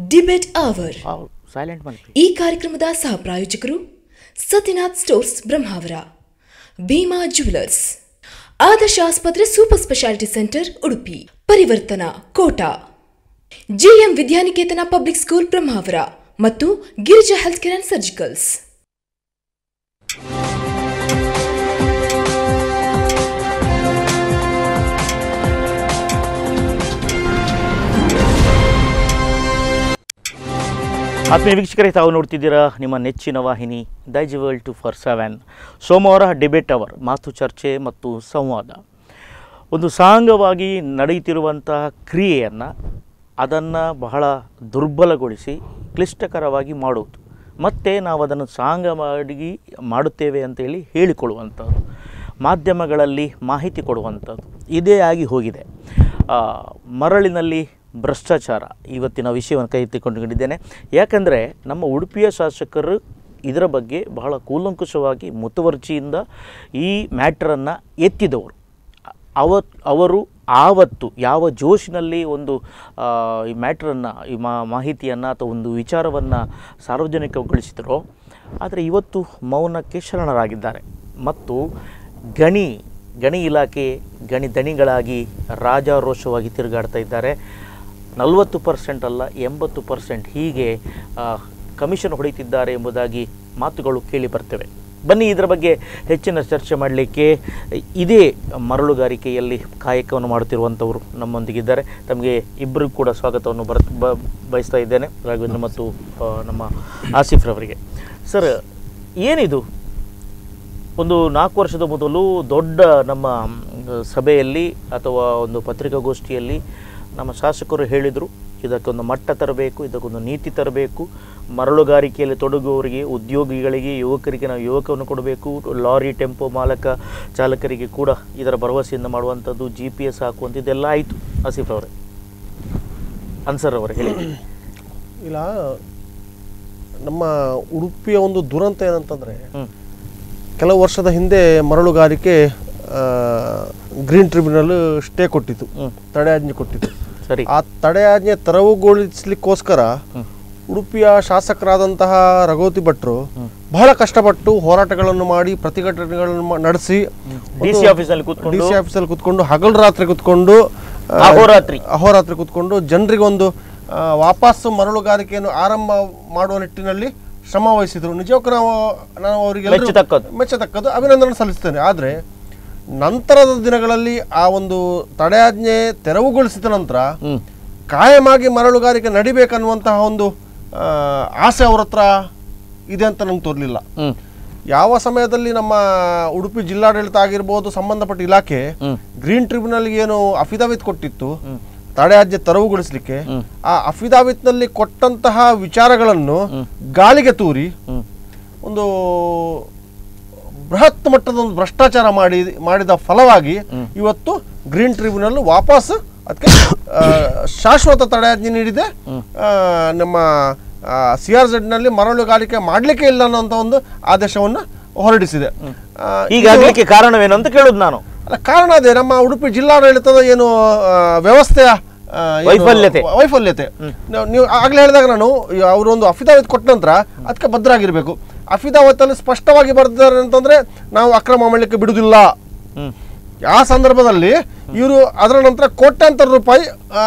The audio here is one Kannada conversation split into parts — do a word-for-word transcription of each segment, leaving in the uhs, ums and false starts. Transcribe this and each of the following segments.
Debate hour. ಸೈಲೆಂಟ್ ಈ ಕಾರ್ಯಕ್ರಮದ ಸಹ ಪ್ರಾಯೋಜಕರು ಸತ್ಯನಾಥ್ ಸ್ಟೋರ್ಸ್ ಬ್ರಹ್ಮಾವರ, ಭೀಮಾ ಜ್ಯುವೆಲರ್ಸ್, ಆದರ್ಶ ಆಸ್ಪತ್ರೆ super speciality centre Udupi, Parivartana Kota, GM Vidyaniketana public school Brahmavara ಮತ್ತು Girija health care and surgicals. ಆತ್ಮೀಯ ವೀಕ್ಷಕರೇ, ತಾವು ನೋಡ್ತಿದ್ದೀರಾ ನಿಮ್ಮ ನೆಚ್ಚಿನ ವಾಹಿನಿ Daiji world two four seven. ಸೋಮವಾರ ಡಿಬೇಟ್ ಅವರ್, ಮಾತು ಚರ್ಚೆ ಮತ್ತು ಸಂವಾದ. ಒಂದು ಸಾಂಗವಾಗಿ ನಡೆಯುತ್ತಿರುವಂತಹ ಕ್ರಿಯೆಯನ್ನು ಅದನ್ನು ಬಹಳ ದುರ್ಬಲಗೊಳಿಸಿ ಕ್ಲಿಷ್ಟಕರವಾಗಿ ಮಾಡುವುದು, ಮತ್ತು ನಾವು ಅದನ್ನು ಸಾಂಗ ಮಾಡಿ ಮಾಡುತ್ತೇವೆ ಅಂತೇಳಿ ಹೇಳಿಕೊಳ್ಳುವಂಥದ್ದು, ಮಾಧ್ಯಮಗಳಲ್ಲಿ ಮಾಹಿತಿ ಕೊಡುವಂಥದ್ದು ಇದೇ ಆಗಿ ಹೋಗಿದೆ. ಮರಳಿನಲ್ಲಿ ಭ್ರಷ್ಟಾಚಾರ ಇವತ್ತಿನ ವಿಷಯವನ್ನು ಕೈ ಎತ್ತಿಕೊಂಡಿದ್ದೇನೆ. ಯಾಕಂದರೆ ನಮ್ಮ ಉಡುಪಿಯ ಶಾಸಕರು ಇದರ ಬಗ್ಗೆ ಬಹಳ ಕೂಲಂಕುಷವಾಗಿ ಮುತುವರ್ಜಿಯಿಂದ ಈ ಮ್ಯಾಟ್ರನ್ನು ಎತ್ತಿದವರು. ಅವತ್ ಅವರು ಆವತ್ತು ಯಾವ ಜೋಶಿನಲ್ಲಿ ಒಂದು ಈ ಮ್ಯಾಟ್ರನ್ನು, ಈ ಮಾ ಮಾಹಿತಿಯನ್ನು ಅಥವಾ ಒಂದು ವಿಚಾರವನ್ನು ಸಾರ್ವಜನಿಕಗೊಳಿಸಿದರೋ, ಆದರೆ ಇವತ್ತು ಮೌನಕ್ಕೆ ಶರಣರಾಗಿದ್ದಾರೆ. ಮತ್ತು ಗಣಿ ಗಣಿ ಇಲಾಖೆ ಗಣಿ ದಣಿಗಳಾಗಿ ರಾಜಾರೋಷವಾಗಿ ತಿರುಗಾಡ್ತಾ ಇದ್ದಾರೆ. ನಲವತ್ತು ಪರ್ಸೆಂಟ್ ಅಲ್ಲ ಎಂಬತ್ತು ಪರ್ಸೆಂಟ್ ಹೀಗೆ ಕಮಿಷನ್ ಹೊಡೆಯುತ್ತಿದ್ದಾರೆ ಎಂಬುದಾಗಿ ಮಾತುಗಳು ಕೇಳಿ ಬರ್ತವೆ. ಬನ್ನಿ, ಇದರ ಬಗ್ಗೆ ಹೆಚ್ಚಿನ ಚರ್ಚೆ ಮಾಡಲಿಕ್ಕೆ ಇದೇ ಮರಳುಗಾರಿಕೆಯಲ್ಲಿ ಕಾಯಕವನ್ನು ಮಾಡುತ್ತಿರುವಂಥವರು ನಮ್ಮೊಂದಿಗಿದ್ದಾರೆ. ತಮಗೆ ಇಬ್ಬರಿಗೂ ಕೂಡ ಸ್ವಾಗತವನ್ನು ಬರ ಬಯಸ್ತಾ ಇದ್ದೇನೆ, ರಾಘವೇಂದ್ರ ಮತ್ತು ನಮ್ಮ ಆಸಿಫ್ರವರಿಗೆ. ಸರ್, ಏನಿದು? ಒಂದು ನಾಲ್ಕು ವರ್ಷದ ಮೊದಲು ದೊಡ್ಡ ನಮ್ಮ ಸಭೆಯಲ್ಲಿ ಅಥವಾ ಒಂದು ಪತ್ರಿಕಾಗೋಷ್ಠಿಯಲ್ಲಿ ನಮ್ಮ ಶಾಸಕರು ಹೇಳಿದರು, ಇದಕ್ಕೊಂದು ಮಟ್ಟ ತರಬೇಕು, ಇದಕ್ಕೊಂದು ನೀತಿ ತರಬೇಕು, ಮರಳುಗಾರಿಕೆಯಲ್ಲಿ ತೊಡಗುವವರಿಗೆ, ಉದ್ಯೋಗಿಗಳಿಗೆ, ಯುವಕರಿಗೆ ನಾವು ಯುವಕವನ್ನು ಕೊಡಬೇಕು, ಲಾರಿ ಟೆಂಪೋ ಮಾಲಕ ಚಾಲಕರಿಗೆ ಕೂಡ ಇದರ ಭರವಸೆಯಿಂದ ಮಾಡುವಂಥದ್ದು, ಜಿ ಪಿ ಎಸ್ ಹಾಕುವಂಥ ಇದೆಲ್ಲ ಆಯಿತು. ಆಸಿಫ್ ಅವರೇ, ಅನ್ಸರ್ ಅವರೇ ಹೇಳಿ. ಇಲ್ಲ, ನಮ್ಮ ಉಡುಪಿಯ ಒಂದು ದುರಂತ ಏನಂತಂದರೆ, ಕೆಲವು ವರ್ಷದ ಹಿಂದೆ ಮರಳುಗಾರಿಕೆ ಗ್ರೀನ್ ಟ್ರಿಬ್ಯುನಲ್ ಸ್ಟೇ ಕೊಟ್ಟಿತ್ತು, ತಡೆಯಾಜ್ಞೆ ಕೊಟ್ಟಿತ್ತು. ಸರಿ, ಆ ತಡೆಯಾಜ್ಞೆ ತೆರವುಗೊಳಿಸಲಿಕ್ಕೋಸ್ಕರ ಉಡುಪಿಯ ಶಾಸಕರಾದಂತಹ ರಘೋತಿ ಭಟ್ರು ಬಹಳ ಕಷ್ಟಪಟ್ಟು ಹೋರಾಟಗಳನ್ನು ಮಾಡಿ ಪ್ರತಿಭಟನೆಗಳನ್ನು ನಡೆಸಿ ಡಿ ಸಿ ಆಫೀಸಲ್ಲಿ ಡಿ ಸಿ ಆಫೀಸಲ್ಲಿ ಕೂತ್ಕೊಂಡು ಹಗಲು ರಾತ್ರಿ ಕೂತ್ಕೊಂಡು ಅಹೋರಾತ್ರಿ ಅಹೋರಾತ್ರಿ ಕೂತ್ಕೊಂಡು ಜನರಿಗೊಂದು ವಾಪಸ್ಸು ಮರಳುಗಾರಿಕೆಯನ್ನು ಆರಂಭ ಮಾಡುವ ನಿಟ್ಟಿನಲ್ಲಿ ಶ್ರಮ ವಹಿಸಿದ್ರು. ನಿಜಕ್ಕೂ ನಾವು ನಾವು ಅವರಿಗೆ ಮೆಚ್ಚತಕ್ಕದ್ದು, ಅಭಿನಂದನೆ ಸಲ್ಲಿಸ್ತೇನೆ. ಆದರೆ ನಂತರದ ದಿನಗಳಲ್ಲಿ ಆ ಒಂದು ತಡೆಯಾಜ್ಞೆ ತೆರವುಗೊಳಿಸಿದ ನಂತರ ಕಾಯಮಾಗಿ ಮರಳುಗಾರಿಕೆ ನಡಿಬೇಕನ್ನುವಂತಹ ಒಂದು ಆಸೆ ಅವ್ರ ಹತ್ರ ಇದೆ ಅಂತ ನಂಗೆ ತೋರಲಿಲ್ಲ. ಯಾವ ಸಮಯದಲ್ಲಿ ನಮ್ಮ ಉಡುಪಿ ಜಿಲ್ಲಾಡಳಿತ ಆಗಿರ್ಬೋದು, ಸಂಬಂಧಪಟ್ಟ ಇಲಾಖೆ ಗ್ರೀನ್ ಟ್ರಿಬ್ಯುನಲ್ಗೆ ಏನು ಅಫಿದಾವಿತ್ ಕೊಟ್ಟಿತ್ತು ತಡೆಯಾಜ್ಞೆ ತೆರವುಗೊಳಿಸಲಿಕ್ಕೆ, ಆ ಅಫಿದಾವಿತ್ನಲ್ಲಿ ಕೊಟ್ಟಂತಹ ವಿಚಾರಗಳನ್ನು ಗಾಳಿಗೆ ತೂರಿ ಒಂದು ಬೃಹತ್ ಮಟ್ಟದ ಒಂದು ಭ್ರಷ್ಟಾಚಾರ ಮಾಡಿ ಮಾಡಿದ ಫಲವಾಗಿ ಇವತ್ತು ಗ್ರೀನ್ ಟ್ರಿಬ್ಯುನಲ್ ವಾಪಸ್ ಅದಕ್ಕೆ ಶಾಶ್ವತ ತಡೆಯಾಜ್ಞೆ ನೀಡಿದೆ. ನಮ್ಮ ಸಿ ಆರ್ ಝೆಡ್ ನಲ್ಲಿ ಮರಳುಗಾರಿಕೆ ಮಾಡಲಿಕ್ಕೆ ಇಲ್ಲ ಅನ್ನೋಂಥ ಒಂದು ಆದೇಶವನ್ನು ಹೊರಡಿಸಿದೆ. ಹೀಗಾಗಲಿಕ್ಕೆ ಕಾರಣವೇನು ಅಂತ ಕೇಳೋದು ನಾನು. ಅಲ್ಲ, ಕಾರಣ ಅದೇ, ನಮ್ಮ ಉಡುಪಿ ಜಿಲ್ಲಾಡಳಿತದ ಏನು ವ್ಯವಸ್ಥೆಯ ವೈಫಲ್ಯತೆ ವೈಫಲ್ಯತೆ ನೀವು ಆಗ್ಲೇ ಹೇಳಿದಾಗ, ನಾನು ಅವರು ಒಂದು ಅಫಿದಾವಿತ್ ಕೊಟ್ಟ ನಂತರ ಅದಕ್ಕೆ ಭದ್ರಾಗಿರ್ಬೇಕು. ಅಫಿದಾವತ್ತಲ್ಲಿ ಸ್ಪಷ್ಟವಾಗಿ ಬರೆದಿದ್ದಾರೆ ಅಂತಂದ್ರೆ ನಾವು ಅಕ್ರಮ ಮಾಡಲಿಕ್ಕೆ ಬಿಡುವುದಿಲ್ಲ. ಆ ಸಂದರ್ಭದಲ್ಲಿ ಇವರು ಅದರ ನಂತರ ಕೋಟ್ಯಾಂತರ ರೂಪಾಯಿ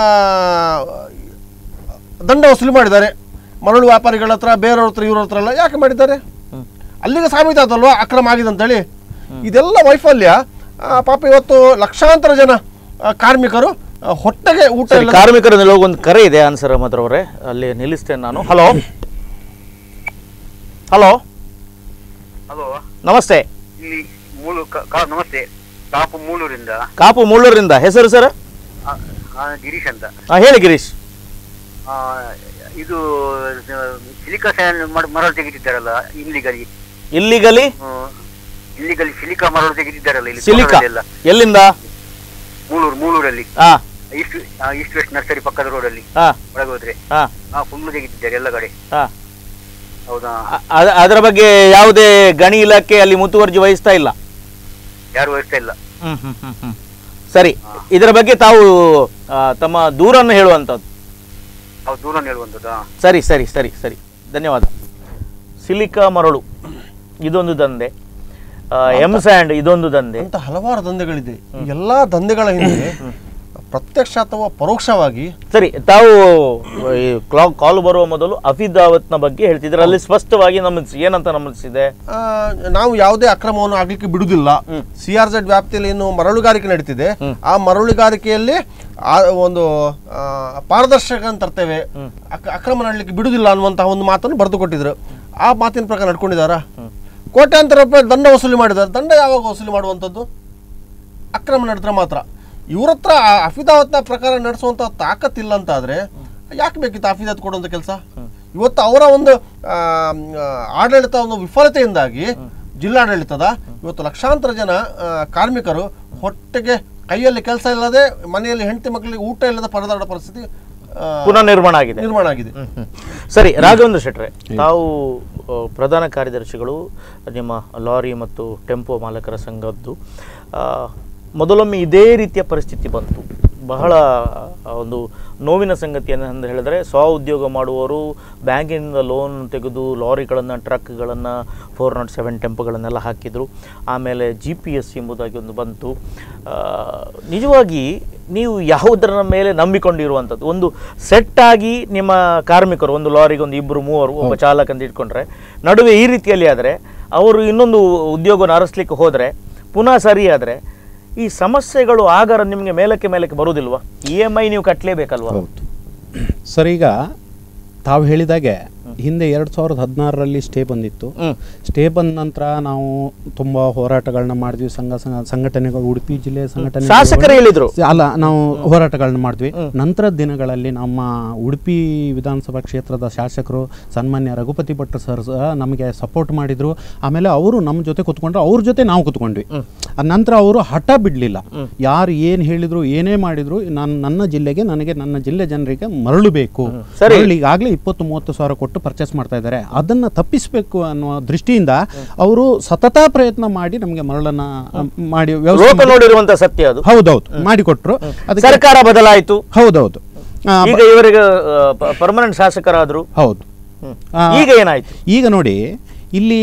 ದಂಡ ವಸೂಲಿ ಮಾಡಿದ್ದಾರೆ ಮರಳು ವ್ಯಾಪಾರಿಗಳ ಹತ್ರ, ಬೇರೆಯವ್ರ ಹತ್ರ, ಇವ್ರ ಹತ್ರ ಎಲ್ಲ. ಯಾಕೆ ಮಾಡಿದ್ದಾರೆ? ಅಲ್ಲಿಗೆ ಸಾಬೀತಾದಲ್ವಾ ಅಕ್ರಮ ಆಗಿದೆ ಅಂತೇಳಿ. ಇದೆಲ್ಲ ವೈಫಲ್ಯ. ಪಾಪ ಇವತ್ತು ಲಕ್ಷಾಂತರ ಜನ ಕಾರ್ಮಿಕರು ಹೊಟ್ಟೆಗೆ ಊಟ. ಕಾರ್ಮಿಕರ ಒಂದು ಕರೆ ಇದೆ ಆನ್ಸರ್ ಮಾತ್ರ ಅವರೇ, ಅಲ್ಲಿ ನಿಲ್ಲಿಸ್ತೇನೆ ನಾನು. ಹಲೋ ಹಲೋ ಹಲೋ, ನಮಸ್ತೆ. ಇಲ್ಲಿ ಮೂಳು ನಮಸ್ತೆ, ಕಾಪು ಮೂಳೂರಿಂದ. ಕಾಪು ಮೂಳೂರಿಂದ. ಹೆಸರು ಸರ್? ಗಿರೀಶ್ ಅಂತ. ಹೇಳಿ ಗಿರೀಶ್. ಇದು ಸಿಲಿಕಾ ಸ್ಯಾಂಡ್ ಮರಳು ತೆಗೆದಿದ್ದಾರಲ್ಲ ಇಲ್ಲಿಗಲಿ ಇಲ್ಲಿಗಲಿ ಇಲ್ಲಿಗಲಿ ಸಿಲಿಕಾ ಮರಳು ತೆಗೆದಿದ್ದಾರಲ್ಲ ಇಲ್ಲಿ. ಸಿಲಿಕಾ ಎಲ್ಲಿಂದ? ಮೂಳೂರು ಮೂಳೂರಲ್ಲಿ ಈಸ್ಟ್ ಈಸ್ಟ್ ವೆಸ್ಟ್ ನರ್ಸರಿ ಪಕ್ಕದ ರೋಡಲ್ಲಿ ಒಳಗೋದ್ರೆ ಫುಲ್ ತೆಗೆದಿದ್ದಾರೆ ಎಲ್ಲ ಕಡೆ. ಹೌದಾ? ಅದರ ಬಗ್ಗೆ ಯಾವುದೇ ಗಣಿ ಇಲಾಖೆ ಅಲ್ಲಿ ಮುತುವರ್ಜಿ ವಹಿಸ್ತಾ ಇಲ್ಲ, ಯಾರು ವಹಿಸ್ತಾ ಇಲ್ಲ. ಸರಿ, ಇದರ ಬಗ್ಗೆ ತಾವು ತಮ್ಮ ದೂರನ್ನು ಹೇಳುವಂಥದ್ದು. ದೂರನ್ನು ಹೇಳುವಂಥದ್ದು. ಸರಿ ಸರಿ ಸರಿ ಸರಿ ಧನ್ಯವಾದ. ಸಿಲಿಕಾ ಮರಳು ಇದೊಂದು ದಂಧೆ, ಎಮ್ ಸ್ಯಾಂಡ್ ಇದೊಂದು ದಂಧೆ ಅಂತ ಹಲವಾರು ದಂಧೆಗಳಿದೆ. ಎಲ್ಲಾ ದಂಧೆಗಳ ಹಿಂದೆ ಪ್ರತ್ಯಕ್ಷ ಅಥವಾ ಪರೋಕ್ಷವಾಗಿ. ಸರಿ, ತಾವು ಕಾಲ್ ಬರುವ ಮೊದಲು ಅಫಿದಾವತ್ನ ಬಗ್ಗೆ ಹೇಳ್ತಿದ್ರೆ ಅಲ್ಲಿ ಸ್ಪಷ್ಟವಾಗಿ ನಮಗಿಸಿ ಏನಂತ ನಮಗಿಸಿದೆ, ನಾವು ಯಾವುದೇ ಅಕ್ರಮವನ್ನು ಆಗ್ಲಿಕ್ಕೆ ಬಿಡುವುದಿಲ್ಲ. ಸಿ ಆರ್ ಝೆಡ್ ವ್ಯಾಪ್ತಿಯಲ್ಲಿ ಏನು ಮರಳುಗಾರಿಕೆ ನಡೀತಿದೆ ಆ ಮರಳುಗಾರಿಕೆಯಲ್ಲಿ ಒಂದು ಪಾರದರ್ಶಕ ಅಂತ ತರ್ತೇವೆ, ಅಕ್ರಮ ನಡಲಿಕ್ಕೆ ಬಿಡುವುದಿಲ್ಲ ಅನ್ನುವಂತಹ ಒಂದು ಮಾತನ್ನು ಬರೆದು ಕೊಟ್ಟಿದ್ರು. ಆ ಮಾತಿನ ಪ್ರಕಾರ ನಡ್ಕೊಂಡಿದಾರ? ಕೋಟ್ಯಾಂತರ ರೂಪಾಯಿ ದಂಡ ವಸೂಲಿ ಮಾಡಿದ್ದಾರೆ. ದಂಡ ಯಾವಾಗ ವಸೂಲಿ ಮಾಡುವಂಥದ್ದು? ಅಕ್ರಮ ನಡೆದ್ರೆ ಮಾತ್ರ. ಇವ್ರ ಹತ್ರ ಅಫಿದಾವತ್ನ ಪ್ರಕಾರ ನಡೆಸುವಂತ ತಾಕತ್ತಿಲ್ಲ ಅಂತ ಆದ್ರೆ ಯಾಕೆ ಬೇಕಿತ್ತು ಅಫಿದಾವತ್ ಕೊಡುವಂತ ಕೆಲಸ? ಇವತ್ತು ಅವರ ಒಂದು ಆಡಳಿತ ಒಂದು ವಿಫಲತೆಯಿಂದಾಗಿ ಜಿಲ್ಲಾಡಳಿತದ ಇವತ್ತು ಲಕ್ಷಾಂತರ ಜನ ಕಾರ್ಮಿಕರು ಹೊಟ್ಟೆಗೆ ಕೈಯಲ್ಲಿ ಕೆಲಸ ಇಲ್ಲದೆ ಮನೆಯಲ್ಲಿ ಹೆಂಡತಿ ಮಕ್ಕಳಿಗೆ ಊಟ ಇಲ್ಲದ ಪರದಾಡ ಪರಿಸ್ಥಿತಿ ಪುನಃ ನಿರ್ಮಾಣ ಆಗಿದೆ ನಿರ್ಮಾಣ ಆಗಿದೆ ಸರಿ, ರಾಘವೇಂದ್ರ ಶೆಟ್ರೆ, ತಾವು ಪ್ರಧಾನ ಕಾರ್ಯದರ್ಶಿಗಳು ನಿಮ್ಮ ಲಾರಿ ಮತ್ತು ಟೆಂಪೋ ಮಾಲಕರ ಸಂಘದ್ದು. ಮೊದಲೊಮ್ಮೆ ಇದೇ ರೀತಿಯ ಪರಿಸ್ಥಿತಿ ಬಂತು. ಬಹಳ ಒಂದು ನೋವಿನ ಸಂಗತಿ ಅಂತ ಹೇಳಿದರೆ, ಸ್ವ ಉದ್ಯೋಗ ಮಾಡುವವರು ಬ್ಯಾಂಕಿನಿಂದ ಲೋನ್ ತೆಗೆದು ಲಾರಿಗಳನ್ನು, ಟ್ರಕ್ಗಳನ್ನು, ಫೋರ್ ನಾಟ್ ಸೆವೆನ್ ಟೆಂಪೋಗಳನ್ನೆಲ್ಲ ಹಾಕಿದರು. ಆಮೇಲೆ ಜಿ ಪಿ ಎಸ್ ಎಂಬುದಾಗಿ ಒಂದು ಬಂತು. ನಿಜವಾಗಿ ನೀವು ಯಾವುದರ ಮೇಲೆ ನಂಬಿಕೊಂಡಿರುವಂಥದ್ದು? ಒಂದು ಸೆಟ್ಟಾಗಿ ನಿಮ್ಮ ಕಾರ್ಮಿಕರು ಒಂದು ಲಾರಿಗೆ ಒಂದು ಇಬ್ಬರು ಮೂವರು, ಒಬ್ಬ ಚಾಲಕ ಅಂತ ಇಟ್ಕೊಂಡ್ರೆ, ನಡುವೆ ಈ ರೀತಿಯಲ್ಲಿ ಆದರೆ ಅವರು ಇನ್ನೊಂದು ಉದ್ಯೋಗವನ್ನು ಅರಸಲಿಕ್ಕೆ ಹೋದರೆ ಪುನಃ ಸರಿ ಆದರೆ ಈ ಸಮಸ್ಯೆಗಳು ಆಗಾರ ನಿಮಗೆ ಮೇಲಕ್ಕೆ ಮೇಲಕ್ಕೆ ಬರುವುದಿಲ್ವಾ? ಇ ಎಮ್ ಐ ನೀವು ಕಟ್ಟಲೇಬೇಕಲ್ವಾ? ಹೌದು ಸರ್. ಈಗ ತಾವು ಹೇಳಿದಾಗೆ ಹಿಂದೆ ಎರಡು ಸಾವಿರದ ಹದಿನಾರರಲ್ಲಿ ಸ್ಟೇ ಬಂದಿತ್ತು. ಸ್ಟೇ ಬಂದ ನಂತರ ನಾವು ತುಂಬಾ ಹೋರಾಟಗಳನ್ನ ಮಾಡಿದ್ವಿ. ಸಂಘ ಸಂಘಟನೆಗಳು, ಉಡುಪಿ ಜಿಲ್ಲೆ ಸಂಘಟನೆ ಶಾಸಕರು ಹೇಳಿದ್ರು ಅಲ್ಲ, ನಾವು ಹೋರಾಟಗಳನ್ನ ಮಾಡಿದ್ವಿ. ನಂತರದ ದಿನಗಳಲ್ಲಿ ನಮ್ಮ ಉಡುಪಿ ವಿಧಾನಸಭಾ ಕ್ಷೇತ್ರದ ಶಾಸಕರು ಸನ್ಮಾನ್ಯ ರಘುಪತಿ ಭಟ್ರು ಸರ್ ನಮಗೆ ಸಪೋರ್ಟ್ ಮಾಡಿದ್ರು. ಆಮೇಲೆ ಅವರು ನಮ್ಮ ಜೊತೆ ಕುತ್ಕೊಂಡ್ರು, ಅವ್ರ ಜೊತೆ ನಾವು ಕುತ್ಕೊಂಡ್ವಿ. ನಂತರ ಅವರು ಹಠ ಬಿಡ್ಲಿಲ್ಲ. ಯಾರು ಏನ್ ಹೇಳಿದ್ರು, ಏನೇ ಮಾಡಿದ್ರು, ನಾನು ನನ್ನ ಜಿಲ್ಲೆಗೆ, ನನಗೆ ನನ್ನ ಜಿಲ್ಲೆ ಜನರಿಗೆ ಮರಳು ಬೇಕು. ಈಗಾಗಲೇ ಇಪ್ಪತ್ತು ಮೂವತ್ತು ಸಾವಿರ ಕೊಟ್ಟು ಪರ್ಚೇಸ್ ಮಾಡ್ತಾ ಇದ್ದಾರೆ. ಅದನ್ನ ತಪ್ಪಿಸಬೇಕು ಅನ್ನುವ ದೃಷ್ಟಿಯಿಂದ ಅವರು ಸತತ ಪ್ರಯತ್ನ ಮಾಡಿ ನಮಗೆ ಮರಳನ್ನ ಮಾಡಿ ನೋಡಿರುವಂತ ಸತ್ಯ ಅದು. ಹೌದೌದು, ಮಾಡಿಕೊಟ್ರು. ಅದಕ್ಕೆ ಸರ್ಕಾರ ಬದಲಾಯಿತು. ಹೌದೌದು, ಈಗ ಇವರಿಗೆ ಪರ್ಮನೆಂಟ್ ಶಾಸಕರಾದ್ರು. ಹೌದು. ಈಗ ಏನಾಯ್ತು? ಈಗ ನೋಡಿ, ಇಲ್ಲಿ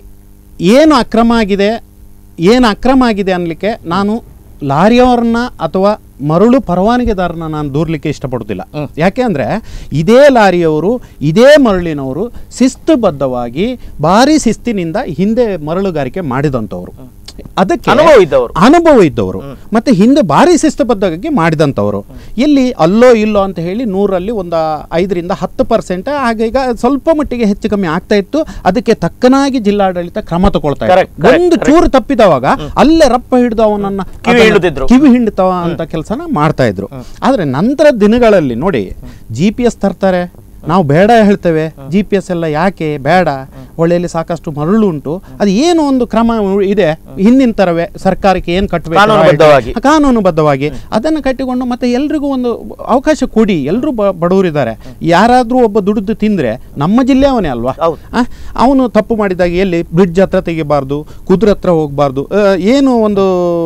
ಏನು ಅಕ್ರಮ ಆಗಿದೆ, ಏನು ಅಕ್ರಮ ಆಗಿದೆ ಅನ್ಲಿಕ್ಕೆ ನಾನು ಲಾರಿಯವರನ್ನ ಅಥವಾ ಮರಳು ಪರವಾನಗಿದಾರನ ನಾನು ದೂರ್ಲಿಕ್ಕೆ ಇಷ್ಟಪಡುತ್ತಿಲ್ಲ. ಯಾಕೆ ಅಂದರೆ ಇದೇ ಲಾರಿಯವರು, ಇದೇ ಮರಳಿನವರು ಶಿಸ್ತುಬದ್ಧವಾಗಿ ಭಾರಿ ಶಿಸ್ತಿನಿಂದ ಹಿಂದೆ ಮರಳುಗಾರಿಕೆ ಮಾಡಿದಂಥವ್ರು, ಅದಕ್ಕೆ ಅನುಭವ ಇದ್ದವರು ಅನುಭವ ಇದ್ದವರು ಮತ್ತೆ ಹಿಂದೆ ಭಾರಿ ಶಿಸ್ತುಬದ್ಧವಾಗಿ ಮಾಡಿದಂಥವ್ರು. ಎಲ್ಲಿ ಅಲ್ಲೋ ಇಲ್ಲೋ ಅಂತ ಹೇಳಿ ನೂರಲ್ಲಿ ಒಂದು ಐದರಿಂದ ಹತ್ತು ಪರ್ಸೆಂಟ್ ಹಾಗೆ ಈಗ ಸ್ವಲ್ಪ ಮಟ್ಟಿಗೆ ಹೆಚ್ಚು ಕಮ್ಮಿ ಆಗ್ತಾ ಇತ್ತು. ಅದಕ್ಕೆ ತಕ್ಕನಾಗಿ ಜಿಲ್ಲಾಡಳಿತ ಕ್ರಮ ತಗೊಳ್ತಾ ಇತ್ತು. ಒಂದು ಚೂರು ತಪ್ಪಿದವಾಗ ಅಲ್ಲೇ ರಪ್ಪ ಹಿಡಿದು ಅವನನ್ನ ಕಿವಿ ಹಿಂಡ್ತಾವ ಅಂತ ಕೆಲಸನ ಮಾಡ್ತಾ ಇದ್ರು. ಆದ್ರೆ ನಂತರ ದಿನಗಳಲ್ಲಿ ನೋಡಿ, ಜಿ ಪಿ ಎಸ್ ತರ್ತಾರೆ, ನಾವು ಬೇಡ ಹೇಳ್ತೇವೆ. ಜಿ ಪಿ ಎಸ್ ಎಲ್ಲ ಯಾಕೆ ಬೇಡ, ಒಳ್ಳೆಯಲ್ಲಿ ಸಾಕಷ್ಟು ಮರಳು ಉಂಟು, ಅದು ಏನು ಒಂದು ಕ್ರಮ ಇದೆ ಹಿಂದಿನ ತರವೇ ಸರ್ಕಾರಕ್ಕೆ ಏನು ಕಟ್ಟಬೇಕು ಕಾನೂನುಬದ್ಧವಾಗಿ ಅದನ್ನು ಕಟ್ಟಿಕೊಂಡು ಮತ್ತೆ ಎಲ್ರಿಗೂ ಒಂದು ಅವಕಾಶ ಕೊಡಿ. ಎಲ್ಲರೂ ಬಡವರಿದ್ದಾರೆ, ಯಾರಾದ್ರೂ ಒಬ್ಬ ದುಡಿದು ತಿಂದ್ರೆ ನಮ್ಮ ಜಿಲ್ಲೆಯವನೇ ಅಲ್ವಾ. ಅವನು ತಪ್ಪು ಮಾಡಿದಾಗ ಎಲ್ಲಿ ಬ್ರಿಡ್ಜ್ ಹತ್ರ ತೆಗಿಬಾರ್ದು, ಕುದುರೆ ಹತ್ರ ಹೋಗ್ಬಾರ್ದು, ಏನು ಒಂದು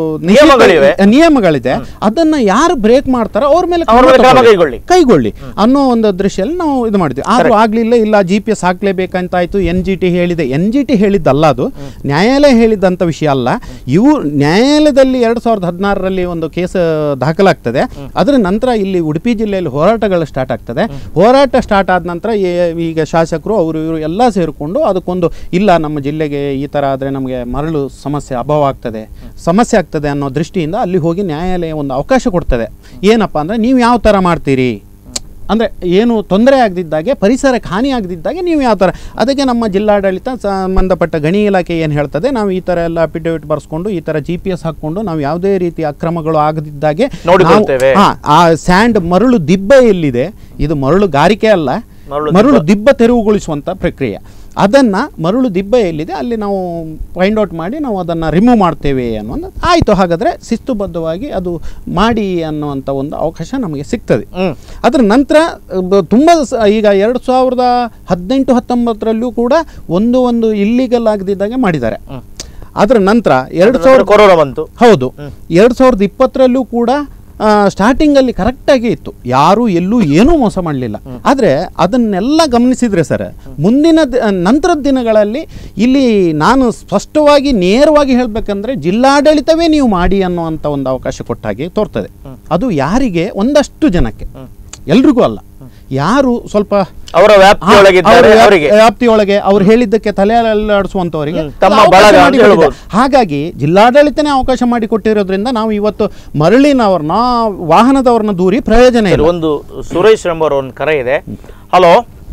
ನಿಯಮಗಳಿದೆ, ಅದನ್ನ ಯಾರು ಬ್ರೇಕ್ ಮಾಡ್ತಾರೋ ಅವ್ರ ಮೇಲೆ ಕೈಗೊಳ್ಳಿ ಅನ್ನೋ ಒಂದು ದೃಷ್ಟಿಯಲ್ಲಿ ನಾವು ಇದು ಮಾಡಿದ್ವಿ. ಆದ್ರೂ ಆಗ್ಲಿಲ್ಲ, ಇಲ್ಲ ಜಿ ಪಿ ಎಸ್ ಹಾಕ್ಲೇಬೇಕಂತಾಯ್ತು. ಎನ್ ಜಿ ಟಿ ಹೇಳಿದೆ, ಎನ್ ಜಿ ಟಿ ಹೇಳಿದ್ದಲ್ಲ, ಅದು ನ್ಯಾಯಾಲಯ ಹೇಳಿದಂತ ವಿಷಯ ಅಲ್ಲ. ಇವು ನ್ಯಾಯಾಲಯದಲ್ಲಿ ಎರಡ್ ಸಾವಿರದ ಹದಿನಾರರಲ್ಲಿ ಒಂದು ಕೇಸ್ ದಾಖಲಾಗ್ತದೆ. ಅದರ ನಂತರ ಇಲ್ಲಿ ಉಡುಪಿ ಜಿಲ್ಲೆಯಲ್ಲಿ ಹೋರಾಟಗಳು ಸ್ಟಾರ್ಟ್ ಆಗ್ತದೆ. ಹೋರಾಟ ಸ್ಟಾರ್ಟ್ ಆದ ನಂತರ ಈಗ ಶಾಸಕರು ಅವರು ಇವರು ಎಲ್ಲ ಸೇರಿಕೊಂಡು ಅದಕ್ಕೊಂದು ಇಲ್ಲ, ನಮ್ಮ ಜಿಲ್ಲೆಗೆ ಈ ತರ ಆದ್ರೆ ನಮಗೆ ಮರಳು ಸಮಸ್ಯೆ ಅಭಾವ ಆಗ್ತದೆ, ಸಮಸ್ಯೆ ಆಗ್ತದೆ ಅನ್ನೋ ದೃಷ್ಟಿಯಿಂದ ಅಲ್ಲಿ ಹೋಗಿ ನ್ಯಾಯಾಲಯ ಒಂದು ಅವಕಾಶ ಕೊಡ್ತದೆ. ಏನಪ್ಪಾ ಅಂದ್ರೆ ನೀವು ಯಾವ ತರ ಮಾಡ್ತೀರಿ ಅಂದರೆ ಏನು ತೊಂದರೆ ಆಗದಿದ್ದಾಗೆ, ಪರಿಸರಕ್ಕೆ ಹಾನಿ ಆಗದಿದ್ದಾಗೆ ನೀವು ಯಾವ ಥರ. ಅದಕ್ಕೆ ನಮ್ಮ ಜಿಲ್ಲಾಡಳಿತ ಸಂಬಂಧಪಟ್ಟ ಗಣಿ ಇಲಾಖೆ ಏನು ಹೇಳ್ತದೆ, ನಾವು ಈ ಥರ ಎಲ್ಲ ಅಫಿಡವಿಟ್ ಬರೆಸ್ಕೊಂಡು ಈ ಥರ ಜಿ ಪಿ ಎಸ್ ಹಾಕ್ಕೊಂಡು ನಾವು ಯಾವುದೇ ರೀತಿ ಅಕ್ರಮಗಳು ಆಗದಿದ್ದಾಗೆ ಹಾಂ, ಆ ಸ್ಯಾಂಡ್ ಮರಳು ದಿಬ್ಬ ಎಲ್ಲಿದೆ, ಇದು ಮರಳುಗಾರಿಕೆ ಅಲ್ಲ, ಮರಳು ದಿಬ್ಬ ತೆರವುಗೊಳಿಸುವಂಥ ಪ್ರಕ್ರಿಯೆ. ಅದನ್ನು ಮರಳು ದಿಬ್ಬ ಎಲ್ಲಿದೆ ಅಲ್ಲಿ ನಾವು ಫೈಂಡ್ ಔಟ್ ಮಾಡಿ ನಾವು ಅದನ್ನು ರಿಮೂವ್ ಮಾಡ್ತೇವೆ ಅನ್ನೋದು ಆಯಿತು. ಹಾಗಾದರೆ ಶಿಸ್ತುಬದ್ಧವಾಗಿ ಅದು ಮಾಡಿ ಅನ್ನುವಂಥ ಒಂದು ಅವಕಾಶ ನಮಗೆ ಸಿಗ್ತದೆ. ಅದರ ನಂತರ ತುಂಬ ಈಗ ಎರಡು ಸಾವಿರದ ಹದಿನೆಂಟು ಹತ್ತೊಂಬತ್ತರಲ್ಲೂ ಕೂಡ ಒಂದು ಒಂದು ಇಲ್ಲಿಗಲ್ ಆಗದಿದ್ದಾಗೆ ಮಾಡಿದ್ದಾರೆ. ಅದರ ನಂತರ ಎರಡು ಸಾವಿರದ ಕೊರೋನಾ ಬಂತು. ಹೌದು, ಎರಡು ಸಾವಿರದ ಇಪ್ಪತ್ತರಲ್ಲೂ ಕೂಡ ಸ್ಟಾರ್ಟಿಂಗಲ್ಲಿ ಕರೆಕ್ಟಾಗಿ ಇತ್ತು, ಯಾರು ಎಲ್ಲೂ ಏನೂ ಮೋಸ ಮಾಡಲಿಲ್ಲ. ಆದರೆ ಅದನ್ನೆಲ್ಲ ಗಮನಿಸಿದರೆ ಸರ್, ಮುಂದಿನ ನಂತರದ ದಿನಗಳಲ್ಲಿ ಇಲ್ಲಿ ನಾನು ಸ್ಪಷ್ಟವಾಗಿ ನೇರವಾಗಿ ಹೇಳಬೇಕಂದ್ರೆ ಜಿಲ್ಲಾಡಳಿತವೇ ನೀವು ಮಾಡಿ ಅನ್ನುವಂಥ ಒಂದು ಅವಕಾಶ ಕೊಟ್ಟ ಹಾಗೆ ತೋರ್ತದೆ. ಅದು ಯಾರಿಗೆ? ಒಂದಷ್ಟು ಜನಕ್ಕೆ, ಎಲ್ರಿಗೂ ಅಲ್ಲ. ಯಾರು ಸ್ವಲ್ಪ ಅವರ ವ್ಯಾಪ್ತಿಯೊಳಗೆ ಅವ್ರು ಹೇಳಿದ್ದಕ್ಕೆ ತಲೆ ಅಲ್ಲಾಡಿಸುವಂತವರಿಗೆ ಹಾಗಾಗಿ ಜಿಲ್ಲಾಡಳಿತನೇ ಅವಕಾಶ ಮಾಡಿಕೊಟ್ಟಿರೋದ್ರಿಂದ ನಾವು ಇವತ್ತು ಮರಳಿನವ್ರನ್ನ ವಾಹನದವ್ರನ್ನ ದೂರಿ ಪ್ರಯೋಜನ ಇಲ್ಲ. ಒಂದು ಸುರೇಶ್ ಎಂಬರ ಒಂದು ಕರೆ ಇದೆ. ಹಲೋ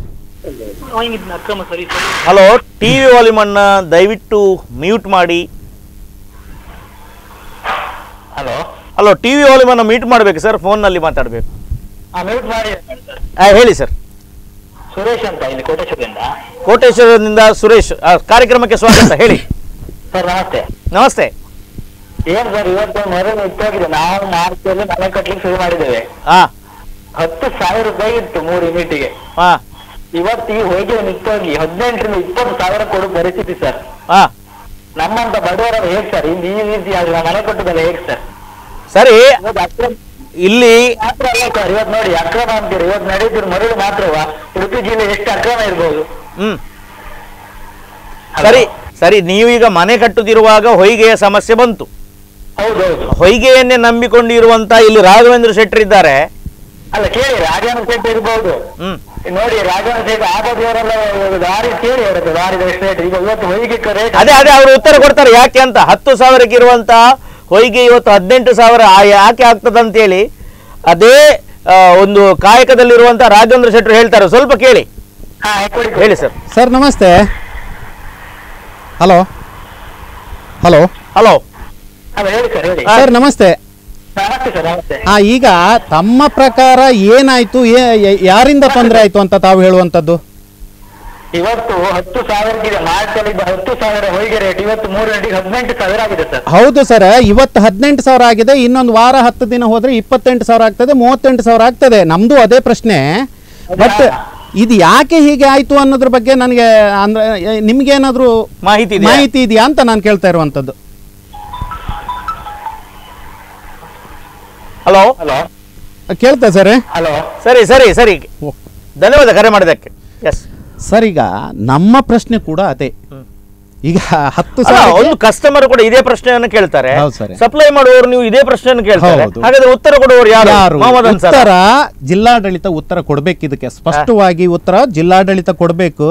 ಹಲೋ, ಟಿವಿ ವಾಲ್ಯೂಮ್ ಅನ್ನ ದಯವಿಟ್ಟು ಮ್ಯೂಟ್ ಮಾಡಿ. ಹಲೋ ಹಲೋ, ಟಿವಿ ವಾಲ್ಯೂಮ್ ಅನ್ನ ಮ್ಯೂಟ್ ಮಾಡಬೇಕು ಸರ್, ಫೋನ್ ನಲ್ಲಿ ಮಾತಾಡಬೇಕು. ಹೇಳಿ ಸರ್. ಸುರೇಶ್ ಅಂತ ಇಲ್ಲಿ ಕೋಟೇಶ್ವರದಿಂದ. ಕೋಟೇಶ್ವರದಿಂದ ಸುರೇಶ್, ಕಾರ್ಯಕ್ರಮಕ್ಕೆ ಸ್ವಾಗತ. ಹೇಳಿ ಸರ್. ನಮಸ್ತೆ. ನಮಸ್ತೆ. ಏನ್ ಸರ್, ಇವತ್ತು ಮರ ನಿಂತೋಗಿದೆ. ನಾವು ಮಾರ್ಚಲ್ಲಿ ಮನೆ ಕಟ್ಲಿಕ್ಕೆ ಶುರು ಮಾಡಿದ್ದೇವೆ. ಹಾ, ಹತ್ತು ಸಾವಿರ ರೂಪಾಯಿ ಇತ್ತು ಮೂರು ಯೂನಿಟ್ಗೆ. ಹಾ, ಇವತ್ತು ಈ ಹೊಯ್ಗೆ ನಿಂತೋಗಿ ಹದಿನೆಂಟರಿಂದ ಇಪ್ಪತ್ತು ಸಾವಿರ ಕೊಡೋ ಪರಿಸ್ಥಿತಿ ಸರ್. ಹಾ, ನಮ್ಮಂತ ಬಡವರ ಹೇಗ್ ಸರ್ ಈ ರೀತಿ ಆದ್ರೆ ಮನೆ ಕಟ್ಟುದಲ್ಲ ಹೇಗ್ ಸರ್? ಸರಿ, ಇಲ್ಲಿ ಮಾತ್ರ ಅಲ್ಲ ಸರ್, ಇವತ್ತು ನೋಡಿ ಅಕ್ರಮ ಅಂತೀರಿ. ಇವತ್ತು ನಡೆದಿರೋ ಮರಳು ಮಾತ್ರವಾ? ಉಡುಪಿ ಜಿಲ್ಲೆ ಎಷ್ಟು ಅಕ್ರಮ ಇರ್ಬೋದು? ಹ್ಮ್ ಸರಿ ಸರಿ, ನೀವೀಗ ಮನೆ ಕಟ್ಟುತ್ತಿರುವಾಗ ಹೊಯ್ಗೆಯ ಸಮಸ್ಯೆ ಬಂತು. ಹೌದೌದು. ಹೊಯ್ಗೆಯನ್ನೇ ನಂಬಿಕೊಂಡಿರುವಂತ ಇಲ್ಲಿ ರಾಘವೇಂದ್ರ ಶೆಟ್ಟರ್ ಇದ್ದಾರೆ. ಅಲ್ಲ ಕೇಳಿ, ರಾಘವೇಂದ್ರ ಶೆಟ್ಟಿ ಇರ್ಬೋದು. ಹ್ಮ್ ನೋಡಿ, ರಾಘವೇಂದ್ರ ಶೆಟ್ಟಿ ಆಗೋದವರೆಲ್ಲ ದಾರಿ ಕೇಳಿ ಅವರದ್ದು ದಾರಿ ರೇಟ್ ಈಗ ಇವತ್ತು ಹೊಯ್ಗೆ ರೇಟ್. ಅದೇ ಅದೇ ಅವರು ಉತ್ತರ ಕೊಡ್ತಾರೆ ಯಾಕೆ ಅಂತ. ಹತ್ತು ಸಾವಿರಕ್ಕೆ ಇರುವಂತ ಹೊಯ್ಗೆ ಇವತ್ತು ಹದಿನೆಂಟು ಸಾವಿರ ಯಾಕೆ ಆಗ್ತದಂತೇಳಿ ಅದೇ ಒಂದು ಕಾಯಕದಲ್ಲಿರುವಂತ ರಾಘವೇಂದ್ರ ಶೆಟ್ಟರ್ ಹೇಳ್ತಾರೆ. ಸ್ವಲ್ಪ ಕೇಳಿ. ಹೇಳಿ ಸರ್. ಸರ್ ನಮಸ್ತೆ. ಹಲೋ ಹಲೋ ಹಲೋ ಸರ್ ನಮಸ್ತೆ. ಹಾ, ಈಗ ತಮ್ಮ ಪ್ರಕಾರ ಏನಾಯ್ತು, ಯಾರಿಂದ ತೊಂದರೆ ಆಯ್ತು ಅಂತ ತಾವು ಹೇಳುವಂತದ್ದು? ಇವತ್ತು ಹತ್ತು ಸಾವಿರಕ್ಕಿದೆ ಮಾರ್ಚಲ್ಲಿ ಹತ್ತು ಸಾವಿರ ಹೊಯ್ಗೆ ರೇಟ್ ಇವತ್ತು ಮೂರು ಗಂಟೆಗೆ ಹದಿನೆಂಟು ಸಾವಿರ ಆಗಿದೆ ಸರ್. ಹೌದು ಸರ್, ಇವತ್ತು ಹದಿನೆಂಟು ಸಾವಿರ ಆಗಿದೆ. ಇನ್ನೊಂದು ವಾರ ಹತ್ತು ದಿನ ಹೋದ್ರೆ ಇಪ್ಪತ್ತೆಂಟು ಸಾವಿರ ಆಗ್ತದೆ, ಮೂವತ್ತೆಂಟು ಸಾವಿರ ಆಗ್ತದೆ. ನಮ್ದು ಅದೇ ಪ್ರಶ್ನೆ. ಬಟ್ ಇದು ಯಾಕೆ ಹೀಗೆ ಆಯ್ತು ಅನ್ನೋದ್ರ ಬಗ್ಗೆ ನನಗೆ ಅಂದ್ರೆ ನಿಮ್ಗೇನಾದ್ರೂ ಮಾಹಿತಿ ಮಾಹಿತಿ ಇದೆಯಾ ಅಂತ ನಾನು ಕೇಳ್ತಾ ಇರುವಂತದ್ದು. ಹಲೋ ಹಲೋ, ಕೇಳ್ತಾ ಸರ್? ಹಲೋ, ಸರಿ ಸರಿ ಸರಿ, ಧನ್ಯವಾದ ಕರೆ ಮಾಡಿದ್ದಕ್ಕೆ. ಎಸ್ ಸರ್, ಈಗ ನಮ್ಮ ಪ್ರಶ್ನೆ ಕೂಡ ಅದೇ. ಈಗ ಹತ್ತು ಸಾವಿರ ಒಂದು ಕಸ್ಟಮರ್ ಕೂಡ ಇದೇ ಪ್ರಶ್ನೆಯನ್ನು ಕೇಳ್ತಾರೆ, ಸಪ್ಲೈ ಮಾಡುವವರು ನೀವು ಇದೇ ಪ್ರಶ್ನೆಯನ್ನು ಕೇಳ್ತಾರೆ. ಹಾಗಾದ್ರೆ ಉತ್ತರ ಕೊಡುವವರು ಯಾರು? ಉತ್ತರ ಜಿಲ್ಲಾಡಳಿತ ಉತ್ತರ ಕೊಡ್ಬೇಕು. ಇದಕ್ಕೆ ಸ್ಪಷ್ಟವಾಗಿ ಉತ್ತರ ಜಿಲ್ಲಾಡಳಿತ ಕೊಡ್ಬೇಕು.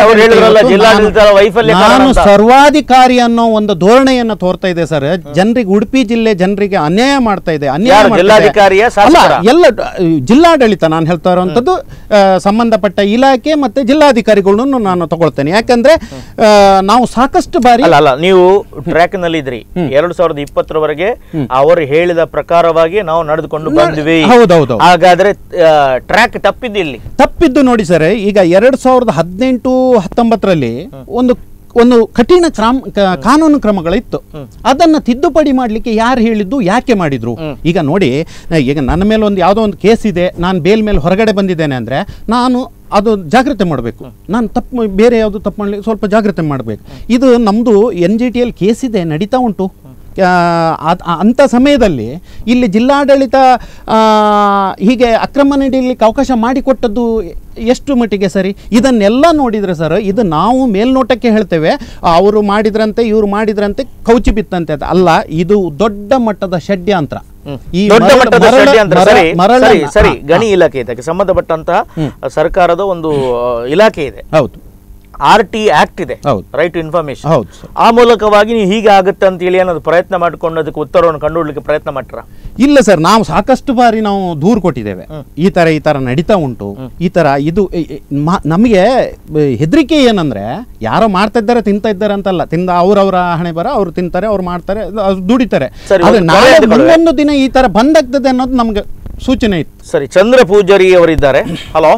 ನಾನು ಸರ್ವಾಧಿಕಾರಿ ಅನ್ನೋ ಒಂದು ಧೋರಣೆಯನ್ನು ತೋರ್ತಾ ಇದೆ ಸರ್. ಜನರಿಗೆ, ಉಡುಪಿ ಜಿಲ್ಲೆ ಜನರಿಗೆ ಅನ್ಯಾಯ ಮಾಡ್ತಾ ಇದೆ. ಅನ್ಯಾಯ ಎಲ್ಲ ಜಿಲ್ಲಾಡಳಿತ ನಾನು ಹೇಳ್ತಾ ಇರುವಂತದ್ದು ಸಂಬಂಧಪಟ್ಟ ಇಲಾಖೆ ಮತ್ತೆ ಜಿಲ್ಲಾಧಿಕಾರಿಗಳನ್ನು ನಾನು ತಗೊಳ್ತೇನೆ. ಯಾಕಂದ್ರೆ ನಾವು ಸಾಕಷ್ಟು ಬಾರಿ ಅಲ್ಲ ಅಲ್ಲ ನೀವು ಟ್ರ್ಯಾಕ್ ನಲ್ಲಿ ಇದ್ರಿ. ಎರಡ್ ಸಾವಿರದ ಇಪ್ಪತ್ತರವರೆಗೆ ಅವರು ಹೇಳಿದ ಪ್ರಕಾರವಾಗಿ ನಾವು ನಡೆದುಕೊಂಡು ಬಂದ್ವಿ. ಹೌದೌದು. ಹಾಗಾದ್ರೆ ಟ್ರ್ಯಾಕ್ ತಪ್ಪಿದ್ದು ಇಲ್ಲಿ ತಪ್ಪಿದ್ದು ನೋಡಿ ಸರ್. ಈಗ ಎರಡ್ ಸಾವಿರದ ಹದಿನೆಂಟು ಹತ್ತೊಂಬತ್ತರಲ್ಲಿ ಒಂದು ಒಂದು ಕಠಿಣ ಕ್ರಮ ಕಾನೂನು ಕ್ರಮಗಳಿತ್ತು. ಅದನ್ನ ತಿದ್ದುಪಡಿ ಮಾಡ್ಲಿಕ್ಕೆ ಯಾರು ಹೇಳಿದ್ದು, ಯಾಕೆ ಮಾಡಿದ್ರು? ಈಗ ನೋಡಿ, ಈಗ ನನ್ನ ಮೇಲೆ ಒಂದು ಯಾವುದೋ ಒಂದು ಕೇಸ್ ಇದೆ, ನಾನು ಬೇಲ್ ಮೇಲೆ ಹೊರಗಡೆ ಬಂದಿದ್ದೇನೆ ಅಂದ್ರೆ ನಾನು ಅದು ಜಾಗ್ರತೆ ಮಾಡಬೇಕು. ನಾನು ತಪ್ಪು ಬೇರೆ ಯಾವುದು ತಪ್ಪು ಮಾಡಲಿ ಸ್ವಲ್ಪ ಜಾಗ್ರತೆ ಮಾಡಬೇಕು. ಇದು ನಮ್ಮದು ಎನ್ ಜಿ ಟಿ ಎಲ್ ಕೇಸ್ ಇದೆ, ನಡೀತಾ ಉಂಟು. ಅಂಥ ಸಮಯದಲ್ಲಿ ಇಲ್ಲಿ ಜಿಲ್ಲಾಡಳಿತ ಹೀಗೆ ಅಕ್ರಮ ನಡೀಲಿಕ್ಕೆ ಅವಕಾಶ ಮಾಡಿಕೊಟ್ಟದ್ದು ಎಷ್ಟು ಮಟ್ಟಿಗೆ ಸರಿ? ಇದನ್ನೆಲ್ಲ ನೋಡಿದರೆ ಸರ್, ಇದು ನಾವು ಮೇಲ್ನೋಟಕ್ಕೆ ಹೇಳ್ತೇವೆ ಅವರು ಮಾಡಿದ್ರಂತೆ ಇವರು ಮಾಡಿದ್ರಂತೆ ಕೌಚಿ ಬಿತ್ತಂತೆ ಅಂತ ಅಲ್ಲ. ಇದು ದೊಡ್ಡ ಮಟ್ಟದ ಷಡ್ಯಂತ್ರ. ಈ ದೊಡ್ಡ ಮಟ್ಟದ ಷಡ್ಯಂತ್ರ. ಸರಿ, ಗಣಿ ಇಲಾಖೆ ಇದಕ್ಕೆ ಸಂಬಂಧಪಟ್ಟಂತಹ ಸರ್ಕಾರದ ಒಂದು ಇಲಾಖೆ ಇದೆ. ಹೌದು, ಆರ್ ಟಿ ಆಕ್ಟ್ ಇದೆ, ರೈಟ್ ಟು ಇನ್ಫಾರ್ಮೇಶನ್. ಆ ಮೂಲಕವಾಗಿ ನೀವು ಹೀಗೆ ಆಗುತ್ತೆ ಅಂತ ಹೇಳಿ ಅನ್ನೋದು ಪ್ರಯತ್ನ ಮಾಡಿಕೊಂಡು ಅದಕ್ಕೆ ಉತ್ತರವನ್ನು ಕಂಡುಹಿಡಲಿಕ್ಕೆ ಪ್ರಯತ್ನ ಮಾಡ್ರ? ಇಲ್ಲ ಸರ್, ನಾವು ಸಾಕಷ್ಟು ಬಾರಿ ನಾವು ದೂರು ಕೊಟ್ಟಿದ್ದೇವೆ. ಈ ತರ ಈ ತರ ನಡೀತಾ ಉಂಟು, ಈ ತರ ಇದು. ನಮಗೆ ಹೆದರಿಕೆ ಏನಂದ್ರೆ ಯಾರೋ ಮಾಡ್ತಾ ಇದ್ದಾರೆ ತಿಂತಾ ಇದ್ದಾರೆ ಅಂತಲ್ಲ. ತಿಂದ ಅವ್ರವ್ರ ಹಣೆ ಬರ, ಅವ್ರು ತಿಂತಾರೆ, ಅವ್ರು ಮಾಡ್ತಾರೆ, ದುಡಿತಾರೆ. ನಾಳೆ ಮುಂದೊಂದು ದಿನ ಈ ತರ ಬಂದಾಗ್ತದೆ ಅನ್ನೋದು ನಮ್ಗೆ ಸೂಚನೆ ಇತ್ತು. ಸರಿ, ಚಂದ್ರ ಪೂಜಾರಿ ಅವರಿದ್ದಾರೆ. ಹಲೋ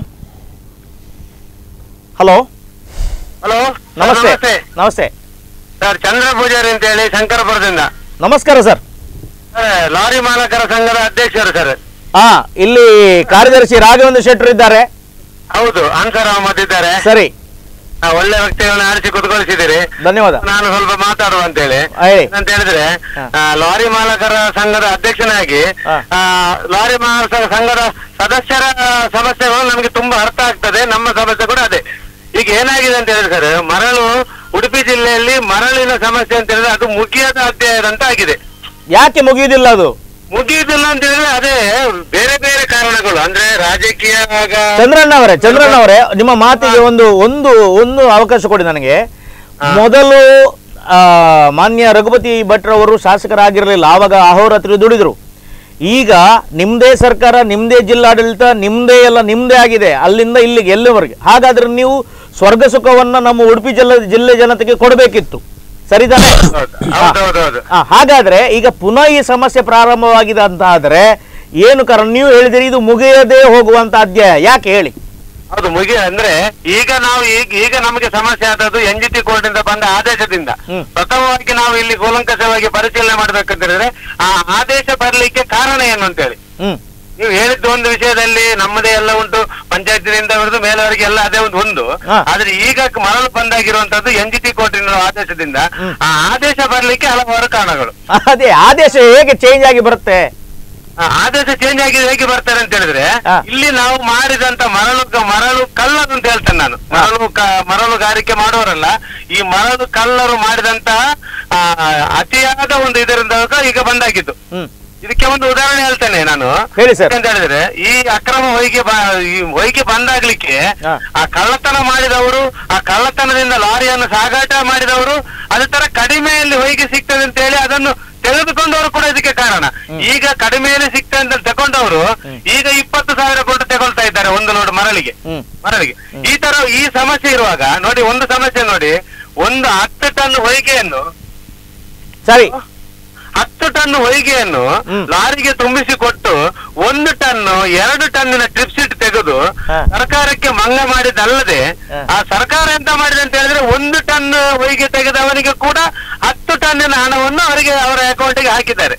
ಹಲೋ ಹಲೋ, ನಮಸ್ತೆ. ನಮಸ್ತೆ ಸರ್, ಚಂದ್ರ ಪೂಜಾರಿ ಅಂತ ಹೇಳಿ ಶಂಕರಪುರದಿಂದ. ನಮಸ್ಕಾರ ಸರ್. ಲಾರಿ ಮಾಲಕರ ಸಂಘದ ಅಧ್ಯಕ್ಷರು ಸರ್. ಹಾ, ಇಲ್ಲಿ ಕಾರ್ಯದರ್ಶಿ ರಾಘವೇಂದ್ರ ಶೆಟ್ಟರ್ ಇದ್ದಾರೆ. ಹೌದು, ಅನ್ಸರ್ ಅಹಮದ್ ಇದ್ದಾರೆ. ಸರಿ, ಒಳ್ಳೆ ವ್ಯಕ್ತಿಗಳನ್ನ ಆರಿಸಿ ಕುತ್ಕೊಳಿಸಿದ್ದೀರಿ, ಧನ್ಯವಾದ. ನಾನು ಸ್ವಲ್ಪ ಮಾತಾಡುವ ಅಂತ ಹೇಳಿ ಅಂತ ಹೇಳಿದ್ರೆ, ಲಾರಿ ಮಾಲಕರ ಸಂಘದ ಅಧ್ಯಕ್ಷನಾಗಿ ಲಾರಿ ಮಾಲಕರ ಸಂಘದ ಸದಸ್ಯರ ಸಮಸ್ಯೆಗಳು ನಮಗೆ ತುಂಬಾ ಅರ್ಥ ಆಗ್ತದೆ. ನಮ್ಮ ಸಮಸ್ಯೆ ಕೂಡ ಅದೇ. ಈಗ ಏನಾಗಿದೆ ಅಂತ ಹೇಳಿದ್ರೆ ಸರ್, ಮರಳು ಉಡುಪಿ ಜಿಲ್ಲೆಯಲ್ಲಿ ಮರಳಿನ ಸಮಸ್ಯೆ ಅಂತ ಹೇಳಿದ್ರೆ ಅದು ಮುಗಿಯದ ಅಧ್ಯಾಯದಂತ ಆಗಿದೆ. ಯಾಕೆ ಮುಗಿಯುವುದಿಲ್ಲ? ಅದು ಮುಗಿಯುವುದಿಲ್ಲ ಅಂತ ಹೇಳಿದ್ರೆ ಅದೇ ಬೇರೆ ಬೇರೆ ಕಾರಣಗಳು, ಅಂದ್ರೆ ರಾಜಕೀಯ. ಚಂದ್ರಣ್ಣವರೇ ಚಂದ್ರಣ್ಣವರೇ ನಿಮ್ಮ ಮಾತಿಗೆ ಒಂದು ಒಂದು ಒಂದು ಅವಕಾಶ ಕೊಡಿ ನನಗೆ. ಮೊದಲು ಆ ಮಾನ್ಯ ರಘುಪತಿ ಭಟ್ರವರು ಶಾಸಕರಾಗಿರಲಿಲ್ಲ, ಆವಾಗ ಅಹೋರಾತ್ರಿ ದುಡಿದ್ರು. ಈಗ ನಿಮ್ದೇ ಸರ್ಕಾರ, ನಿಮ್ದೇ ಜಿಲ್ಲಾಡಳಿತ, ನಿಮ್ದೇ ಎಲ್ಲ ನಿಮ್ದೇ ಆಗಿದೆ, ಅಲ್ಲಿಂದ ಇಲ್ಲಿಗೆ ಎಲ್ಲಿವರೆಗೆ. ಹಾಗಾದ್ರೆ ನೀವು ಸ್ವರ್ಗ ಸುಖವನ್ನ ನಮ್ಮ ಉಡುಪಿ ಜಿಲ್ಲೆ ಜಿಲ್ಲೆ ಜನತೆಗೆ ಕೊಡಬೇಕಿತ್ತು, ಸರಿತಾನೆ? ಹಾಗಾದ್ರೆ ಈಗ ಪುನಃ ಈ ಸಮಸ್ಯೆ ಪ್ರಾರಂಭವಾಗಿದೆ ಅಂತ ಆದ್ರೆ ಏನು ಕಾರಣ? ನೀವು ಹೇಳಿದಿರಿ ಇದು ಮುಗಿಯದೇ ಹೋಗುವಂತ ಅಧ್ಯಾಯ, ಯಾಕೆ ಹೇಳಿ? ಹೌದು, ಮುಗಿಯ ಅಂದ್ರೆ ಈಗ ನಾವು ಈಗ ಈಗ ನಮಗೆ ಸಮಸ್ಯೆ ಆದದ್ದು ಎನ್ ಜಿ ಟಿ ಕೋರ್ಟ್ ಇಂದ ಬಂದ ಆದೇಶದಿಂದ. ಪ್ರಥಮವಾಗಿ ನಾವು ಇಲ್ಲಿ ಕೂಲಂಕಷವಾಗಿ ಪರಿಶೀಲನೆ ಮಾಡ್ಬೇಕಂತ ಹೇಳಿದ್ರೆ ಆ ಆದೇಶ ಬರ್ಲಿಕ್ಕೆ ಕಾರಣ ಏನು ಅಂತ ಹೇಳಿ. ನೀವು ಹೇಳಿದ್ದು ಒಂದು ವಿಷಯದಲ್ಲಿ ನಮ್ಮದೇ ಎಲ್ಲ ಉಂಟು, ಪಂಚಾಯತಿನಿಂದ ಹಿಡಿದು ಮೇಲವರೆಗೆ ಎಲ್ಲ ಅದೇ ಒಂದು ಒಂದು. ಆದ್ರೆ ಈಗ ಮರಳು ಬಂದಾಗಿರುವಂತದ್ದು ಎನ್ ಜಿ ಟಿ ಕೋರ್ಟ್ ಆದೇಶದಿಂದ. ಆ ಆದೇಶ ಬರ್ಲಿಕ್ಕೆ ಹಲವಾರು ಕಾರಣಗಳು. ಅದೇ ಆದೇಶ ಹೇಗೆ ಚೇಂಜ್ ಆಗಿ ಬರುತ್ತೆ? ಆದೇಶ ಚೇಂಜ್ ಆಗಿ ಹೇಗೆ ಬರ್ತಾರೆ ಅಂತ ಹೇಳಿದ್ರೆ, ಇಲ್ಲಿ ನಾವು ಮಾಡಿದಂತ ಮರಳು ಮರಳು ಕಲ್ಲರು ಅಂತ ಹೇಳ್ತೇನೆ ನಾನು. ಮರಳು ಮರಳುಗಾರಿಕೆ ಮಾಡುವವರಲ್ಲ, ಈ ಮರಳು ಕಲ್ಲರು ಮಾಡಿದಂತಹ ಅತಿಯಾದ ಒಂದು ಇದರಿಂದ ಈಗ ಬಂದಾಗಿದ್ದು. ಇದಕ್ಕೆ ಒಂದು ಉದಾಹರಣೆ ಹೇಳ್ತೇನೆ ನಾನು. ಅಂತ ಹೇಳಿದ್ರೆ, ಈ ಅಕ್ರಮ ಹೊಯ್ಗೆ ಈ ಹೊಯ್ಗೆ ಬಂದಾಗ್ಲಿಕ್ಕೆ ಆ ಕಳ್ಳತನ ಮಾಡಿದವರು, ಆ ಕಳ್ಳತನದಿಂದ ಲಾರಿಯನ್ನು ಸಾಗಾಟ ಮಾಡಿದವರು, ಅದೇ ತರ ಕಡಿಮೆಯಲ್ಲಿ ಹೊಯ್ಗೆ ಸಿಗ್ತದೆ ಅಂತ ಹೇಳಿ ಅದನ್ನು ತೆಗೆದುಕೊಂಡವರು ಕೂಡ ಇದಕ್ಕೆ ಕಾರಣ. ಈಗ ಕಡಿಮೆಯಲ್ಲಿ ಸಿಗ್ತದೆ ಅಂತ ತಗೊಂಡವರು ಈಗ ಇಪ್ಪತ್ತು ಸಾವಿರ ಕೊಟ್ಟು ತಗೊಳ್ತಾ ಇದ್ದಾರೆ ಒಂದು ಲೋಡ್ ಮರಳಿಗೆ ಮರಳಿಗೆ ಈ ತರ ಈ ಸಮಸ್ಯೆ ಇರುವಾಗ ನೋಡಿ, ಒಂದು ಸಮಸ್ಯೆ ನೋಡಿ, ಒಂದು ಹತ್ತು ಟನ್ ಹೊಯ್ಗೆಯನ್ನು ಸರಿ ಹತ್ತು ಟನ್ ಹೊಯ್ಗೆಯನ್ನು ಲಾರಿಗೆ ತುಂಬಿಸಿ ಕೊಟ್ಟು ಒಂದು ಟನ್ನು ಎರಡು ಟನ್ನಿನ ಟ್ರಿಪ್ ಶೀಟ್ ತೆಗೆದು ಸರ್ಕಾರಕ್ಕೆ ಮಂಗ ಮಾಡಿದಲ್ಲದೆ, ಆ ಸರ್ಕಾರ ಎಂತ ಮಾಡಿದೆ ಅಂತ ಹೇಳಿದ್ರೆ ಒಂದು ಟನ್ ಹೊಯ್ಗೆ ತೆಗೆದವನಿಗೆ ಕೂಡ ಹತ್ತು ಟನ್ನಿನ ಹಣವನ್ನು ಅವರಿಗೆ ಅವರ ಅಕೌಂಟಿಗೆ ಹಾಕಿದ್ದಾರೆ.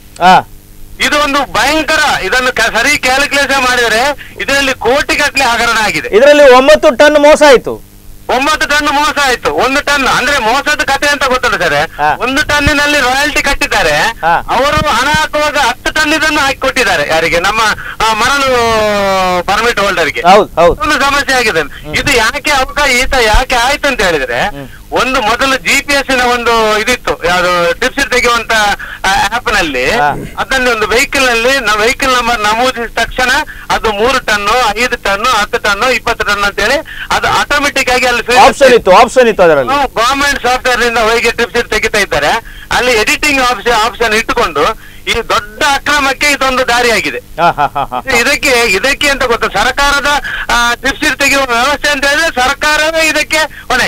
ಇದು ಒಂದು ಭಯಂಕರ, ಇದನ್ನು ಸರಿ ಕ್ಯಾಲ್ಕುಲೇಷನ್ ಮಾಡಿದರೆ ಇದರಲ್ಲಿ ಕೋಟಿ ಗಟ್ಟಲೆ ಹಗರಣ ಆಗಿದೆ. ಇದರಲ್ಲಿ ಒಂಬತ್ತು ಟನ್ ಮೋಸ ಆಯ್ತು. ಒಂಬತ್ತು ಟನ್ ಮೋಸ ಆಯ್ತು. ಒಂದು ಟನ್ ಅಂದ್ರೆ ಮೋಸದ ಕತೆ ಅಂತ ಗೊತ್ತಲ್ಲ ಸರ್. ಒಂದು ಟನ್ನಿನಲ್ಲಿ ರಾಯಲ್ಟಿ ಕಟ್ಟಿದ್ದಾರೆ, ಅವರು ಹಣ ಹಾಕುವಾಗ ಹತ್ತು ಟನ್ ಇದನ್ನು ಹಾಕಿ ಕೊಟ್ಟಿದ್ದಾರೆ. ಯಾರಿಗೆ? ನಮ್ಮ ಮರಳು ಪರ್ಮಿಟ್ ಹೋಲ್ಡರ್ಗೆ. ಒಂದು ಸಮಸ್ಯೆ ಆಗಿದೆ. ಇದು ಯಾಕೆ ಅವಕಾಶ ಈತ ಯಾಕೆ ಆಯ್ತು ಅಂತ ಹೇಳಿದ್ರೆ, ಒಂದು ಮೊದಲು ಜಿ ಪಿ ಎಸ್ ನ ಒಂದು ಇದಿತ್ತು, ಯಾವ್ದು ಟಿಪ್ಸ್ ತೆಗೆಯುವಂತ ಆಪ್ ನಲ್ಲಿ, ಅದನ್ನ ಒಂದು ವೆಹಿಕಲ್ ನಲ್ಲಿ ನಾವು ವೆಹಿಕಲ್ ನಂಬರ್ ನಮೂದಿಸಿದ ತಕ್ಷಣ ಅದು ಮೂರು ಟನ್ನು, ಐದು ಟನ್ನು, ಹತ್ತು ಟನ್ನು, ಇಪ್ಪತ್ತು ಟನ್ ಅಂತ ಹೇಳಿ ಅದು ಆಟೋಮೆಟಿಕ್ ಆಗಿ ಅಲ್ಲಿ ಆಪ್ಷನ್ ಇತ್ತು ಆಪ್ಷನ್ ಇತ್ತು ಅದರಲ್ಲಿ. ಗವರ್ಮೆಂಟ್ ಸಾಫ್ಟ್ವೇರ್ ನಿಂದ ಹೋಗಿ ಟಿಪ್ಸ್ ತೆಗಿತಾ ಇದ್ದಾರೆ. ಅಲ್ಲಿ ಎಡಿಟಿಂಗ್ ಆಪ್ಷನ್ ಆಪ್ಷನ್ ಇಟ್ಟುಕೊಂಡು ಈ ದೊಡ್ಡ ಅಕ್ರಮಕ್ಕೆ ಇದೊಂದು ದಾರಿಯಾಗಿದೆ. ಇದಕ್ಕೆ ಇದಕ್ಕೆ ಅಂತ ಗೊತ್ತು, ಸರ್ಕಾರದ ಟಿಪ್ಸ್ ತೆಗೆಯುವ ವ್ಯವಸ್ಥೆ ಅಂತ ಹೇಳಿದ್ರೆ ಸರ್ಕಾರವೇ ಇದಕ್ಕೆ ಹೊಣೆ.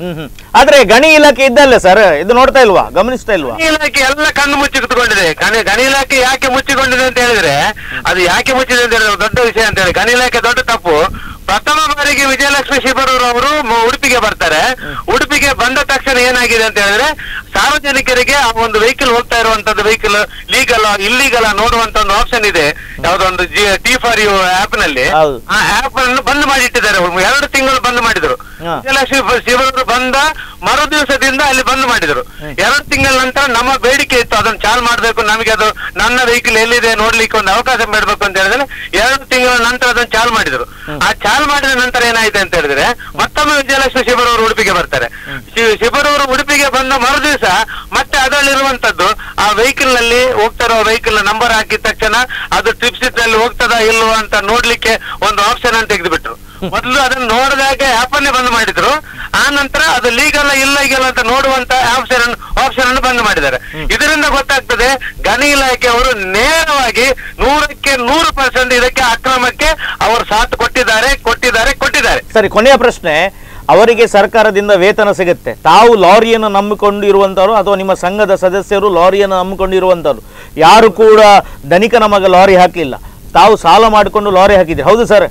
ಆದ್ರೆ ಗಣಿ ಇಲಾಖೆ ಇದ್ದಲ್ಲ ಸರ್, ಇದು ನೋಡ್ತಾ ಇಲ್ವಾ, ಗಮನಿಸ್ತಾ ಇಲ್ವಾ? ಗಣಿ ಇಲಾಖೆ ಎಲ್ಲ ಕಣ್ಣು ಮುಚ್ಚಿ ಕುತ್ಕೊಂಡಿದೆ. ಗಣಿ ಗಣಿ ಇಲಾಖೆ ಯಾಕೆ ಮುಚ್ಚಿಕೊಂಡಿದೆ ಅಂತ ಹೇಳಿದ್ರೆ, ಅದು ಯಾಕೆ ಮುಚ್ಚಿದೆ ಅಂತ ಹೇಳಿದ್ರೆ ದೊಡ್ಡ ವಿಷಯ ಅಂತ ಹೇಳಿ. ಗಣಿ ಇಲಾಖೆ ದೊಡ್ಡ ತಪ್ಪು. ಪ್ರಥಮ ಬಾರಿಗೆ ವಿಜಯಲಕ್ಷ್ಮಿ ಶಿಬರೂರ್ ಅವರು ಉಡುಪಿಗೆ ಬರ್ತಾರೆ. ಉಡುಪಿಗೆ ಬಂದ ತಕ್ಷಣ ಏನಾಗಿದೆ ಅಂತ ಹೇಳಿದ್ರೆ, ಸಾರ್ವಜನಿಕರಿಗೆ ಆ ಒಂದು ವೆಹಿಕಲ್ ಹೋಗ್ತಾ ಇರುವಂತದ್ದು ವೆಹಿಕಲ್ ಲೀಗಲ್ ಇಲ್ಲೀಗಲ್ ನೋಡುವಂತ ಒಂದು ಆಪ್ಷನ್ ಇದೆ, ಯಾವ್ದೊಂದು G T for you app ನಲ್ಲಿ. ಆ ಆಪ್ ಅನ್ನು ಬಂದ್ ಮಾಡಿಟ್ಟಿದ್ದಾರೆ, ಎರಡು ತಿಂಗಳು ಬಂದ್ ಮಾಡಿದ್ರು. ವಿಜಯಲಕ್ಷ್ಮಿ ಶಿಬರೂರ್ ಬಂದ ಮರು ದಿವಸದಿಂದ ಅಲ್ಲಿ ಬಂದ್ ಮಾಡಿದ್ರು. ಎರಡು ತಿಂಗಳ ನಂತರ ನಮ್ಮ ಬೇಡಿಕೆ ಇತ್ತು, ಅದನ್ನು ಚಾಲ್ ಮಾಡ್ಬೇಕು, ನಮಗೆ ಅದು ನನ್ನ ವೆಹಿಕಲ್ ಎಲ್ಲಿದೆ ನೋಡ್ಲಿಕ್ಕೆ ಒಂದು ಅವಕಾಶ ಮಾಡಬೇಕು ಅಂತ ಹೇಳಿದ್ರೆ ಎರಡು ತಿಂಗಳ ನಂತರ ಅದನ್ನು ಚಾಲ್ ಮಾಡಿದ್ರು. ಆ ಚಾಲ್ ಮಾಡಿದ ನಂತರ ಏನಾಯ್ತು ಅಂತ ಹೇಳಿದ್ರೆ, ಮತ್ತೊಮ್ಮೆ ವಿಜಯಲಕ್ಷ್ಮಿ ಶಿಬರೂರು ಉಡುಪಿಗೆ ಬರ್ತಾರೆ. ಶಿಬರೂರು ಉಡುಪಿಗೆ ಬಂದ ಮರು ದಿವಸ ಮತ್ತೆ ಅದರಲ್ಲಿರುವಂತದ್ದು ಆ ವೆಹಿಕಲ್ ನಲ್ಲಿ ಹೋಗ್ತಾ ಇರೋ ವೆಹಿಕಲ್ ನಂಬರ್ ಹಾಕಿದ ತಕ್ಷಣ ಅದು ಟ್ರಿಪ್ ಶೀಟ್ ನಲ್ಲಿ ಹೋಗ್ತದಾ ಇಲ್ವಾ ಅಂತ ನೋಡ್ಲಿಕ್ಕೆ ಒಂದು ಆಪ್ಷನ್ ಅಂತ ತೆಗೆದು ಬಿಟ್ರು. ಮೊದಲು ಅದನ್ನು ನೋಡಿದಾಗ ಆಪ್ ಅನ್ನೇ ಬಂದ್ ಮಾಡಿದ್ರು. ಆ ನಂತರ ಅದು ಲೀಗಲ್ ಇಲ್ಲೀಗಲ್ ಅಂತ ನೋಡುವಂತ ಆಪ್ಷನ್ ಆಪ್ಷನ್ ಅನ್ನು ಬಂದ್ ಮಾಡಿದ್ದಾರೆ. ಇದರಿಂದ ಗೊತ್ತಾಗ್ತದೆ ಗಣಿ ಇಲಾಖೆ ಅವರು ನೇರವಾಗಿ ನೂರಕ್ಕೆ ನೂರು ಪರ್ಸೆಂಟ್ ಇದಕ್ಕೆ ಅಕ್ರಮಕ್ಕೆ ಅವರು ಸಾಥ್ ಕೊಟ್ಟಿದ್ದಾರೆ ಕೊಟ್ಟಿದ್ದಾರೆ ಕೊಟ್ಟಿದ್ದಾರೆ ಸರಿ, ಕೊನೆಯ ಪ್ರಶ್ನೆ, ಅವರಿಗೆ ಸರ್ಕಾರದಿಂದ ವೇತನ ಸಿಗುತ್ತೆ, ತಾವು ಲಾರಿಯನ್ನು ನಂಬಿಕೊಂಡು ಇರುವಂತವರು ಅಥವಾ ನಿಮ್ಮ ಸಂಘದ ಸದಸ್ಯರು ಲಾರಿಯನ್ನು ನಂಬಿಕೊಂಡಿರುವಂತವರು ಯಾರು ಕೂಡ ಧನಿಕನ ಮಗ ಲಾರಿ ಹಾಕಲಿಲ್ಲ, ತಾವು ಸಾಲ ಮಾಡಿಕೊಂಡು ಲಾರಿ ಹಾಕಿದ್ರಿ, ಹೌದು ಸರ್?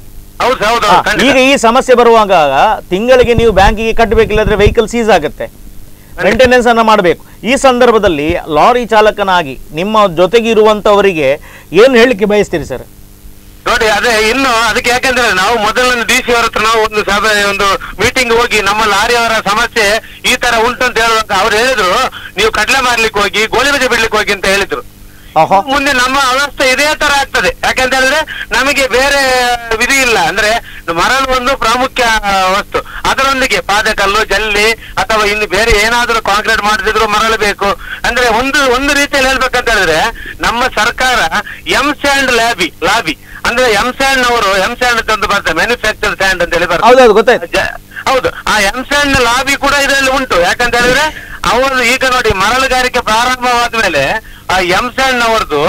ಈಗ ಈ ಸಮಸ್ಯೆ ಬರುವಾಗ ತಿಂಗಳಿಗೆ ನೀವು ಬ್ಯಾಂಕಿಗೆ ಕಟ್ಟಬೇಕಿಲ್ಲದ್ರೆ ವೆಹಿಕಲ್ ಸೀಸ್ ಆಗುತ್ತೆ, ಮೇಂಟೆನೆನ್ಸ್ ಅನ್ನ ಮಾಡಬೇಕು. ಈ ಸಂದರ್ಭದಲ್ಲಿ ಲಾರಿ ಚಾಲಕನಾಗಿ ನಿಮ್ಮ ಜೊತೆಗೆ ಇರುವಂತವರಿಗೆ ಏನು ಹೇಳಲಿಕ್ಕೆ ಬಯಸ್ತೀರಿ ಸರ್? ನೋಡಿ ಅದೇ ಇನ್ನು ಅದಕ್ಕೆ ಯಾಕಂದ್ರೆ ನಾವು ಮೊದಲನೇ ಡಿ ಸಿ ಅವರ ಹತ್ರ ನಾವು ಒಂದು ಸಭೆ ಒಂದು ಮೀಟಿಂಗ್ ಹೋಗಿ ನಮ್ಮ ಲಾರಿಯವರ ಸಮಸ್ಯೆ ಈ ತರ ಉಂಟು ಅಂತ ಹೇಳುವಾಗ ಅವ್ರು ಹೇಳಿದ್ರು ನೀವು ಕಡಲೆ ಮಾರ್ಲಿಕ್ಕೆ ಹೋಗಿ ಗೋಳಿ ಬಜೆ ಬಿಡ್ಲಿಕ್ಕೆ ಹೋಗಿ ಅಂತ ಹೇಳಿದ್ರು. ಮುಂದೆ ನಮ್ಮ ಅವಸ್ಥೆ ಇದೇ ತರ ಆಗ್ತದೆ. ಯಾಕಂತ ಹೇಳಿದ್ರೆ ನಮಗೆ ಬೇರೆ ವಿಧಿ ಇಲ್ಲ. ಅಂದ್ರೆ ಮರಳು ಒಂದು ಪ್ರಾಮುಖ್ಯ ವಸ್ತು, ಅದರೊಂದಿಗೆ ಪಾದಕಲ್ಲು ಜಲ್ಲಿ ಅಥವಾ ಇನ್ನು ಬೇರೆ ಏನಾದ್ರೂ ಕಾಂಕ್ರೀಟ್ ಮಾಡಿದ್ರು ಮರಳು ಬೇಕು. ಅಂದ್ರೆ ಒಂದು ಒಂದು ರೀತಿಯಲ್ಲಿ ಹೇಳ್ಬೇಕಂತ ಹೇಳಿದ್ರೆ ನಮ್ಮ ಸರ್ಕಾರ ಎಂ ಸ್ಯಾಂಡ್ ಲ್ಯಾಬಿ ಲಾಬಿ ಅಂದ್ರೆ ಎಂ ಸ್ಯಾಂಡ್ ನವರು ಎಂ ಸ್ಯಾಂಡ್ ಅಂತ ಬರ್ತದೆ, ಮ್ಯಾನುಫ್ಯಾಕ್ಚರ್ ಸ್ಯಾಂಡ್ ಅಂತ ಹೇಳಿ ಬರ್ತದೆ. ಹೌದು, ಆ ಎಂ ಸ್ಯಾಂಡ್ ಲಾಬಿ ಕೂಡ ಇದರಲ್ಲಿ ಉಂಟು. ಯಾಕಂತ ಹೇಳಿದ್ರೆ ಅವರು ಈಗ ನೋಡಿ ಮರಳುಗಾರಿಕೆ ಪ್ರಾರಂಭವಾದ ಮೇಲೆ ಆ ಎಂ ಸ್ಯಾಂಡ್ ನವರದು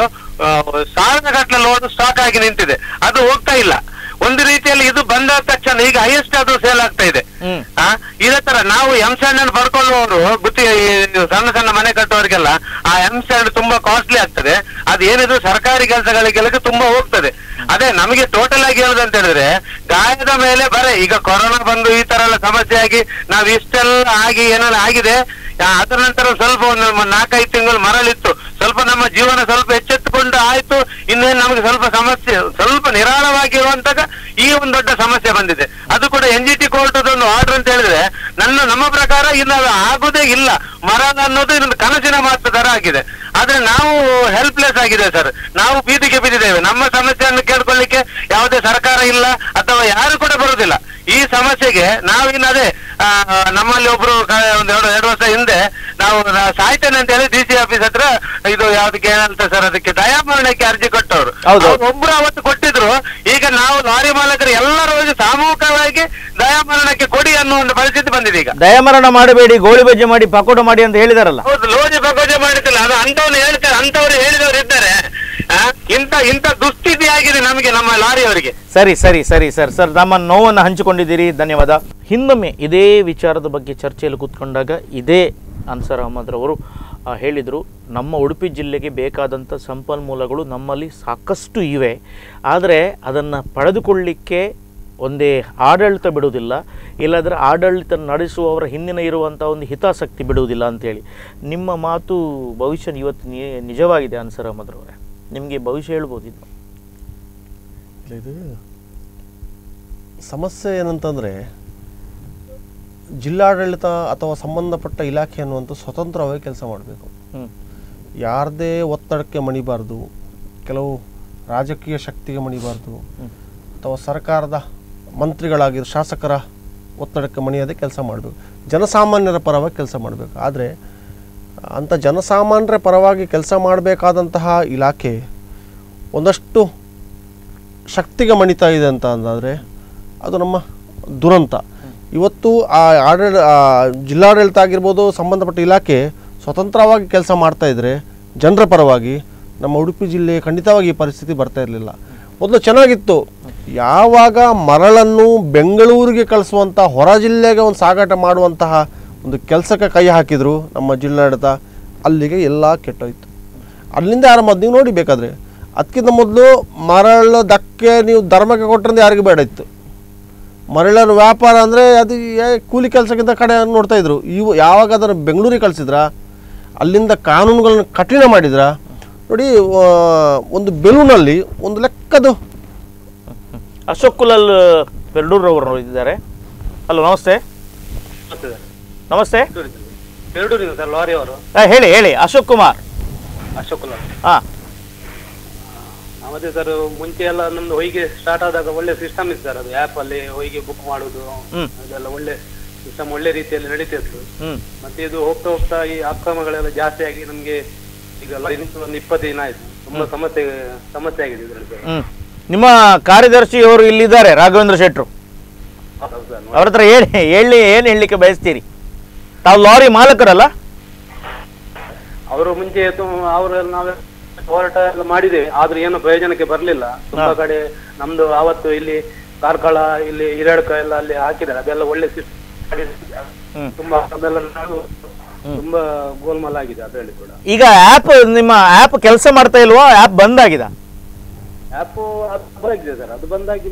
ಸಾವಿರ ಗಟ್ಟಲೆ ಲೋಡ್ ಸ್ಟಾಕ್ ಆಗಿ ನಿಂತಿದೆ, ಅದು ಹೋಗ್ತಾ ಇಲ್ಲ. ಒಂದು ರೀತಿಯಲ್ಲಿ ಇದು ಬಂದ ತಕ್ಷಣ ಈಗ ಹೈಯೆಸ್ಟ್ ಅದು ಸೇಲ್ ಆಗ್ತಾ ಇದೆ. ಆ ಇದೇ ತರ ನಾವು ಎಂ ಸ್ಯಾಂಡ್ ಅನ್ನು ಪಡ್ಕೊಳ್ಳುವವರು ಗುತ್ತಿ ಸಣ್ಣ ಸಣ್ಣ ಮನೆ ಕಟ್ಟುವವರಿಗೆಲ್ಲ ಆ ಎಂ ಸ್ಯಾಂಡ್ ತುಂಬಾ ಕಾಸ್ಟ್ಲಿ ಆಗ್ತದೆ. ಅದು ಏನಿದ್ರು ಸರ್ಕಾರಿ ಕೆಲಸಗಳಿಗೆಲ್ಲ ತುಂಬಾ ಹೋಗ್ತದೆ. ಅದೇ ನಮಗೆ ಟೋಟಲ್ ಆಗಿ ಹೇಳುದಂತ ಹೇಳಿದ್ರೆ ಗಾಯದ ಮೇಲೆ ಬರೆ ಈಗ ಕೊರೋನಾ ಬಂದು ಈ ತರ ಎಲ್ಲ ಸಮಸ್ಯೆ ಆಗಿ ನಾವ್ ಇಷ್ಟೆಲ್ಲ ಆಗಿ ಏನೆಲ್ಲ ಆಗಿದೆ. ಅದರ ನಂತರ ಸ್ವಲ್ಪ ಒಂದು ನಾಲ್ಕೈದು ತಿಂಗಳು ಮರಳಿತ್ತು, ಸ್ವಲ್ಪ ನಮ್ಮ ಜೀವನ ಸ್ವಲ್ಪ ಎಚ್ಚೆತ್ತುಕೊಂಡು ಆಯ್ತು. ಇನ್ನೇನು ನಮಗೆ ಸ್ವಲ್ಪ ಸಮಸ್ಯೆ ಸ್ವಲ್ಪ ನಿರಾಳವಾಗಿರುವಂತಹ ಈ ಒಂದು ದೊಡ್ಡ ಸಮಸ್ಯೆ ಬಂದಿದೆ. ಅದು ಕೂಡ ಎನ್ ಜಿ ಟಿ ಕೋರ್ಟ್ ಒಂದು ಆರ್ಡರ್ ಅಂತ ಹೇಳಿದ್ರೆ ನನ್ನ ನಮ್ಮ ಪ್ರಕಾರ ಇನ್ನು ಅದು ಆಗುದೇ ಇಲ್ಲ. ಮರ ಅನ್ನೋದು ಇನ್ನೊಂದು ಕನಸಿನ ಮಾತು ತರ ಆಗಿದೆ. ಆದ್ರೆ ನಾವು ಹೆಲ್ಪ್ಲೆಸ್ ಆಗಿದೆ ಸರ್, ನಾವು ಬೀದಿಗೆ ಬಿದ್ದಿದ್ದೇವೆ. ನಮ್ಮ ಸಮಸ್ಯೆಯನ್ನು ಕೇಳ್ಕೊಳ್ಳಿಕ್ಕೆ ಯಾವುದೇ ಸರ್ಕಾರ ಇಲ್ಲ ಅಥವಾ ಯಾರು ಕೂಡ ಬರುದಿಲ್ಲ. ಈ ಸಮಸ್ಯೆಗೆ ನಾವಿನ್ನ ಅದೇ ನಮ್ಮಲ್ಲಿ ಒಬ್ರು ಒಂದ್ ಎರಡು ಎರಡು ವರ್ಷ ಹಿಂದೆ ನಾವು ಸಾಯ್ತೇನೆ ಅಂತ ಹೇಳಿ ಡಿ ಸಿ ಆಫೀಸ್ ಹತ್ರ ಇದು ಯಾವ್ದಕ್ಕೆ ಏನಂತ ಸರ್ ಅದಕ್ಕೆ ದಯಾಮರಣಕ್ಕೆ ಅರ್ಜಿ ಕೊಟ್ಟವ್ರು ಒಬ್ರು ಅವತ್ತು ಕೊಟ್ಟಿದ್ರು. ಈಗ ನಾವು ಲಾರಿ ಮಾಲಕರು ಎಲ್ಲರೂ ಸಾಮೂಹಿಕವಾಗಿ ದಯಾಮರಣಕ್ಕೆ ಕೊಡಿ ಅನ್ನೋ ಒಂದು ಪರಿಸ್ಥಿತಿ ಬಂದಿದೆ. ಈಗ ದಯಾಮರಣ ಮಾಡಬೇಡಿ, ಗೋಳಿ ಬಜ್ಜೆ ಮಾಡಿ ಪಕೋಡ ಮಾಡಿ ಅಂತ ಹೇಳಿದಾರಲ್ಲ. ಹೌದು, ಲೋಜಿ ಪಕೋಜೆ ಮಾಡಿತಿಲ್ಲ, ಅದು ಅಂತವ್ರು ಹೇಳ್ತಾರೆ, ಅಂತವ್ರು ಹೇಳಿದವರು ಇದ್ದಾರೆ. ಇಂತ ಇಂತ ದುಸ್ಥಿತಿ ಆಗಿದೆ ನಮಗೆ ನಮ್ಮ ಲಾರಿಯವರಿಗೆ. ಸರಿ ಸರಿ ಸರಿ ಸರ್ ಸರ್ ನಮ್ಮ ನೋವನ್ನು ಹಂಚಿಕೊಂಡಿದ್ದೀರಿ, ಧನ್ಯವಾದ. ಹಿಂದೊಮ್ಮೆ ಇದೇ ವಿಚಾರದ ಬಗ್ಗೆ ಚರ್ಚೆಯಲ್ಲಿ ಕೂತ್ಕೊಂಡಾಗ ಇದೇ ಅನ್ಸರ್ ಅಹಮದ್ ರವರು ಹೇಳಿದರು, ನಮ್ಮ ಉಡುಪಿ ಜಿಲ್ಲೆಗೆ ಬೇಕಾದಂಥ ಸಂಪನ್ಮೂಲಗಳು ನಮ್ಮಲ್ಲಿ ಸಾಕಷ್ಟು ಇವೆ, ಆದರೆ ಅದನ್ನು ಪಡೆದುಕೊಳ್ಳಿಕ್ಕೆ ಒಂದೇ ಆಡಳಿತ ಬಿಡುವುದಿಲ್ಲ, ಇಲ್ಲಾಂದರೆ ಆಡಳಿತ ನಡೆಸುವವರ ಹಿಂದಿನ ಇರುವಂಥ ಒಂದು ಹಿತಾಸಕ್ತಿ ಬಿಡುವುದಿಲ್ಲ ಅಂಥೇಳಿ. ನಿಮ್ಮ ಮಾತು ಭವಿಷ್ಯ ಇವತ್ತು ನಿಜವಾಗಿದೆ ಅನ್ಸರ್ ಅಹಮದ್ ರವರೇ, ನಿಮಗೆ ಭವಿಷ್ಯ ಹೇಳ್ಬೋದು. ಇದು ಇದು ಸಮಸ್ಯೆ ಏನಂತಂದರೆ ಜಿಲ್ಲಾಡಳಿತ ಅಥವಾ ಸಂಬಂಧಪಟ್ಟ ಇಲಾಖೆ ಅನ್ನುವಂಥ ಸ್ವತಂತ್ರವಾಗಿ ಕೆಲಸ ಮಾಡಬೇಕು. ಯಾರದೇ ಒತ್ತಡಕ್ಕೆ ಮಣಿಬಾರ್ದು, ಕೆಲವು ರಾಜಕೀಯ ಶಕ್ತಿಗೆ ಮಣಿಬಾರ್ದು, ಅಥವಾ ಸರ್ಕಾರದ ಮಂತ್ರಿಗಳಾಗಿರೋ ಶಾಸಕರ ಒತ್ತಡಕ್ಕೆ ಮಣಿಯದೆ ಕೆಲಸ ಮಾಡಬೇಕು. ಜನಸಾಮಾನ್ಯರ ಪರವಾಗಿ ಕೆಲಸ ಮಾಡಬೇಕು. ಆದರೆ ಅಂಥ ಜನಸಾಮಾನ್ಯರ ಪರವಾಗಿ ಕೆಲಸ ಮಾಡಬೇಕಾದಂತಹ ಇಲಾಖೆ ಒಂದಷ್ಟು ಶಕ್ತಿಗೆ ಮಣಿತಾ ಇದೆ ಅಂತ ಅಂದಾದರೆ ಅದು ನಮ್ಮ ದುರಂತ. ಇವತ್ತು ಆ ಆಡಳಿತ ಜಿಲ್ಲಾಡಳಿತ ಆಗಿರ್ಬೋದು, ಸಂಬಂಧಪಟ್ಟ ಇಲಾಖೆ ಸ್ವತಂತ್ರವಾಗಿ ಕೆಲಸ ಮಾಡ್ತಾಯಿದ್ರೆ ಜನರ ಪರವಾಗಿ ನಮ್ಮ ಉಡುಪಿ ಜಿಲ್ಲೆ ಖಂಡಿತವಾಗಿ ಈ ಪರಿಸ್ಥಿತಿ ಬರ್ತಾ ಇರಲಿಲ್ಲ. ಮೊದಲು ಚೆನ್ನಾಗಿತ್ತು. ಯಾವಾಗ ಮರಳನ್ನು ಬೆಂಗಳೂರಿಗೆ ಕಳಿಸುವಂಥ ಹೊರ ಜಿಲ್ಲೆಗೆ ಒಂದು ಸಾಗಾಟ ಮಾಡುವಂತಹ ಒಂದು ಕೆಲಸಕ್ಕೆ ಕೈ ಹಾಕಿದರು ನಮ್ಮ ಜಿಲ್ಲಾಡಳಿತ, ಅಲ್ಲಿಗೆ ಎಲ್ಲ ಕೆಟ್ಟೋಯ್ತು. ಅಲ್ಲಿಂದ ಆರಂಭ. ನೀವು ನೋಡಿ ಬೇಕಾದರೆ ಅದಕ್ಕಿಂತ ಮೊದಲು ಮರಳು ಧಕ್ಕೆ ನೀವು ಧರ್ಮಕ್ಕೆ ಕೊಟ್ಟರೆ ಯಾರಿಗೂ ಬೇಡ ಇತ್ತು. ಮರಳಿನ ವ್ಯಾಪಾರ ಅಂದರೆ ಅದು ಕೂಲಿ ಕೆಲಸಕ್ಕಿಂತ ಕಡೆ ನೋಡ್ತಾಯಿದ್ರು. ಇವು ಯಾವಾಗ ಅದನ್ನು ಬೆಂಗಳೂರಿಗೆ ಕಳಿಸಿದ್ರ, ಅಲ್ಲಿಂದ ಕಾನೂನುಗಳನ್ನು ಕಠಿಣ ಮಾಡಿದ್ರ ನೋಡಿ. ಒಂದು ಬೆಲೂನಲ್ಲಿ ಒಂದು ಲೆಕ್ಕದು ಅಶೋಕ್ ಕುಲಾಲ್ ಪೆರ್ಡೂರವರು ಇದ್ದಾರೆ. ಹಲೋ, ನಮಸ್ತೆ. ನಮಸ್ತೆ, ಹೇಳಿ ಹೇಳಿ. ಅಶೋಕ್ ಕುಮಾರ್ ಅಶೋಕ್ ಕುಲಾಲ್. ಹಾಂ, ಮತ್ತೆ ಸರ್ ಮುಂಚೆ ಎಲ್ಲ ನಮ್ದು ಹೊಯ್ಗೆ ಸ್ಟಾರ್ಟ್ ಆದಾಗ ಒಳ್ಳೆ ಸಿಸ್ಟಮ್ ಇತ್ತು ಸರ್. ಅದು ಆ್ಯಪ್ ಅಲ್ಲಿ ಹೊಯ್ಗೆ ಬುಕ್ ಮಾಡೋದು ಅದೆಲ್ಲ ಒಳ್ಳೆ ಸಿಸ್ಟಮ್ ಒಳ್ಳೆ ರೀತಿಯಲ್ಲಿ ನಡೀತಿತ್ತು. ಮತ್ತೆ ಇದು ಹೋಗ್ತಾ ಹೋಗ್ತಾ ಈ ಅಕ್ರಮಗಳೆಲ್ಲ ಜಾಸ್ತಿ ಆಗಿ ನಮ್ಗೆ ಈಗ ಒಂದು ಇಪ್ಪತ್ತು ದಿನ ಆಯ್ತು. ತುಂಬಾ ಸಮಸ್ಯೆ ಸಮಸ್ಯೆ ಆಗಿದೆ ಇದರಲ್ಲಿ. ನಿಮ್ಮ ಕಾರ್ಯದರ್ಶಿ ಅವರು ಇಲ್ಲಿದ್ದಾರೆ, ರಾಘವೇಂದ್ರ ಶೆಟ್ರು. ಅವ್ರ ಹತ್ರ ಹೇಳಿ ಹೇಳಿ ಏನು ಹೇಳಲಿಕ್ಕೆ ಬಯಸ್ತೀರಿ? ತಾವು ಲಾರಿ ಮಾಲಕರಲ್ಲ? ಅವರು ಮುಂಚೆ ಅವರು ನಾವೇ ಹೋರಾಟ ಎಲ್ಲ ಮಾಡಿದ್ದೇವೆ, ಆದ್ರೆ ಏನು ಪ್ರಯೋಜನಕ್ಕೆ ಬರ್ಲಿಲ್ಲ. ತುಂಬಾ ಕಡೆ ನಮ್ದು ಆವತ್ತು ಇಲ್ಲಿ ಕಾರ್ಕಳ, ಇಲ್ಲಿ ಹಿರೇಡ್ಕ ಎಲ್ಲ ಅಲ್ಲಿ ಹಾಕಿದ್ದಾರೆ. ಅದೆಲ್ಲ ಒಳ್ಳೆ ತುಂಬಾ ಅದೆಲ್ಲ ತುಂಬಾ ಗೋಲ್ಮಾಲ್ ಆಗಿದೆ ಅದರಲ್ಲಿ ಕೂಡ. ಈಗ ಆಪ್ ನಿಮ್ಮ ಆಪ್ ಕೆಲಸ ಮಾಡ್ತಾ ಇಲ್ವಾ? ಆಪ್ ಬಂದ್ ಆಗಿದೆ? ಆಪ್ ಬಂದಾಗಿದೆ ಸರ್, ಅದು ಬಂದಾಗಿ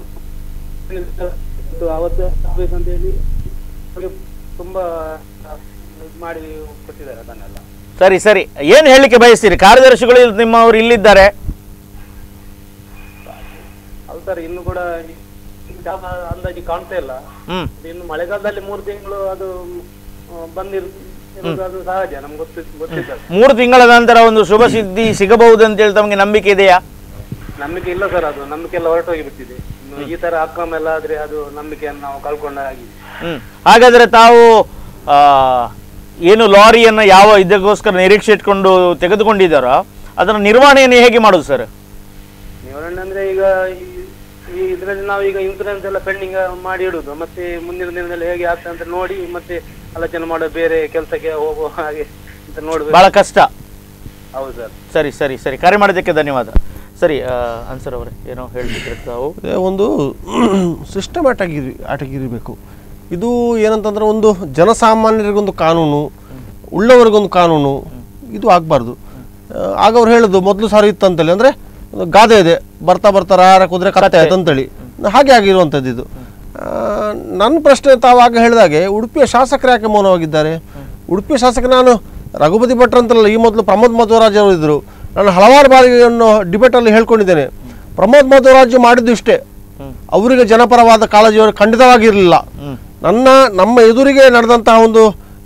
ಅವತ್ತು ಅಂತ ಹೇಳಿ ತುಂಬಾ ಮಾಡಿ ಕೊಟ್ಟಿದ್ದಾರೆ ಅದನ್ನೆಲ್ಲ. ಸರಿ ಸರಿ, ಏನು ಹೇಳಲಿಕ್ಕೆ ಬಯಸ್ತೀರಿ? ಕಾರ್ಯದರ್ಶಿಗಳು ನಿಮ್ಮವರು ಇಲ್ಲಿದ್ದಾರೆ. ಸರ್ ಇನ್ನು ಕೂಡ ಯಾವ ಅಂದಾಜು ಕಾಣ್ತಾ ಇಲ್ಲ. ಇನ್ನು ಮಳೆಗಾಲದಲ್ಲಿ ಮೂರು ತಿಂಗಳು ಅದು ಬಂದಿರ್ ಅದು ಸಹಜ, ನಮ್ಗೆ ಗೊತ್ತು ಗೊತ್ತಿಲ್ಲ. ಮೂರು ತಿಂಗಳ ನಂತರ ಒಂದು ಶುಭ ಸಿದ್ಧಿ ಸಿಗಬಹುದು ಅಂತ ಹೇಳಿ ತಮಗೆ ನಂಬಿಕೆ ಇದೆಯಾ? ನಂಬಿಕೆ ಇಲ್ಲ ಸರ್, ಅದು ನಂಬಿಕೆ ಎಲ್ಲ ಹೊರಟೋಗಿ ಬಿಟ್ಟಿದೆ. ಇನ್ನು ಈ ತರ ಅಕ್ರಮ ಎಲ್ಲ ಆದ್ರೆ ಅದು ನಂಬಿಕೆಯನ್ನು ನಾವು ಕಳ್ಕೊಂಡಾಗಿದೆ. ಹ್ಮ್ ಹಾಗಾದ್ರೆ ತಾವು ಆ ಏನು ಲಾರಿಯನ್ನ ಯಾವ ಇದಕ್ಕೋಸ್ಕರ ನಿರೀಕ್ಷೆ ಇಟ್ಕೊಂಡು ತೆಗೆದುಕೊಂಡಿದ್ದಾರೋ ಅದರ ನಿರ್ವಹಣೆಯನ್ನು ಹೇಗೆ ಮಾಡುದು ಸರ್? ನಿರ್ವಹಣೆ ಅಂದ್ರೆ ಈಗ ಈ ಇದರಲ್ಲಿ ನಾವು ಈಗ ಇನ್ಸೂರೆನ್ಸ್ ಎಲ್ಲ ಪೆಂಡಿಂಗ್ ಮಾಡಿ ಇಡುದು, ಮತ್ತೆ ಮುಂದಿನ ದಿನದಲ್ಲಿ ಹೇಗೆ ಆಗ್ತದೆ ಅಂತ ನೋಡಿ ಮತ್ತೆ ಆಲೋಚನೆ ಮಾಡೋ, ಬೇರೆ ಕೆಲಸಕ್ಕೆ ಹೋಗುವ ಹಾಗೆ ಅಂತ ನೋಡುದು ಬಹಳ ಕಷ್ಟ. ಹೌದು ಸರ್. ಸರಿ ಸರಿ ಸರಿ ಕರೆ ಮಾಡೋದಕ್ಕೆ ಧನ್ಯವಾದ. ಸರಿ ಅನ್ಸರ್ ಅವರೇ ಏನೋ ಹೇಳ್ತಿದ್ರೆ ತಾವು ಒಂದು ಸಿಸ್ಟಮ್ಯಾಟಿಕ್ ಆಗಿ ಆಟಗಿರಬೇಕು. ಇದು ಏನಂತಂದ್ರೆ ಒಂದು ಜನಸಾಮಾನ್ಯರಿಗೊಂದು ಕಾನೂನು, ಉಳ್ಳವರಿಗೊಂದು ಕಾನೂನು, ಇದು ಆಗಬಾರ್ದು. ಆಗ ಅವ್ರು ಹೇಳೋದು ಮೊದಲು ಸಾರಿ ಇತ್ತು ಅಂತೇಳಿ, ಅಂದರೆ ಗಾದೆ ಇದೆ, ಬರ್ತಾ ಬರ್ತಾ ರಾರ ಕುದುರೆ ಕತ್ತೆ ಆಯ್ತು ಅಂತೇಳಿ, ಹಾಗೆ ಆಗಿರುವಂಥದ್ದು ಇದು. ನನ್ನ ಪ್ರಶ್ನೆ ತಾವು ಆಗ ಹೇಳಿದಾಗೆ ಉಡುಪಿಯ ಶಾಸಕರು ಯಾಕೆ ಮೌನವಾಗಿದ್ದಾರೆ? ಉಡುಪಿಯ ಶಾಸಕ ನಾನು ರಘುಪತಿ ಭಟ್ರು ಅಂತಲ್ಲ, ಈ ಮೊದಲು ಪ್ರಮೋದ್ ಮಧ್ವರಾಜ್ ಅವರು ಇದ್ದರು. ನಾನು ಹಲವಾರು ಬಾರಿ ಅನ್ನೋ ಡಿಬೇಟಲ್ಲಿ ಹೇಳ್ಕೊಂಡಿದ್ದೇನೆ, ಪ್ರಮೋದ್ ಮಧ್ವರಾಜ್ ಮಾಡಿದ್ದು ಇಷ್ಟೇ, ಅವರಿಗೆ ಜನಪರವಾದ ಕಾಳಜಿ ಅವರು ಖಂಡಿತವಾಗಿರಲಿಲ್ಲ. ನನ್ನ ನಮ್ಮ ಎದುರಿಗೆ ನಡೆದಂತಹ ಒಂದು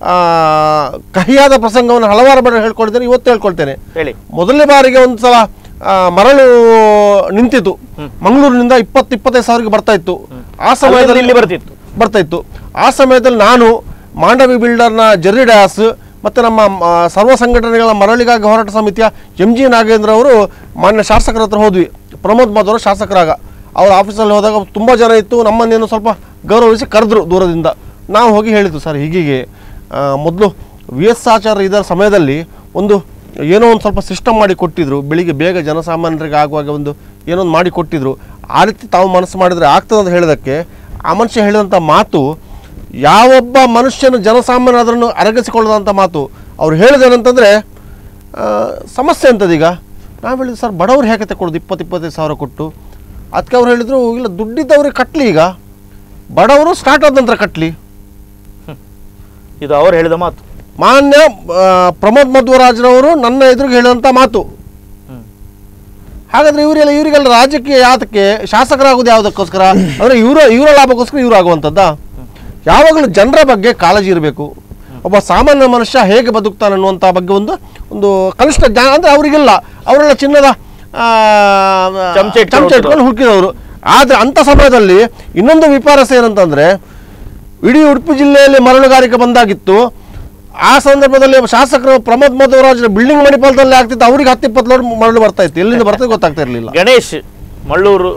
ಕಹಿಯಾದ ಪ್ರಸಂಗವನ್ನು ಹಲವಾರು ಬಾರಿ ಹೇಳ್ಕೊಂಡಿದ್ದೇನೆ, ಇವತ್ತು ಹೇಳ್ಕೊಳ್ತೇನೆ. ಮೊದಲನೇ ಬಾರಿಗೆ ಒಂದು ಸಲ ಮರಳು ನಿಂತಿತ್ತು, ಮಂಗಳೂರಿನಿಂದ ಇಪ್ಪತ್ತು ಇಪ್ಪತ್ತೈದು ಸಾವಿರಕ್ಕೆ ಬರ್ತಾ ಇತ್ತು. ಆ ಸಮಯದಲ್ಲಿ ಬರ್ತಿತ್ತು ಬರ್ತಾ ಇತ್ತು ಆ ಸಮಯದಲ್ಲಿ ನಾನು ಮಾಂಡವಿ ಬಿಲ್ಡರ್ನ ಜೆರ್ರಿ ಡ್ಯಾಸ್ ಮತ್ತು ನಮ್ಮ ಸರ್ವ ಸಂಘಟನೆಗಳ ಮರಳಿಗಾಗಿ ಹೋರಾಟ ಸಮಿತಿಯ ಎಂ ಜಿ ನಾಗೇಂದ್ರ ಅವರು ಮಾನ್ಯ ಶಾಸಕರ ಹತ್ರ ಹೋದ್ವಿ. ಪ್ರಮೋದ್ ಮಧ್ವರಾಜ್ ಶಾಸಕರಾಗ ಅವ್ರ ಆಫೀಸಲ್ಲಿ ಹೋದಾಗ ತುಂಬ ಜನ ಇತ್ತು, ನಮ್ಮನ್ನೇನು ಸ್ವಲ್ಪ ಗೌರವಿಸಿ ಕರೆದ್ರು ದೂರದಿಂದ. ನಾವು ಹೋಗಿ ಹೇಳಿದ್ದು, ಸರ್ ಹೀಗೀಗೆ ಮೊದಲು ವಿ ಎಸ್ ಆಚಾರ್ಯ ಇದರ ಸಮಯದಲ್ಲಿ ಒಂದು ಏನೋ ಒಂದು ಸ್ವಲ್ಪ ಸಿಸ್ಟಮ್ ಮಾಡಿ ಕೊಟ್ಟಿದ್ರು, ಬೆಳಿಗ್ಗೆ ಬೇಗ ಜನಸಾಮಾನ್ಯರಿಗೆ ಆಗುವಾಗ ಒಂದು ಏನೋ ಒಂದು ಮಾಡಿ ಕೊಟ್ಟಿದ್ರು. ಆ ರೀತಿ ತಾವು ಮನಸ್ಸು ಮಾಡಿದರೆ ಆಗ್ತದೆ ಅಂತ ಹೇಳಿದಕ್ಕೆ ಆ ಮನುಷ್ಯ ಹೇಳಿದಂಥ ಮಾತು, ಯಾವೊಬ್ಬ ಮನುಷ್ಯನು ಜನಸಾಮಾನ್ಯ ಅದನ್ನು ಅರಗಿಸಿಕೊಳ್ಳದಂಥ ಮಾತು. ಅವ್ರು ಹೇಳಿದೇನಂತಂದರೆ ಸಮಸ್ಯೆ ಅಂತದೀಗ. ನಾವು ಹೇಳಿದ್ವಿ, ಸರ್ ಬಡವ್ರು ಹೇಗೆ ತಗೊಳ್ಳೋದು ಇಪ್ಪತ್ತು ಇಪ್ಪತ್ತೈದು ಸಾವಿರ ಕೊಟ್ಟು? ಅದಕ್ಕೆ ಅವ್ರು ಹೇಳಿದರು, ಇಲ್ಲ ದುಡ್ಡಿದ್ದವ್ರಿಗೆ ಕಟ್ಟಲಿ, ಈಗ ಬಡವರು ಸ್ಟಾರ್ಟ್ ಆದ ನಂತರ ಕಟ್ಟಲಿ. ಇದು ಅವ್ರು ಹೇಳಿದ ಮಾತು. ಮಾನ್ಯ ಪ್ರಮೋದ್ ಮಧ್ವರಾಜ್ರವರು ನನ್ನ ಎದುರಿಗೆ ಹೇಳಿದಂಥ ಮಾತು. ಹಾಗಾದ್ರೆ ಇವರೆಲ್ಲ ಇವರಿಗೆಲ್ಲ ರಾಜಕೀಯ ಯಾತಕ್ಕೆ? ಶಾಸಕರಾಗೋದು ಯಾವುದಕ್ಕೋಸ್ಕರ? ಅಂದರೆ ಇವರ ಇವರ ಲಾಭಕ್ಕೋಸ್ಕರ ಇವರು ಆಗುವಂಥದ್ದ? ಯಾವಾಗಲೂ ಜನರ ಬಗ್ಗೆ ಕಾಳಜಿ ಇರಬೇಕು. ಒಬ್ಬ ಸಾಮಾನ್ಯ ಮನುಷ್ಯ ಹೇಗೆ ಬದುಕ್ತಾನೆ ಅನ್ನುವಂಥ ಬಗ್ಗೆ ಒಂದು ಒಂದು ಕನಿಷ್ಠ ಜ್ಞಾನ ಅಂದರೆ ಅವರಿಗೆಲ್ಲ. ಅವರೆಲ್ಲ ಚಿನ್ನದ ಚಮಚೆ ಇಟ್ಕೊಂಡು ಹುಡುಕಿದವರು. ಆದರೆ ಅಂಥ ಸಮಯದಲ್ಲಿ ಇನ್ನೊಂದು ವಿಪರ್ಯಾಸ ಏನಂತಂದರೆ, ಇಡೀ ಉಡುಪಿ ಜಿಲ್ಲೆಯಲ್ಲಿ ಮರಳುಗಾರಿಕೆ ಬಂದಾಗಿತ್ತು. ಆ ಸಂದರ್ಭದಲ್ಲಿ ಶಾಸಕರು ಪ್ರಮೋದ್ ಮಧ್ವರಾಜ್ ಬಿಲ್ಡಿಂಗ್ ಮಣಿಪಾಲದಲ್ಲಿ ಆಗ್ತಿತ್ತು, ಅವ್ರಿಗೆ ಹತ್ತು ಇಪ್ಪತ್ತು ಲೋಡ್ ಮರಳು ಬರ್ತಾ ಇತ್ತು, ಎಲ್ಲಿಂದ ಬರ್ತದೆ ಗೊತ್ತಾಗ್ತಾ ಇರಲಿಲ್ಲ. ಗಣೇಶ್ ಮಳ್ಳೂರು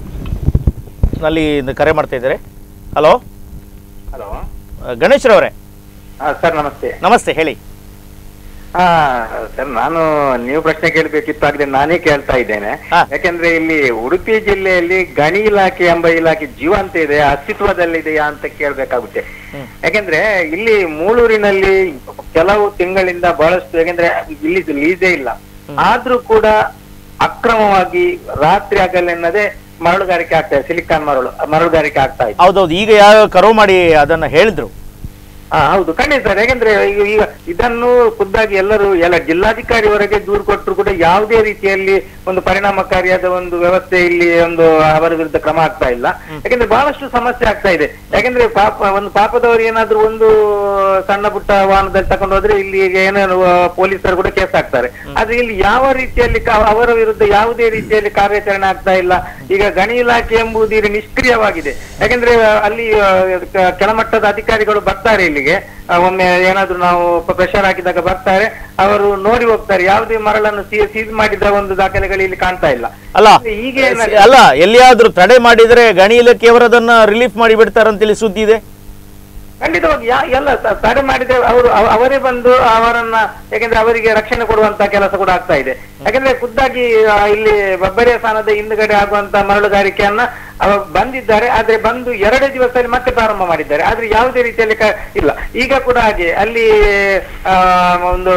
ನಲ್ಲಿ ಕರೆ ಮಾಡ್ತಾ ಇದ್ದಾರೆ. ಹಲೋ ಹಲೋ ಗಣೇಶ್ ರವರೇ. ಸರ್ ನಮಸ್ತೆ. ನಮಸ್ತೆ, ಹೇಳಿ. ಹಾ ಸರ್, ನಾನು ನೀವು ಪ್ರಶ್ನೆ ಕೇಳಬೇಕಿತ್ತು, ಆದ್ರೆ ನಾನೇ ಕೇಳ್ತಾ ಇದ್ದೇನೆ. ಯಾಕಂದ್ರೆ ಇಲ್ಲಿ ಉಡುಪಿ ಜಿಲ್ಲೆಯಲ್ಲಿ ಗಣಿ ಇಲಾಖೆ ಎಂಬ ಇಲಾಖೆ ಜೀವಂತ ಇದೆ, ಅಸ್ತಿತ್ವದಲ್ಲಿದೆಯಾ ಅಂತ ಕೇಳ್ಬೇಕಾಗುತ್ತೆ. ಯಾಕಂದ್ರೆ ಇಲ್ಲಿ ಮೂಳೂರಿನಲ್ಲಿ ಕೆಲವು ತಿಂಗಳಿಂದ ಬಹಳಷ್ಟು, ಯಾಕಂದ್ರೆ ಇಲ್ಲಿ ಲೀಸೇ ಇಲ್ಲ, ಆದ್ರೂ ಕೂಡ ಅಕ್ರಮವಾಗಿ ರಾತ್ರಿ ಹಗಲೆನ್ನದೇ ಮರಳುಗಾರಿಕೆ ಆಗ್ತಾ ಇದೆ. ಸಿಲಿಕಾನ್ ಮರಳು ಮರಳುಗಾರಿಕೆ ಆಗ್ತಾ ಇದೆ. ಹೌದೌದು, ಈಗ ಯಾವ ಕರೋ ಮಾಡಿ ಅದನ್ನ ಹೇಳಿದ್ರು. ಹಾ ಹೌದು, ಖಂಡಿತ ಸರ್. ಯಾಕಂದ್ರೆ ಈಗ ಈಗ ಇದನ್ನು ಖುದ್ದಾಗಿ ಎಲ್ಲರೂ ಎಲ್ಲ ಜಿಲ್ಲಾಧಿಕಾರಿವರೆಗೆ ದೂರು ಕೊಟ್ಟರು ಕೂಡ ಯಾವುದೇ ರೀತಿಯಲ್ಲಿ ಒಂದು ಪರಿಣಾಮಕಾರಿಯಾದ ಒಂದು ವ್ಯವಸ್ಥೆ ಇಲ್ಲಿ ಒಂದು ಅವರ ವಿರುದ್ಧ ಕ್ರಮ ಆಗ್ತಾ ಇಲ್ಲ. ಯಾಕಂದ್ರೆ ಬಹಳಷ್ಟು ಸಮಸ್ಯೆ ಆಗ್ತಾ ಇದೆ. ಯಾಕಂದ್ರೆ ಪಾಪ ಒಂದು ಪಾಪದವರು ಏನಾದ್ರು ಒಂದು ಸಣ್ಣ ಪುಟ್ಟ ವಾಹನದಲ್ಲಿ ತಗೊಂಡು ಹೋದ್ರೆ ಇಲ್ಲಿ ಏನೇನು ಪೊಲೀಸರು ಕೂಡ ಕೇಸ್ ಹಾಕ್ತಾರೆ. ಆದ್ರೆ ಇಲ್ಲಿ ಯಾವ ರೀತಿಯಲ್ಲಿ ಅವರ ವಿರುದ್ಧ ಯಾವುದೇ ರೀತಿಯಲ್ಲಿ ಕಾರ್ಯಾಚರಣೆ ಆಗ್ತಾ ಇಲ್ಲ. ಈಗ ಗಣಿ ಇಲಾಖೆ ಎಂಬುದು ಈಗ ನಿಷ್ಕ್ರಿಯವಾಗಿದೆ. ಯಾಕಂದ್ರೆ ಅಲ್ಲಿ ಕೆಳಮಟ್ಟದ ಅಧಿಕಾರಿಗಳು ಬರ್ತಾರೆ ಇಲ್ಲಿ, ಒಮ್ಮೆ ಏನಾದ್ರು ನಾವು ಪ್ರೆಷರ್ ಹಾಕಿದಾಗ ಬರ್ತಾರೆ, ಅವರು ನೋಡಿ ಹೋಗ್ತಾರೆ. ಯಾವುದೇ ಮರಳನ್ನು ಸೀಸ್ ಮಾಡಿದ ಒಂದು ದಾಖಲೆಗಳು ಇಲ್ಲಿ ಕಾಣ್ತಾ ಇಲ್ಲ. ಅಲ್ಲ ಈಗ ಅಲ್ಲ, ಎಲ್ಲಿಯಾದ್ರೂ ತಡೆ ಮಾಡಿದ್ರೆ ಗಣಿ ಇಲಾಖೆಯವರದನ್ನ ರಿಲೀಫ್ ಮಾಡಿ ಬಿಡ್ತಾರಂತೇಳಿ ಸುದ್ದಿ ಇದೆ. ಖಂಡಿತವಾಗಿ ಎಲ್ಲ ತಡೆ ಮಾಡಿದ್ರೆ ಅವರು ಅವರೇ ಬಂದು ಅವರನ್ನ, ಯಾಕಂದ್ರೆ ಅವರಿಗೆ ರಕ್ಷಣೆ ಕೊಡುವಂತ ಕೆಲಸ ಕೂಡ ಆಗ್ತಾ ಇದೆ. ಯಾಕಂದ್ರೆ ಖುದ್ದಾಗಿ ಇಲ್ಲಿ ಬಬ್ಬರಿಯ ಸ್ಥಾನದ ಹಿಂದುಗಡೆ ಆಗುವಂತ ಮರಳುಗಾರಿಕೆಯನ್ನ ಅವರು ಬಂದಿದ್ದಾರೆ. ಆದ್ರೆ ಬಂದು ಎರಡೇ ದಿವಸದಲ್ಲಿ ಮತ್ತೆ ಪ್ರಾರಂಭ ಮಾಡಿದ್ದಾರೆ. ಆದ್ರೆ ಯಾವುದೇ ರೀತಿಯಲ್ಲಿ ಇಲ್ಲ. ಈಗ ಕೂಡ ಹಾಗೆ ಅಲ್ಲಿ ಆ ಒಂದು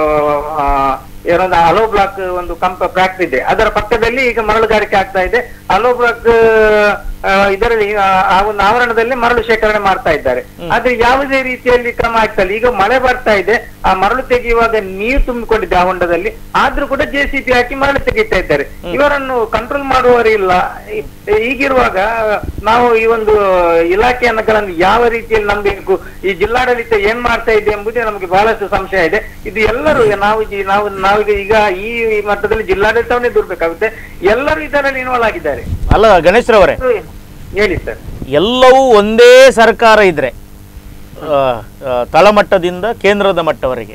ಏನೊಂದು ಅಲೋ ಬ್ಲಾಕ್ ಒಂದು ಕಂಪ ಫ್ಯಾಕ್ಟರಿ ಇದೆ, ಅದರ ಪಕ್ಕದಲ್ಲಿ ಈಗ ಮರಳುಗಾರಿಕೆ ಆಗ್ತಾ ಇದೆ. ಅಲೋ ಬ್ಲಾಕ್ ಇದರಲ್ಲಿ ಆ ಒಂದು ಆವರಣದಲ್ಲಿ ಮರಳು ಶೇಖರಣೆ ಮಾಡ್ತಾ ಇದ್ದಾರೆ. ಆದ್ರೆ ಯಾವುದೇ ರೀತಿಯಲ್ಲಿ ಕ್ರಮ ಆಗ್ತಾ ಇಲ್ಲ. ಈಗ ಮಳೆ ಬರ್ತಾ ಇದೆ, ಆ ಮರಳು ತೆಗೆಯುವಾಗ ನೀರು ತುಂಬಿಕೊಂಡಿದೆ ಆ ಹೊಂಡದಲ್ಲಿ, ಆದ್ರೂ ಕೂಡ ಜೆ ಸಿ ಪಿ ಹಾಕಿ ಮರಳು ತೆಗಿತಾ ಇದ್ದಾರೆ. ಇವರನ್ನು ಕಂಟ್ರೋಲ್ ಮಾಡುವವರು ಇಲ್ಲ. ಹೀಗಿರುವಾಗ ನಾವು ಈ ಒಂದು ಇಲಾಖೆಯನ್ನು ಯಾವ ರೀತಿಯಲ್ಲಿ ನಂಬಬೇಕು, ಈ ಜಿಲ್ಲಾಡಳಿತ ಏನ್ ಮಾಡ್ತಾ ಇದೆ ಎಂಬುದೇ ನಮಗೆ ಬಹಳಷ್ಟು ಸಂಶಯ ಇದೆ. ಇದು ಎಲ್ಲರೂ ನಾವು ನಾವು ನಾವೀಗ ಈಗ ಈ ಮಟ್ಟದಲ್ಲಿ ಜಿಲ್ಲಾಡಳಿತವನ್ನೇ ದೂರಬೇಕಾಗುತ್ತೆ. ಎಲ್ಲರೂ ಇದರಲ್ಲಿ ಇನ್ವಾಲ್ವ್ ಆಗಿದ್ದಾರೆ. ಅಲ್ಲ ಗಣೇಶ್ರವರೇ ಹೇಳಿ ಸರ್, ಎಲ್ಲವೂ ಒಂದೇ ಸರ್ಕಾರ ಇದ್ರೆ ತಳಮಟ್ಟದಿಂದ ಕೇಂದ್ರದ ಮಟ್ಟವರೆಗೆ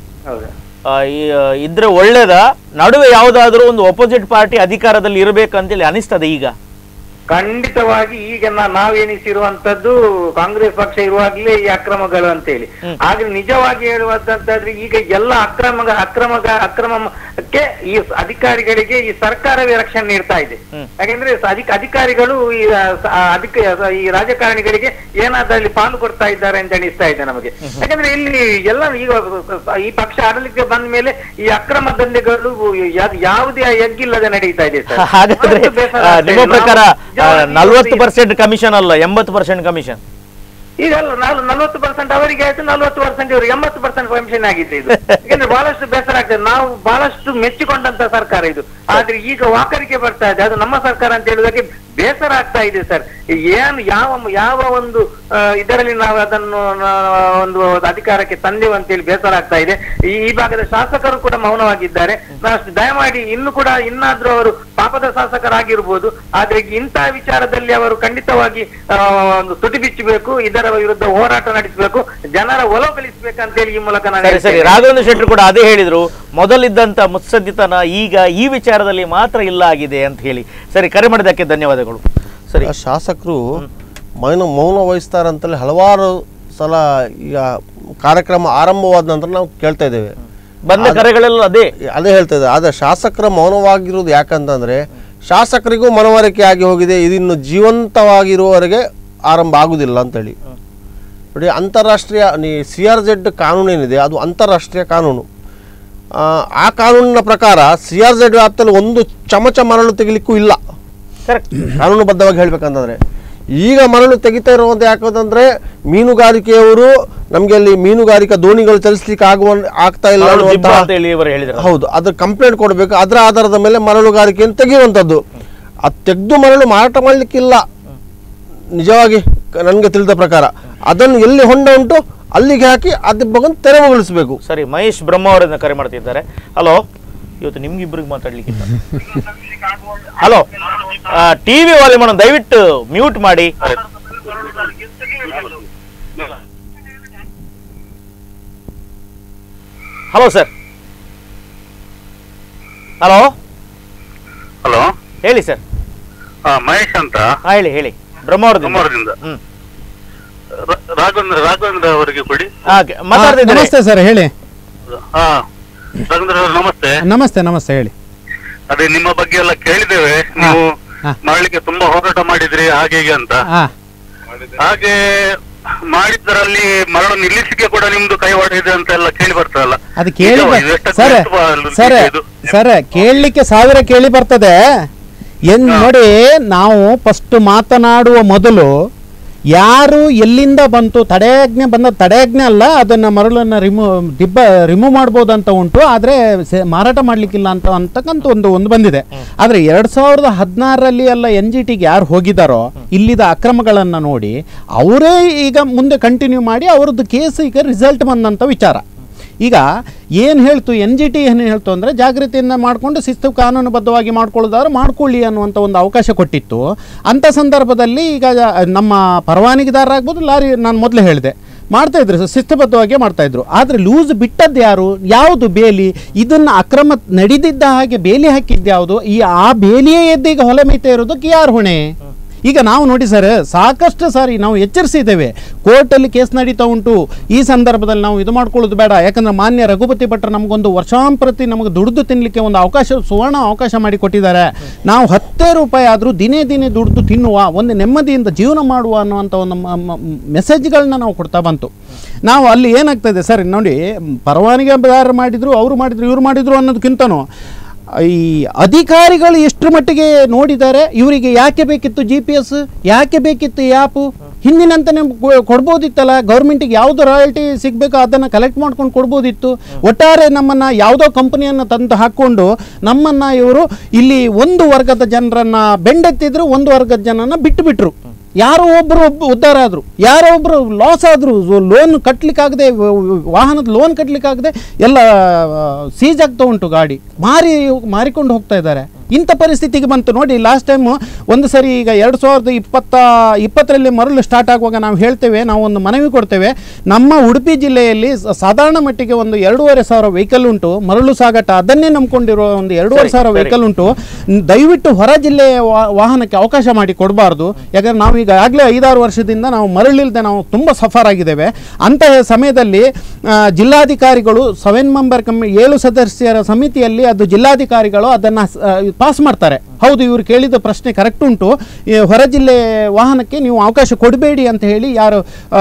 ಇದ್ರೆ ಒಳ್ಳೇದ, ನಡುವೆ ಯಾವುದಾದ್ರೂ ಒಂದು ಅಪೋಸಿಟ್ ಪಾರ್ಟಿ ಅಧಿಕಾರದಲ್ಲಿ ಇರಬೇಕಂತೇಳಿ ಅನಿಸ್ತದೆ ಈಗ? ಖಂಡಿತವಾಗಿ ಈಗ ನಾವೇನಿಸಿರುವಂತದ್ದು ಕಾಂಗ್ರೆಸ್ ಪಕ್ಷ ಇರುವಾಗಲೇ ಈ ಅಕ್ರಮಗಳು ಅಂತೇಳಿ. ಆದ್ರೆ ನಿಜವಾಗಿ ಹೇಳುವಂತಂದ್ರೆ ಈಗ ಎಲ್ಲ ಅಕ್ರಮ ಅಕ್ರಮ ಅಕ್ರಮಕ್ಕೆ ಈ ಅಧಿಕಾರಿಗಳಿಗೆ ಈ ಸರ್ಕಾರವೇ ರಕ್ಷಣೆ ನೀಡ್ತಾ ಇದೆ. ಯಾಕೆಂದ್ರೆ ಅಧಿಕ ಅಧಿಕಾರಿಗಳು ಈ ಅದಕ್ಕೆ ಈ ರಾಜಕಾರಣಿಗಳಿಗೆ ಏನಾದ್ರಲ್ಲಿ ಪಾಲು ಕೊಡ್ತಾ ಇದ್ದಾರೆ ಅಂತ ಅನಿಸ್ತಾ ಇದೆ ನಮಗೆ. ಯಾಕಂದ್ರೆ ಇಲ್ಲಿ ಎಲ್ಲ ಈಗ ಈ ಪಕ್ಷ ಆಡಳಿತಕ್ಕೆ ಬಂದ ಮೇಲೆ ಈ ಅಕ್ರಮ ದಂಧೆಗಳು ಯಾವುದೇ ಎಗ್ಗಿಲ್ಲದೆ ನಡೀತಾ ಇದೆ ಸರ್. ಹಾಗಾದ್ರೆ ನಿಮ್ಮ ಪ್ರಕಾರ ನಲ್ವತ್ತು ಪರ್ಸೆಂಟ್ ಕಮಿಷನ್ ಅಲ್ಲ, ಎಂಬತ್ತು ಪರ್ಸೆಂಟ್ ಕಮಿಷನ್? ಈಗ ನಾವು ನಲ್ವತ್ತು ಪರ್ಸೆಂಟ್ ಅವರಿಗೆ ಆಯ್ತು, ನಲ್ವತ್ತು ಪರ್ಸೆಂಟ್ ಇವರು ಎಂಬತ್ತು ಪರ್ಸೆಂಟ್ ಕಮಿಷನ್ ಆಗಿದೆ ಇದು. ಯಾಕಂದ್ರೆ ಬಹಳಷ್ಟು ಬೇಸರ ಆಗ್ತದೆ. ನಾವು ಬಹಳಷ್ಟು ಮೆಚ್ಚಿಕೊಂಡಂತ ಸರ್ಕಾರ ಇದು, ಆದ್ರೆ ಈಗ ವಾಕರಿಕೆ ಬರ್ತಾ ಇದೆ. ಅದು ನಮ್ಮ ಸರ್ಕಾರ ಅಂತ ಹೇಳುವುದಕ್ಕೆ ಬೇಸರ ಆಗ್ತಾ ಇದೆ ಸರ್. ಏನು ಯಾವ ಯಾವ ಒಂದು ಇದರಲ್ಲಿ ನಾವು ಅದನ್ನು ಒಂದು ಅಧಿಕಾರಕ್ಕೆ ತಂದೆವು ಅಂತೇಳಿ ಬೇಸರ ಆಗ್ತಾ ಇದೆ. ಈ ಭಾಗದ ಶಾಸಕರು ಕೂಡ ಮೌನವಾಗಿದ್ದಾರೆ. ನಾವು ದಯಮಾಡಿ ಇನ್ನು ಕೂಡ ಇನ್ನಾದ್ರೂ ಅವರು ಪಾಪದ ಶಾಸಕರಾಗಿರ್ಬೋದು, ಆದ್ರೆ ಇಂತಹ ವಿಚಾರದಲ್ಲಿ ಅವರು ಖಂಡಿತವಾಗಿ ಒಂದು ತುಟಿ ಬಿಚ್ಚಬೇಕು, ಇದರ ವಿರುದ್ಧ ಹೋರಾಟ ನಡೆಸಬೇಕು, ಜನರ ಒಲವು ಗಳಿಸಬೇಕಂತೇಳಿ ಈ ಮೂಲಕ ನಾನು ಸರಿ ರಾಘವೇಂದ್ರ ಶೆಟ್ಟರು ಕೂಡ ಅದೇ ಹೇಳಿದ್ರು, ಮೊದಲಿದ್ದಂತ ಮುತ್ಸದ್ದಿತನ ಈಗ ಈ ವಿಚಾರದಲ್ಲಿ ಮಾತ್ರ ಇಲ್ಲ ಆಗಿದೆ ಅಂತ ಹೇಳಿ. ಸರಿ, ಕರೆ ಮಾಡಿದ್ದಕ್ಕೆ ಧನ್ಯವಾದಗಳು. ಸರಿ, ಶಾಸಕರು ಮೌನ ಮೌನ ವಹಿಸ್ತಾರಂತಲೇ ಹಲವಾರು ಸಲ ಈಗ ಕಾರ್ಯಕ್ರಮ ಆರಂಭವಾದ ನಂತರ ನಾವು ಕೇಳ್ತಾ ಇದ್ದೇವೆ, ಬಂದ ಕರೆಗಳೆಲ್ಲ ಅದೇ ಅದೇ ಹೇಳ್ತಾ ಇದ್ದಾರೆ. ಆದರೆ ಶಾಸಕರ ಮೌನವಾಗಿರೋದು ಯಾಕಂತಂದ್ರೆ ಶಾಸಕರಿಗೂ ಮನವರಿಕೆ ಆಗಿ ಹೋಗಿದೆ, ಇದಿನ್ನು ಜೀವಂತವಾಗಿರುವವರೆಗೆ ಆರಂಭ ಆಗುವುದಿಲ್ಲ ಅಂತೇಳಿ. ನೋಡಿ, ಅಂತಾರಾಷ್ಟ್ರೀಯ ಸಿ ಆರ್ ಜೆಡ್ ಕಾನೂನು ಏನಿದೆ ಅದು ಅಂತಾರಾಷ್ಟ್ರೀಯ ಕಾನೂನು. ಆ ಕಾನೂನಿನ ಪ್ರಕಾರ ಸಿ ಆರ್ ಜೆಡ್ ವ್ಯಾಪ್ತಿಯಲ್ಲಿ ಒಂದು ಚಮಚ ಮರಳು ತೆಗಿಲಿಕ್ಕೂ ಇಲ್ಲ, ಕಾನೂನುಬದ್ಧವಾಗಿ ಹೇಳ್ಬೇಕಂತಂದ್ರೆ. ಈಗ ಮರಳು ತೆಗಿತಾ ಇರುವಂತ ಯಾಕಂತಂದ್ರೆ ಮೀನುಗಾರಿಕೆಯವರು ನಮ್ಗೆ ಅಲ್ಲಿ ಮೀನುಗಾರಿಕಾ ದೋಣಿಗಳು ಚಲಿಸ್ಲಿಕ್ಕೆ ಆಗುವ ಆಗ್ತಾ ಇಲ್ಲ ಅನ್ನುವಂತ, ಹೌದು, ಅದ್ರ ಕಂಪ್ಲೇಂಟ್ ಕೊಡಬೇಕು. ಅದರ ಆಧಾರದ ಮೇಲೆ ಮರಳುಗಾರಿಕೆಯನ್ನು ತೆಗೆಯುವಂಥದ್ದು. ಅದು ತೆಗೆದು ಮರಳು ಮಾರಾಟ ಮಾಡ್ಲಿಕ್ಕಿಲ್ಲ ನಿಜವಾಗಿ ನನಗೆ ತಿಳಿದ ಪ್ರಕಾರ. ಅದನ್ನು ಎಲ್ಲಿ ಹೊಂಡ ಉಂಟು ಅಲ್ಲಿಗೆ ಹಾಕಿ ಅದ್ರ ಬಗ್ಗೆ ತೆರವುಗೊಳಿಸಬೇಕು. ಸರಿ, ಮಹೇಶ್ ಬ್ರಹ್ಮ ಅವರನ್ನ ಕರೆ ಮಾಡ್ತಿದ್ದಾರೆ. ಹಲೋ, ಇವತ್ತು ನಿಮ್ಗಿಬ್ರಿಗೆ ಮಾತಾಡ್ಲಿಕ್ಕೆ. ಹಲೋ, ಟಿವಿ ವಾಲ್ಯೂಮ್ ಅನ್ನು ದಯವಿಟ್ಟು ಮ್ಯೂಟ್ ಮಾಡಿ. Hello sir. ಹಲೋ ಹಲೋ, ಹೇಳಿ ಸರ್. ಮಹೇಶ್ ಅಂತ. ಹೇಳಿ ಹೇಳಿ. ಬ್ರಹ್ಮಾವರದಿಂದ ರಾಘವೇಂದ್ರ ರಾಘವೇಂದ್ರ ಅವರಿಗೆ ಕೊಡಿ. ನಮಸ್ತೆ ಸರ್, ಹೇಳಿ. ಹಾ, ರಾಘವೇಂದ್ರ ಅವರು ನಮಸ್ತೆ. ನಮಸ್ತೆ ನಮಸ್ತೆ, ಹೇಳಿ. ಅದೇ ನಿಮ್ಮ ಬಗ್ಗೆ ಎಲ್ಲ ಕೇಳಿದ್ದೇವೆ, ನೀವು ಮಾಡ್ಲಿಕ್ಕೆ ತುಂಬಾ ಹೋರಾಟ ಮಾಡಿದ್ರಿ ಹಾಗೆ ಹೀಗೆ ಅಂತ. ಹಾಗೆ ಮಾಡಿದ್ದರಲ್ಲಿ ಮರಳು ನಿಲ್ಲಿಸಿಕೆ ಕೂಡ ನಿಮ್ದು ಕೈವಾಡ ಇದೆ ಅಂತ ಎಲ್ಲ ಕೇಳಿ ಬರ್ತದಲ್ಲ? ಅದು ಕೇಳಿ ಸರ್ ಸರ್ ಸರ್ ಕೇಳಲಿಕ್ಕೆ ಸಾವಿರ ಕೇಳಿ ಬರ್ತದೆ. ಏನ್ ನೋಡಿ, ನಾವು ಫಸ್ಟ್ ಮಾತನಾಡುವ ಮೊದಲು ಯಾರು ಎಲ್ಲಿಂದ ಬಂತು, ತಡೆಯಾಜ್ಞೆ ಬಂದ ತಡೆಯಾಜ್ಞೆ ಅಲ್ಲ, ಅದನ್ನು ಮರಳನ್ನು ರಿಮೂವ್ ದಿಬ್ಬ ರಿಮೂವ್ ಮಾಡ್ಬೋದು ಅಂತ ಉಂಟು, ಆದರೆ ಮಾರಾಟ ಮಾಡಲಿಕ್ಕಿಲ್ಲ ಅಂತ ಅಂತಕ್ಕಂಥ ಒಂದು ಒಂದು ಬಂದಿದೆ. ಆದರೆ ಎರಡು ಸಾವಿರದ ಹದಿನಾರರಲ್ಲಿ ಎಲ್ಲ ಎನ್ ಜಿ ಟಿಗೆ ಯಾರು ಹೋಗಿದ್ದಾರೋ ಇಲ್ಲಿದ ಅಕ್ರಮಗಳನ್ನು ನೋಡಿ ಅವರೇ ಈಗ ಮುಂದೆ ಕಂಟಿನ್ಯೂ ಮಾಡಿ ಅವ್ರದ್ದು ಕೇಸ್ ಈಗ ರಿಸಲ್ಟ್ ಬಂದಂಥ ವಿಚಾರ. ಈಗ ಏನು ಹೇಳ್ತು ಎನ್ ಜಿ ಟಿ ಏನು ಹೇಳ್ತು ಅಂದರೆ, ಜಾಗೃತಿಯಿಂದ ಮಾಡಿಕೊಂಡು ಶಿಸ್ತು ಕಾನೂನುಬದ್ಧವಾಗಿ ಮಾಡ್ಕೊಳ್ಳೋದಾದ್ರೆ ಮಾಡ್ಕೊಳ್ಳಿ ಅನ್ನುವಂಥ ಒಂದು ಅವಕಾಶ ಕೊಟ್ಟಿತ್ತು. ಅಂಥ ಸಂದರ್ಭದಲ್ಲಿ ಈಗ ನಮ್ಮ ಪರವಾನಗಿದಾರರಾಗ್ಬೋದು, ಲಾರಿ ನಾನು ಮೊದಲೇ ಹೇಳಿದೆ ಮಾಡ್ತಾಯಿದ್ರು, ಶಿಸ್ತುಬದ್ಧವಾಗಿ ಮಾಡ್ತಾಯಿದ್ರು. ಆದರೆ ಲೂಸ್ ಬಿಟ್ಟದ್ದು ಯಾರು, ಯಾವುದು ಬೇಲಿ, ಇದನ್ನು ಅಕ್ರಮ ನಡೆದಿದ್ದ ಹಾಗೆ ಬೇಲಿ ಹಾಕಿದ್ದು ಯಾವುದು, ಈ ಆ ಬೇಲಿಯೇ ಎದ್ದೀಗ ಹೊಲ ಮೇಯ್ತಾ ಇರೋದಕ್ಕೆ ಯಾರು ಹೊಣೆ? ಈಗ ನಾವು ನೋಡಿ ಸರ್, ಸಾಕಷ್ಟು ಸಾರಿ ನಾವು ಎಚ್ಚರಿಸಿದ್ದೇವೆ, ಕೋರ್ಟಲ್ಲಿ ಕೇಸ್ ನಡೀತಾ ಉಂಟು, ಈ ಸಂದರ್ಭದಲ್ಲಿ ನಾವು ಇದು ಮಾಡ್ಕೊಳ್ಳೋದು ಬೇಡ. ಯಾಕಂದರೆ ಮಾನ್ಯ ರಘುಪತಿ ಭಟ್ರು ನಮಗೊಂದು ವರ್ಷಾಂಪ್ರತಿ ನಮಗೆ ದುಡಿದು ತಿನ್ನಲಿಕ್ಕೆ ಒಂದು ಅವಕಾಶ, ಸುವರ್ಣ ಅವಕಾಶ ಮಾಡಿ ಕೊಟ್ಟಿದ್ದಾರೆ. ನಾವು ಹತ್ತೇ ರೂಪಾಯಿ ಆದರೂ ದಿನೇ ದಿನೇ ದುಡಿದು ತಿನ್ನುವ, ಒಂದು ನೆಮ್ಮದಿಯಿಂದ ಜೀವನ ಮಾಡುವ ಅನ್ನುವಂಥ ಒಂದು ಮೆಸೇಜ್ಗಳನ್ನ ನಾವು ಕೊಡ್ತಾ ಬಂತು. ನಾವು ಅಲ್ಲಿ ಏನಾಗ್ತದೆ ಸರ್ ನೋಡಿ, ಪರವಾನಗಿದಾರರು ಮಾಡಿದ್ರು, ಅವರು ಮಾಡಿದ್ರು, ಇವರು ಮಾಡಿದ್ರು ಅನ್ನೋದಕ್ಕಿಂತನೂ ಈ ಅಧಿಕಾರಿಗಳು ಎಷ್ಟು ಮಟ್ಟಿಗೆ ನೋಡಿದ್ದಾರೆ, ಇವರಿಗೆ ಯಾಕೆ ಬೇಕಿತ್ತು ಜಿ ಪಿ ಎಸ್, ಯಾಕೆ ಬೇಕಿತ್ತು ಈ ಆ್ಯಪು, ಹಿಂದಿನಂತನೇ ಕೊಡ್ಬೋದಿತ್ತಲ್ಲ, ಗೌರ್ಮೆಂಟಿಗೆ ಯಾವುದು ರಾಯಲ್ಟಿ ಸಿಗಬೇಕೋ ಅದನ್ನು ಕಲೆಕ್ಟ್ ಮಾಡ್ಕೊಂಡು ಕೊಡ್ಬೋದಿತ್ತು. ಒಟ್ಟಾರೆ ನಮ್ಮನ್ನು ಯಾವುದೋ ಕಂಪನಿಯನ್ನು ತಂದು ಹಾಕ್ಕೊಂಡು ನಮ್ಮನ್ನು ಇವರು ಇಲ್ಲಿ ಒಂದು ವರ್ಗದ ಜನರನ್ನು ಬೆಂಡೆತ್ತಿದ್ರು, ಒಂದು ವರ್ಗದ ಜನನ ಬಿಟ್ಟು ಬಿಟ್ರು. ಯಾರೋ ಒಬ್ಬರು ಒಬ್ಬ ಉದ್ಧಾರ ಆದರು, ಯಾರೋ ಒಬ್ಬರು ಲಾಸ್ ಆದರು, ಲೋನ್ ಕಟ್ಟಲಿಕ್ಕಾಗದೆ, ವಾಹನದ ಲೋನ್ ಕಟ್ಟಲಿಕ್ಕಾಗದೆ ಎಲ್ಲ ಸೀಜ್ ಆಗ್ತಾ ಉಂಟು, ಗಾಡಿ ಮಾರಿ ಮಾರಿಕೊಂಡು ಹೋಗ್ತಾ ಇದ್ದಾರೆ. ಇಂಥ ಪರಿಸ್ಥಿತಿಗೆ ಬಂತು ನೋಡಿ. ಲಾಸ್ಟ್ ಟೈಮು ಒಂದು ಸರಿ ಈಗ ಎರಡು ಸಾವಿರದ ಇಪ್ಪತ್ತ ಇಪ್ಪತ್ತರಲ್ಲಿ ಮರಳು ಸ್ಟಾರ್ಟ್ ಆಗುವಾಗ ನಾವು ಹೇಳ್ತೇವೆ, ನಾವು ಒಂದು ಮನವಿ ಕೊಡ್ತೇವೆ, ನಮ್ಮ ಉಡುಪಿ ಜಿಲ್ಲೆಯಲ್ಲಿ ಸಾಧಾರಣ ಮಟ್ಟಿಗೆ ಒಂದು ಎರಡೂವರೆ ಸಾವಿರ ವೆಹಿಕಲ್ ಉಂಟು, ಮರಳು ಸಾಗಾಟ ಅದನ್ನೇ ನಂಬ್ಕೊಂಡಿರೋ ಒಂದು ಎರಡೂವರೆ ಸಾವಿರ ವೆಹಿಕಲ್ ಉಂಟು. ದಯವಿಟ್ಟು ಹೊರ ಜಿಲ್ಲೆಯ ವಾಹನಕ್ಕೆ ಅವಕಾಶ ಮಾಡಿ ಕೊಡಬಾರ್ದು. ಯಾಕಂದರೆ ನಾವು ಈಗ ಆಗಲೇ ಐದಾರು ವರ್ಷದಿಂದ ನಾವು ಮರಳಿಲ್ಲದೆ ನಾವು ತುಂಬ ಸಫರ್ ಆಗಿದ್ದೇವೆ. ಅಂತಹ ಸಮಯದಲ್ಲಿ ಜಿಲ್ಲಾಧಿಕಾರಿಗಳು ಸೆವೆನ್ ಮೆಂಬರ್ ಕಮ್ಮಿ ಏಳು ಸದಸ್ಯರ ಸಮಿತಿಯಲ್ಲಿ ಅದು ಜಿಲ್ಲಾಧಿಕಾರಿಗಳು ಅದನ್ನು ಪಾಸ್ ಮಾಡ್ತಾರೆ. ಹೌದು, ಇವರು ಕೇಳಿದ ಪ್ರಶ್ನೆ ಕರೆಕ್ಟ್ ಉಂಟು, ಹೊರ ಜಿಲ್ಲೆ ವಾಹನಕ್ಕೆ ನೀವು ಅವಕಾಶ ಕೊಡಬೇಡಿ ಅಂತ ಹೇಳಿ ಯಾರು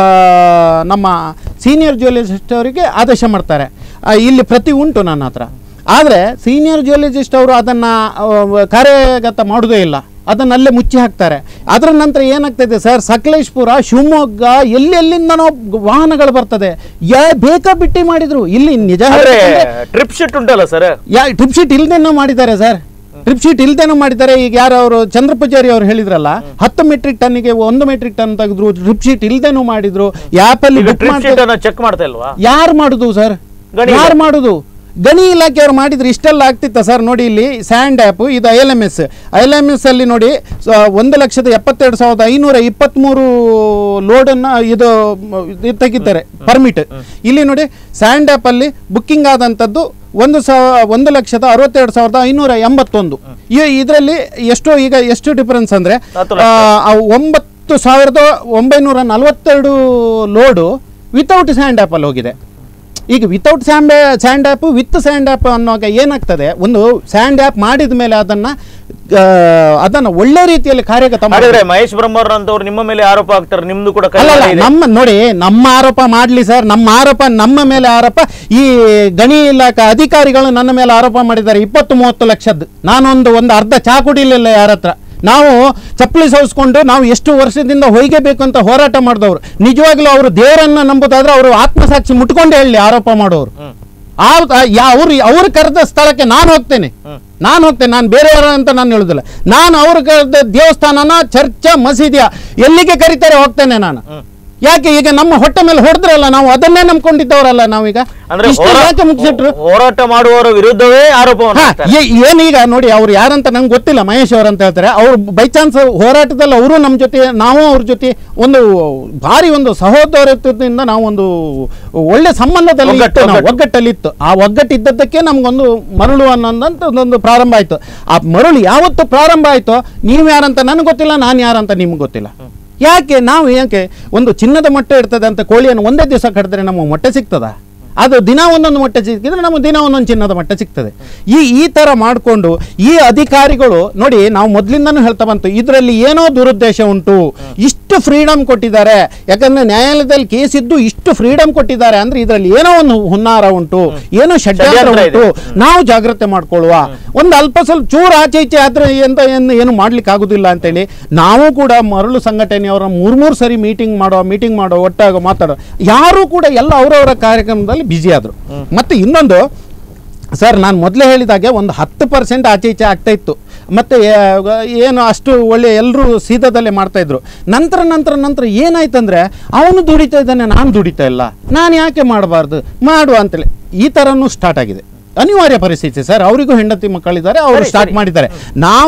ನಮ್ಮ ಸೀನಿಯರ್ ಜಿಯೋಲಜಿಸ್ಟ್ ಅವರಿಗೆ ಆದೇಶ ಮಾಡ್ತಾರೆ. ಇಲ್ಲಿ ಪ್ರತಿ ಉಂಟು ನನ್ನ ಹತ್ರ. ಆದರೆ ಸೀನಿಯರ್ ಜಿಯೋಲಜಿಸ್ಟ್ ಅವರು ಅದನ್ನು ಕಾರ್ಯಗತ ಮಾಡೋದೇ ಇಲ್ಲ, ಅದನ್ನಲ್ಲೇ ಮುಚ್ಚಿ ಹಾಕ್ತಾರೆ. ಅದರ ನಂತರ ಏನಾಗ್ತದೆ ಸರ್, ಸಕಲೇಶ್ಪುರ, ಶಿವಮೊಗ್ಗ, ಎಲ್ಲೆಲ್ಲಿಂದನೋ ವಾಹನಗಳು ಬರ್ತದೆ. ಯಾ ಬೇಕಾ ಬಿಟ್ಟಿ ಮಾಡಿದ್ರು. ಇಲ್ಲಿ ನಿಜ ಟ್ರಿಪ್ ಶೀಟ್ ಉಂಟಲ್ಲ ಸರ್, ಯಾ ಟ್ರಿಪ್ ಶೀಟ್ ಇಲ್ದೇನೋ ಮಾಡಿದ್ದಾರೆ ಸರ್, ಟ್ರಿಪ್ ಶೀಟ್ ಇಲ್ದೇನೋ ಮಾಡಿದ್ದಾರೆ. ಈಗ ಯಾರು ಅವರು ಚಂದ್ರ ಪೂಜಾರಿ ಅವರು ಹೇಳಿದ್ರಲ್ಲ, ಹತ್ತು ಮೆಟ್ರಿಕ್ ಟನ್ನಿಗೆ ಒಂದು ಮೆಟ್ರಿಕ್ ಟನ್ ತೆಗೆದ್ರು, ಟ್ರಿಪ್ ಶೀಟ್ ಇಲ್ದೇನೋ ಮಾಡಿದ್ರು. ಆ್ಯಪಲ್ಲಿ ಚೆಕ್ ಮಾಡ್ತಾ ಇಲ್ವಾ? ಯಾರು ಮಾಡುದು ಸರ್, ಯಾರು ಮಾಡುದು? ಗಣಿ ಇಲಾಖೆಯವರು ಮಾಡಿದ್ರೆ ಇಷ್ಟೆಲ್ಲ ಆಗ್ತಿತ್ತ ಸರ್? ನೋಡಿ, ಇಲ್ಲಿ ಸ್ಯಾಂಡ್ ಆ್ಯಪ್, ಇದು I L M S I L M S ಅಲ್ಲಿ ನೋಡಿ ಒಂದು ಲಕ್ಷದ ಎಪ್ಪತ್ತೆರಡು ಸಾವಿರದ ಐನೂರ ಇಪ್ಪತ್ತ್ಮೂರು ಲೋಡನ್ನು ಇದು ತೆಗಿತಾರೆ ಪರ್ಮಿಟ್. ಇಲ್ಲಿ ನೋಡಿ ಸ್ಯಾಂಡ್ ಆ್ಯಪಲ್ಲಿ ಬುಕ್ಕಿಂಗ್ ಆದಂಥದ್ದು ಒಂದು ಸಾವಿರ ಒಂದು ಲಕ್ಷದ ಅರವತ್ತೆರಡು ಸಾವಿರದ ಐನೂರ ಎಂಬತ್ತೊಂದು. ಈ ಇದರಲ್ಲಿ ಎಷ್ಟು ಈಗ ಎಷ್ಟು ಡಿಫರೆನ್ಸ್ ಅಂದರೆ ಒಂಬತ್ತು ಸಾವಿರದ ಒಂಬೈನೂರ ನಲವತ್ತೆರಡು ಲೋಡು ವಿತೌಟ್ ಸ್ಯಾಂಡ್ ಆ್ಯಪಲ್ಲಿ ಹೋಗಿದೆ. ಈಗ without sand sand app with sand app ಅನ್ನೋವಾಗ ಏನಾಗ್ತದೆ, ಒಂದು ಸ್ಯಾಂಡ್ ಆ್ಯಪ್ ಮಾಡಿದ ಮೇಲೆ ಅದನ್ನು ಅದನ್ನು ಒಳ್ಳೆ ರೀತಿಯಲ್ಲಿ ಕಾರ್ಯಗತ ಮಾಡಿದ್ರೆ ಮಹೇಶ್ ಬ್ರಹ್ಮವ್ರ ಅಂತವ್ರು ನಿಮ್ಮ ಮೇಲೆ ಆರೋಪ ಆಗ್ತಾರೆ, ನಿಮ್ದು ಕೂಡ ನಮ್ಮ ನೋಡಿ ನಮ್ಮ ಆರೋಪ ಮಾಡಲಿ ಸರ್, ನಮ್ಮ ಆರೋಪ ನಮ್ಮ ಮೇಲೆ ಆರೋಪ. ಈ ಗಣಿ ಇಲಾಖೆ ಅಧಿಕಾರಿಗಳು ನನ್ನ ಮೇಲೆ ಆರೋಪ ಮಾಡಿದ್ದಾರೆ ಇಪ್ಪತ್ತು ಮೂವತ್ತು ಲಕ್ಷದ್ದು. ನಾನೊಂದು ಒಂದು ಅರ್ಧ ಚಾ ಕುಡಿಲಿಲ್ಲ ಯಾರ ಹತ್ರ. ನಾವು ಚಪ್ಪಲಿ ಸೌಸ್ಕೊಂಡು ನಾವು ಎಷ್ಟು ವರ್ಷದಿಂದ ಹೊಯ್ಗೆ ಬೇಕು ಅಂತ ಹೋರಾಟ ಮಾಡಿದವರು. ನಿಜವಾಗ್ಲೂ ಅವರು ದೇವರನ್ನ ನಂಬುದಾದ್ರೆ ಅವರು ಆತ್ಮಸಾಕ್ಷಿ ಮುಟ್ಕೊಂಡು ಹೇಳಿ ಆರೋಪ ಮಾಡೋರು. ಅವ್ರು ಅವ್ರು ಕರೆದ ಸ್ಥಳಕ್ಕೆ ನಾನು ಹೋಗ್ತೇನೆ, ನಾನು ಹೋಗ್ತೇನೆ ನಾನು ಬೇರೆಯವರ ಅಂತ ನಾನು ಹೇಳುದಿಲ್ಲ. ನಾನು ಅವ್ರ ಕರೆದ ದೇವಸ್ಥಾನನ, ಚರ್ಚ, ಮಸೀದಿಯ ಎಲ್ಲಿಗೆ ಕರೀತಾರೆ ಹೋಗ್ತೇನೆ ನಾನು. ಯಾಕೆ ಈಗ ನಮ್ಮ ಹೊಟ್ಟೆ ಮೇಲೆ ಹೊಡೆದ್ರಲ್ಲ, ನಾವು ಅದನ್ನೇ ನಂಬ್ಕೊಂಡಿದ್ದವರಲ್ಲ ನಾವೀಗ. ಯಾಕೆ ಮುಗಿಸಿಟ್ರು? ಹೋರಾಟ ಮಾಡುವವರ ವಿರುದ್ಧವೇ ಆರೋಪ. ಏನೀಗ ನೋಡಿ, ಅವ್ರು ಯಾರಂತ ನಂಗೆ ಗೊತ್ತಿಲ್ಲ, ಮಹೇಶ್ ಅವ್ರು ಅಂತ ಹೇಳ್ತಾರೆ. ಅವ್ರು ಬೈ ಚಾನ್ಸ್ ಹೋರಾಟದಲ್ಲಿ ಅವರು ನಮ್ಮ ಜೊತೆ, ನಾವು ಅವ್ರ ಜೊತೆ ಒಂದು ಭಾರಿ ಒಂದು ಸಹೋದರತ್ವದಿಂದ ನಾವು ಒಂದು ಒಳ್ಳೆ ಸಂಬಂಧದಲ್ಲಿ ಒಗ್ಗಟ್ಟಲ್ಲಿ ಇತ್ತು. ಆ ಒಗ್ಗಟ್ಟಿದ್ದದ್ದಕ್ಕೆ ನಮ್ಗೊಂದು ಮರಳು ಅನ್ನೋದಂತ ಒಂದು ಪ್ರಾರಂಭ ಆಯ್ತು. ಆ ಮರಳು ಯಾವತ್ತು ಪ್ರಾರಂಭ ಆಯ್ತೋ, ನೀವು ಯಾರಂತ ನನಗೆ ಗೊತ್ತಿಲ್ಲ, ನಾನು ಯಾರಂತ ನಿಮ್ಗೆ ಗೊತ್ತಿಲ್ಲ. ಯಾಕೆ ನಾವು ಯಾಕೆ ಒಂದು ಚಿನ್ನದ ಮೊಟ್ಟೆ ಇರ್ತದೆ ಅಂತ ಕೋಳಿಯನ್ನು ಒಂದೇ ದಿವಸ ಕಟ್ಟಿದ್ರೆ ನಮಗೆ ಮೊಟ್ಟೆ ಸಿಗ್ತದ? ಅದು ದಿನ ಒಂದೊಂದು ಮೊಟ್ಟೆ ಸಿಕ್ಕಿದ್ರೆ ನಮಗೆ ದಿನ ಒಂದೊಂದು ಚಿನ್ನದ ಮೊಟ್ಟೆ ಸಿಗ್ತದೆ. ಈ ಈ ಥರ ಮಾಡಿಕೊಂಡು ಈ ಅಧಿಕಾರಿಗಳು ನೋಡಿ, ನಾವು ಮೊದಲಿಂದನೂ ಹೇಳ್ತಾ ಬಂತು, ಇದರಲ್ಲಿ ಏನೋ ದುರುದ್ದೇಶ ಉಂಟು. ಇಷ್ಟು ಫ್ರೀಡಮ್ ಕೊಟ್ಟಿದ್ದಾರೆ, ಯಾಕಂದರೆ ನ್ಯಾಯಾಲಯದಲ್ಲಿ ಕೇಸ್ ಇದ್ದು ಇಷ್ಟು ಫ್ರೀಡಮ್ ಕೊಟ್ಟಿದ್ದಾರೆ ಅಂದರೆ ಇದರಲ್ಲಿ ಏನೋ ಒಂದು ಹುನ್ನಾರ ಉಂಟು, ಏನೋ ಷಡ್ಯಂತ್ರ ಉಂಟು. ನಾವು ಜಾಗ್ರತೆ ಮಾಡ್ಕೊಳ್ಳುವ. ಒಂದು ಅಲ್ಪ ಸ್ವಲ್ಪ ಚೂರು ಆಚೆ ಈಚೆ ಆದರೆ ಎಂತ ಏನು ಏನು ಮಾಡ್ಲಿಕ್ಕೆ ಆಗೋದಿಲ್ಲ ಅಂತೇಳಿ ನಾವು ಕೂಡ ಮರಳು ಸಂಘಟನೆಯವರ ಮೂರು ಮೂರು ಸರಿ ಮೀಟಿಂಗ್ ಮಾಡೋ ಮೀಟಿಂಗ್ ಮಾಡೋ ಒಟ್ಟಾಗ ಮಾತಾಡೋ, ಯಾರೂ ಕೂಡ ಎಲ್ಲ ಅವರವರ ಕಾರ್ಯಕ್ರಮದಲ್ಲಿ ಬ್ಯುಸಿ ಆದರು. ಮತ್ತು ಇನ್ನೊಂದು ಸರ್, ನಾನು ಮೊದಲೇ ಹೇಳಿದಾಗೆ ಒಂದು ಹತ್ತು ಪರ್ಸೆಂಟ್ ಆಚೆ ಈಚೆ ಆಗ್ತಾ ಇತ್ತು. ಮತ್ತು ಏನು ಅಷ್ಟು ಒಳ್ಳೆ ಎಲ್ಲರೂ ಸೀದದಲ್ಲೇ ಮಾಡ್ತಾಯಿದ್ರು. ನಂತರ ನಂತರ ನಂತರ ಏನಾಯ್ತಂದರೆ, ಅವನು ದುಡಿತಾ ಇದ್ದಾನೆ, ನಾನು ದುಡಿತಾ ಇಲ್ಲ, ನಾನು ಯಾಕೆ ಮಾಡಬಾರ್ದು, ಮಾಡುವ ಅಂತೇಳಿ ಈ ಥರನೂ ಸ್ಟಾರ್ಟ್ ಆಗಿದೆ. ಅನಿವಾರ್ಯ ಪರಿಸ್ಥಿತಿ ಸರ್. ಅವರಿಗೂ ಹೆಂಡತಿ ಮಕ್ಕಳಿದ್ದಾರೆ, ಅವರು ಸ್ಟಾರ್ಟ್ ಮಾಡಿದ್ದಾರೆ. ನಾವು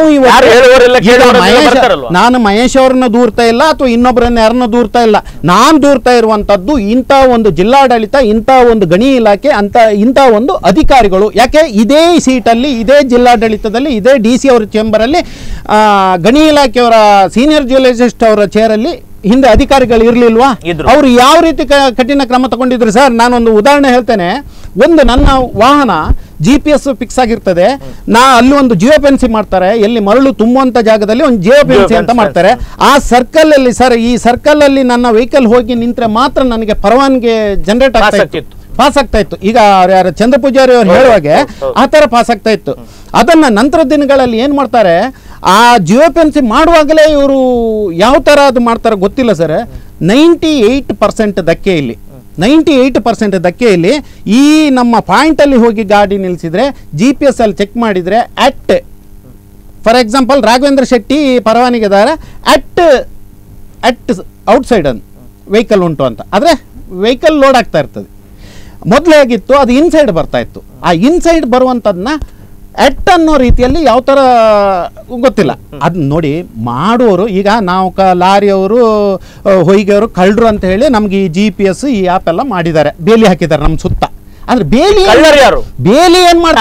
ನಾನು ಮಹೇಶ್ ಅವ್ರನ್ನ ದೂರ್ತಾ ಇಲ್ಲ ಅಥವಾ ಇನ್ನೊಬ್ಬರನ್ನ ಯಾರನ್ನ ದೂರ್ತಾ ಇಲ್ಲ. ನಾನು ದೂರ್ತಾ ಇರುವಂತದ್ದು ಇಂಥ ಒಂದು ಜಿಲ್ಲಾಡಳಿತ, ಇಂಥ ಒಂದು ಗಣಿ ಇಲಾಖೆ ಅಂತ ಇಂಥ ಒಂದು ಅಧಿಕಾರಿಗಳು. ಯಾಕೆ ಇದೇ ಸೀಟಲ್ಲಿ, ಇದೇ ಜಿಲ್ಲಾಡಳಿತದಲ್ಲಿ, ಇದೇ ಡಿ ಸಿ ಅವರ ಚೇಂಬರಲ್ಲಿ, ಗಣಿ ಇಲಾಖೆಯವರ ಸೀನಿಯರ್ ಜಿಯೋಲಜಿಸ್ಟ್ ಅವರ ಚೇರಲ್ಲಿ ಹಿಂದೆ ಅಧಿಕಾರಿಗಳು ಇರಲಿಲ್ವಾ? ಅವರು ಯಾವ ರೀತಿ ಕಠಿಣ ಕ್ರಮ ತಗೊಂಡಿದ್ರು ಸರ್? ನಾನೊಂದು ಉದಾಹರಣೆ ಹೇಳ್ತೇನೆ. ಒಂದು ನನ್ನ ವಾಹನ ಜಿ ಪಿ ಎಸ್ ಫಿಕ್ಸ್ ಆಗಿರ್ತದೆ, ನಾ ಅಲ್ಲಿ ಒಂದು ಜಿಯೋ ಫೆನ್ಸಿ ಮಾಡ್ತಾರೆ, ಎಲ್ಲಿ ಮರಳು ತುಂಬುವಂತ ಜಾಗದಲ್ಲಿ ಒಂದು ಜಿಯೋ ಫೆನ್ಸಿ ಅಂತ ಮಾಡ್ತಾರೆ. ಆ ಸರ್ಕಲ್ ಅಲ್ಲಿ ಸರ್, ಈ ಸರ್ಕಲ್ ಅಲ್ಲಿ ನನ್ನ ವೆಹಿಕಲ್ ಹೋಗಿ ನಿಂತ್ರೆ ಮಾತ್ರ ನನಗೆ ಪರವಾನಗಿ ಜನರೇಟ್ ಆಗ್ತಾ ಇತ್ತು, ಪಾಸ್ ಆಗ್ತಾ ಇತ್ತು. ಈಗ ಯಾರು ಚಂದ್ರ ಪೂಜಾರಿ ಅವರು ಹೇಳುವಾಗೆ ಆ ಥರ ಪಾಸ್ ಆಗ್ತಾ ಇತ್ತು. ಅದನ್ನ ನಂತರ ದಿನಗಳಲ್ಲಿ ಏನು ಮಾಡ್ತಾರೆ, ಆ ಜಿಯೋ ಫೆನ್ಸಿ ಮಾಡುವಾಗಲೇ ಇವರು ಯಾವ ಥರ ಅದು ಮಾಡ್ತಾರೆ ಗೊತ್ತಿಲ್ಲ ಸರ್. ನೈಂಟಿ ಏಯ್ಟ್ ಪರ್ಸೆಂಟ್ ಧಕ್ಕೆಯಲ್ಲಿ ನೈಂಟಿ ಏಯ್ಟ್ ಪರ್ಸೆಂಟ್ ಧಕ್ಕೆಯಲ್ಲಿ ಈ ನಮ್ಮ ಪಾಯಿಂಟಲ್ಲಿ ಹೋಗಿ ಗಾಡಿ ನಿಲ್ಲಿಸಿದರೆ ಜಿ ಪಿ ಎಸ್ ಅಲ್ಲಿ ಚೆಕ್ ಮಾಡಿದರೆ at for example Raghavendra Shetty ಪರವಾನಗಿದಾರ at at outside an vehicle ಉಂಟು ಅಂತ, ಆದರೆ ವೆಹಿಕಲ್ ಲೋಡ್ ಆಗ್ತಾ ಇರ್ತದೆ. ಮೊದಲೇ ಆಗಿತ್ತು ಅದು ಇನ್ಸೈಡ್ ಬರ್ತಾ ಇತ್ತು. ಆ ಇನ್ಸೈಡ್ ಬರುವಂಥದ್ದನ್ನ ಎಟ್ ಅನ್ನೋ ರೀತಿಯಲ್ಲಿ ಯಾವ ಥರ ಗೊತ್ತಿಲ್ಲ. ಅದು ನೋಡಿ ಮಾಡೋರು, ಈಗ ನಾವು ಕ ಲಾರಿಯವರು ಹೊಯ್ಗೆಯವರು ಕಳ್ಳರು ಅಂತ ಹೇಳಿ ನಮ್ಗೆ ಈ ಜಿ ಪಿ ಎಸ್ ಈ ಆ್ಯಪ್ ಎಲ್ಲ ಮಾಡಿದ್ದಾರೆ, ಬೇಲಿ ಹಾಕಿದ್ದಾರೆ ನಮ್ಮ ಸುತ್ತ. ಅಂದ್ರೆ ಬೇಲಿ ಯಾರು ಬೇಲಿ ಏನ್ ಮಾಡ್ತಾ